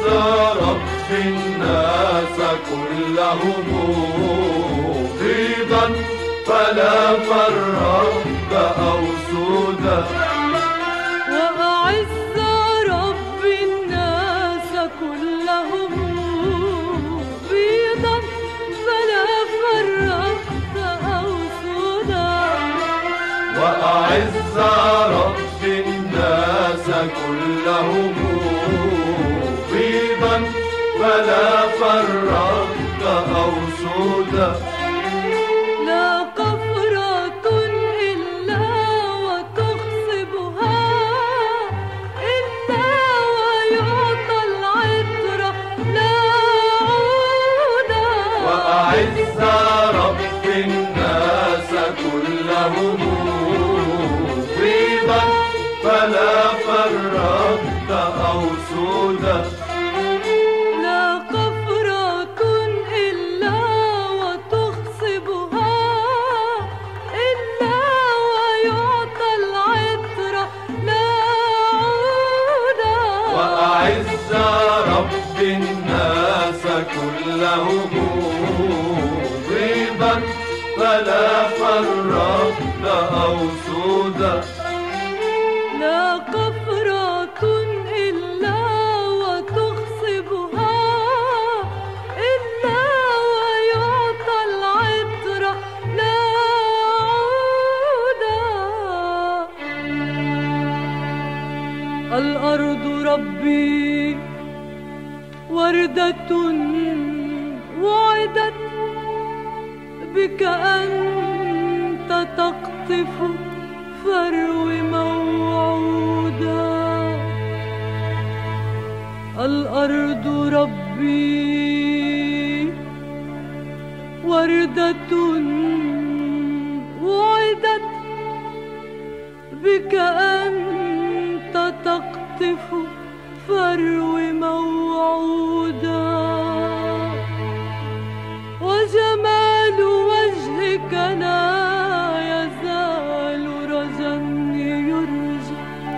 Speaker 3: رب الناس كلهم بيضا فلا فرقت أو سودا
Speaker 1: وأعز رب الناس كلهم بيضا فلا فرقت أو سودا
Speaker 3: وأعز رب الناس كلهم بيضا فلا فرقت أو سودا
Speaker 1: لا قفرة إلا وتخصبها إلا ويعطى العطر لا عودا
Speaker 3: وأعز رب الناس كلهم بيضا فلا فرقت أو سودا
Speaker 1: لا قفرة إلا وتخصبها إلا ويعطى العطر لا عودا
Speaker 3: وأعز رب الناس كلهم بيضا فلا فرقت أو سودا
Speaker 1: لا قفرة إلا وتخصبها إلا ويعطى العطر لا عودا الأرض ربي وردة وعدت بك أنت تقطف فرو موعودا الأرض ربي وردة وعدت بك أنت تقطف فرو موعودا وجمال وجهك لا يزال رجا يرجى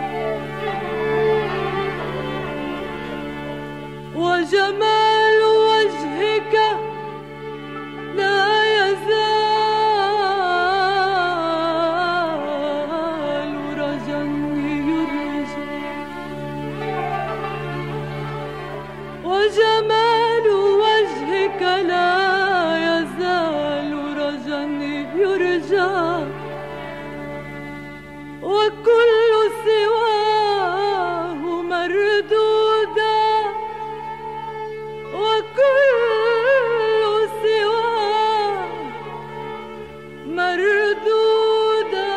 Speaker 1: وجمال وجهك لا يزال رجا يرجى وجمال وجهك لا يزال رجا يرجى وكل سواه مردودا وكل سواه مردودا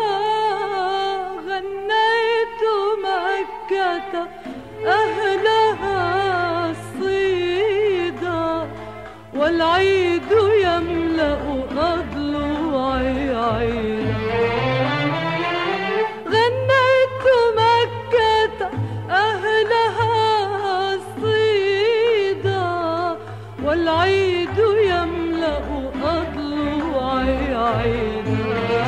Speaker 1: غنيت مكة أهلها صيدا والعيد يملأ أضلوعي عينا غنيت مكة أهلها صيدا والعيد يملأ أضلوعي عينا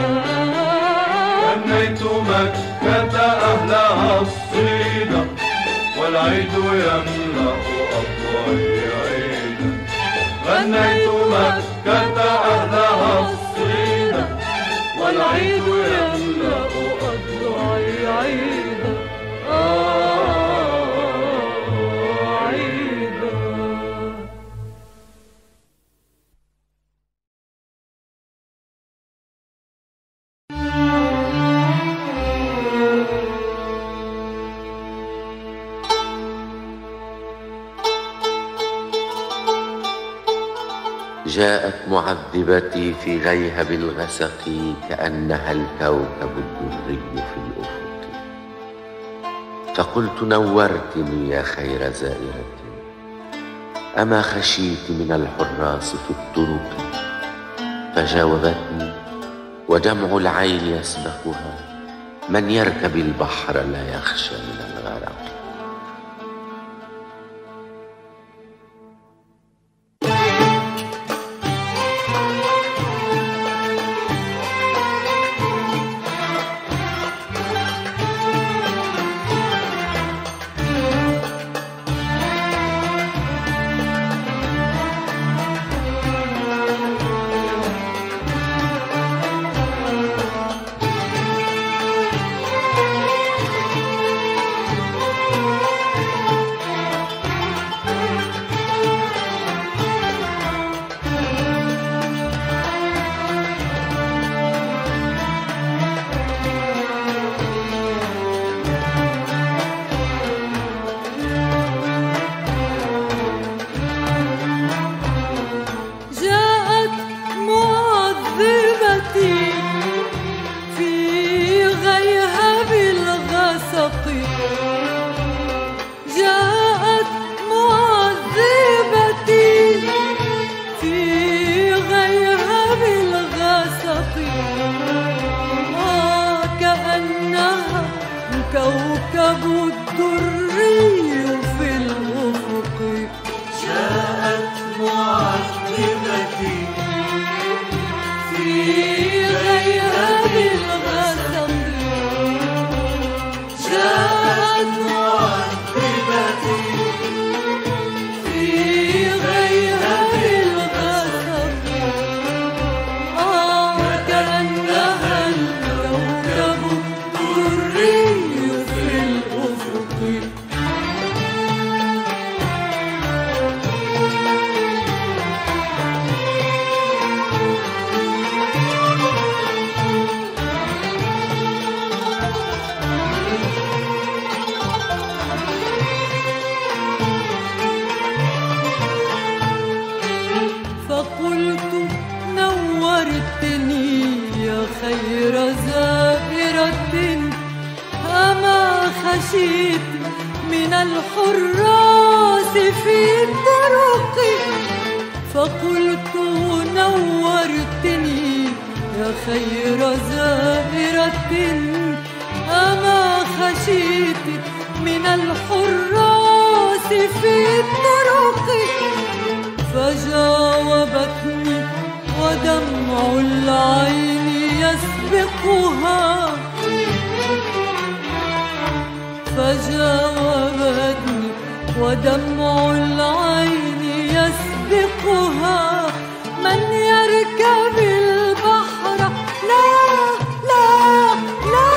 Speaker 3: غنيت مكة أهلها الصيدا والعيد يملأ أضلوعي عيدا غنيت مكة أهلها الصيدا والعيد يملأ أضلوعي عيدا عيدا
Speaker 4: جاءت معذبتي في غيهب الغسق كأنها الكوكب الدري في الأفق فقلت نورتني يا خير زائرة أما خشيت من الحراس في الطرق فجاوبتني ودمع العين يسبقها من يركب البحر لا يخشى من الغرق
Speaker 1: جاءت معذبتي في غياب الغسق، كأنها كوكب الدري في الأفق.
Speaker 2: جاءت معذبتي
Speaker 1: في غياب الغسق،
Speaker 2: جاءت معذبتي
Speaker 1: في غياب الغسق، كأنها الكوكب الدري في الأفق. فقلت نورتني يا خير زائرة، أما خشيت من الحراس في الطرق. فقلت نورتني يا خير زائرة، أما خشيت من الحراس في الطرق. فجاوبتني ودمع العين يسبقها، فجاوبتني ودمع العين يسبقها. من يركب البحر لا لا لا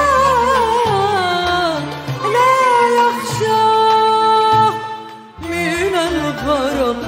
Speaker 1: لا يخشى من الغرق.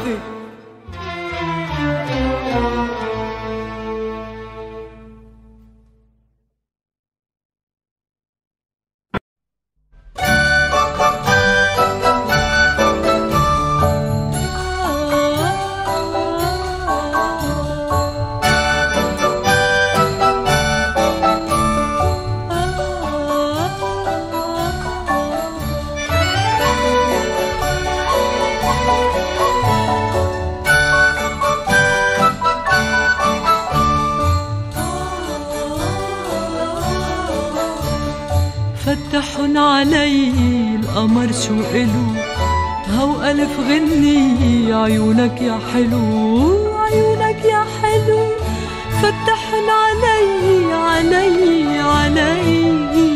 Speaker 1: فتح علي القمر شو إلو، هو ألف غني عيونك يا حلو، عيونك يا حلو. فتح علي علي علي.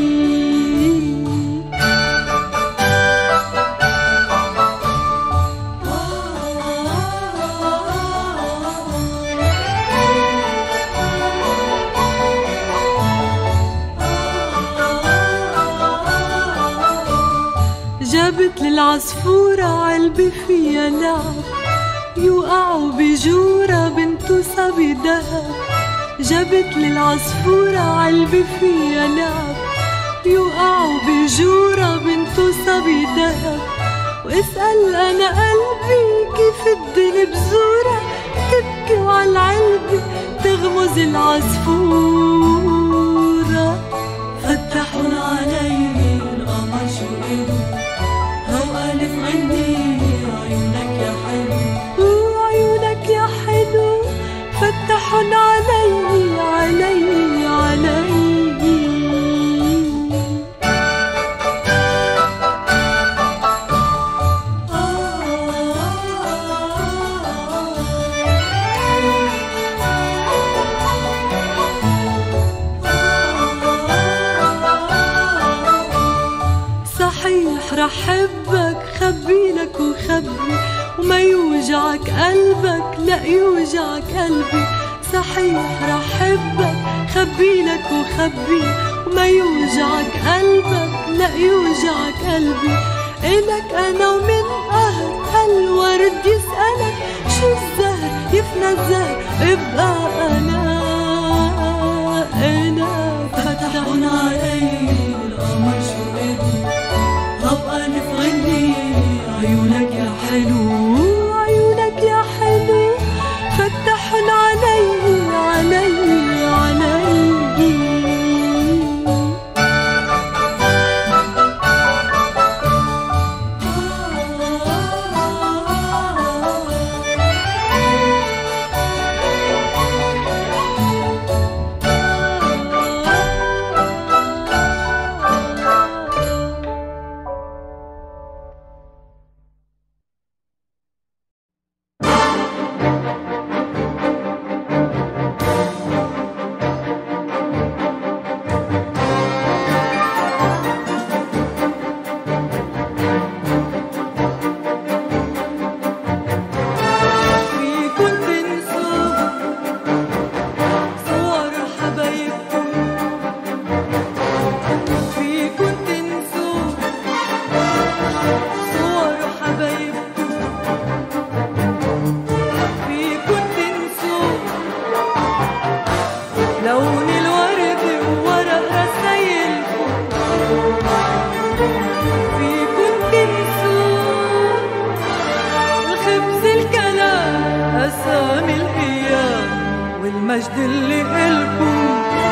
Speaker 1: جابت للعصفورة علبة فيها لعب، يوقعوا بجورة بنتو صبي دهب. جابت للعصفورة علبة فيها لعب، يوقعوا بجورة بنتو صبي دهب. واسأل أنا قلبي كيف الدنيا بزورة، تبكي وعالعلبة تغمز العصفورة. فتحوا علي القمر شو إلو، هو ألف غني عيونك يا حلو، عيونك يا حلو. فتحوا علي علي علي. صحيح رح حبك، خبيلك وخبي وما يوجعك قلبك، لا يوجعك قلبي. صحيح رح حبك، خبيلك وخبي وما يوجعك قلبك، لا يوجعك قلبي. إلك أنا ومن قهر هالورد يسألك شو الزهر، يفنى الزهر ابقى أنا. فتحوا علي القمر شو إلو، هو ألف غني عيونك يا حلو، عيونك يا حلو. فتحوا علي علي علي. فيكن تنسوا الخبز الكلام أسامي الأيام والمجد اللي إلكم.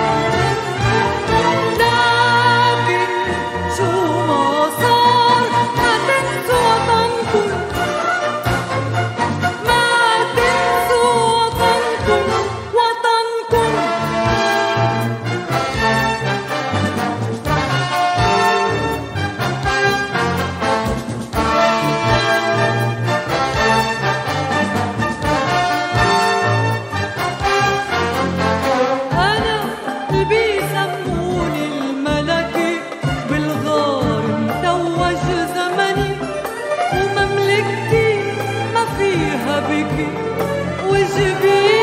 Speaker 1: لكن شو ما صار ما تنسوا وطنكم، ما تنسوا وطنكم وطنكم. أنا اللي بيسموني الملكي بالغار متوج زمني، ومملكتي ما فيها بكي وجبي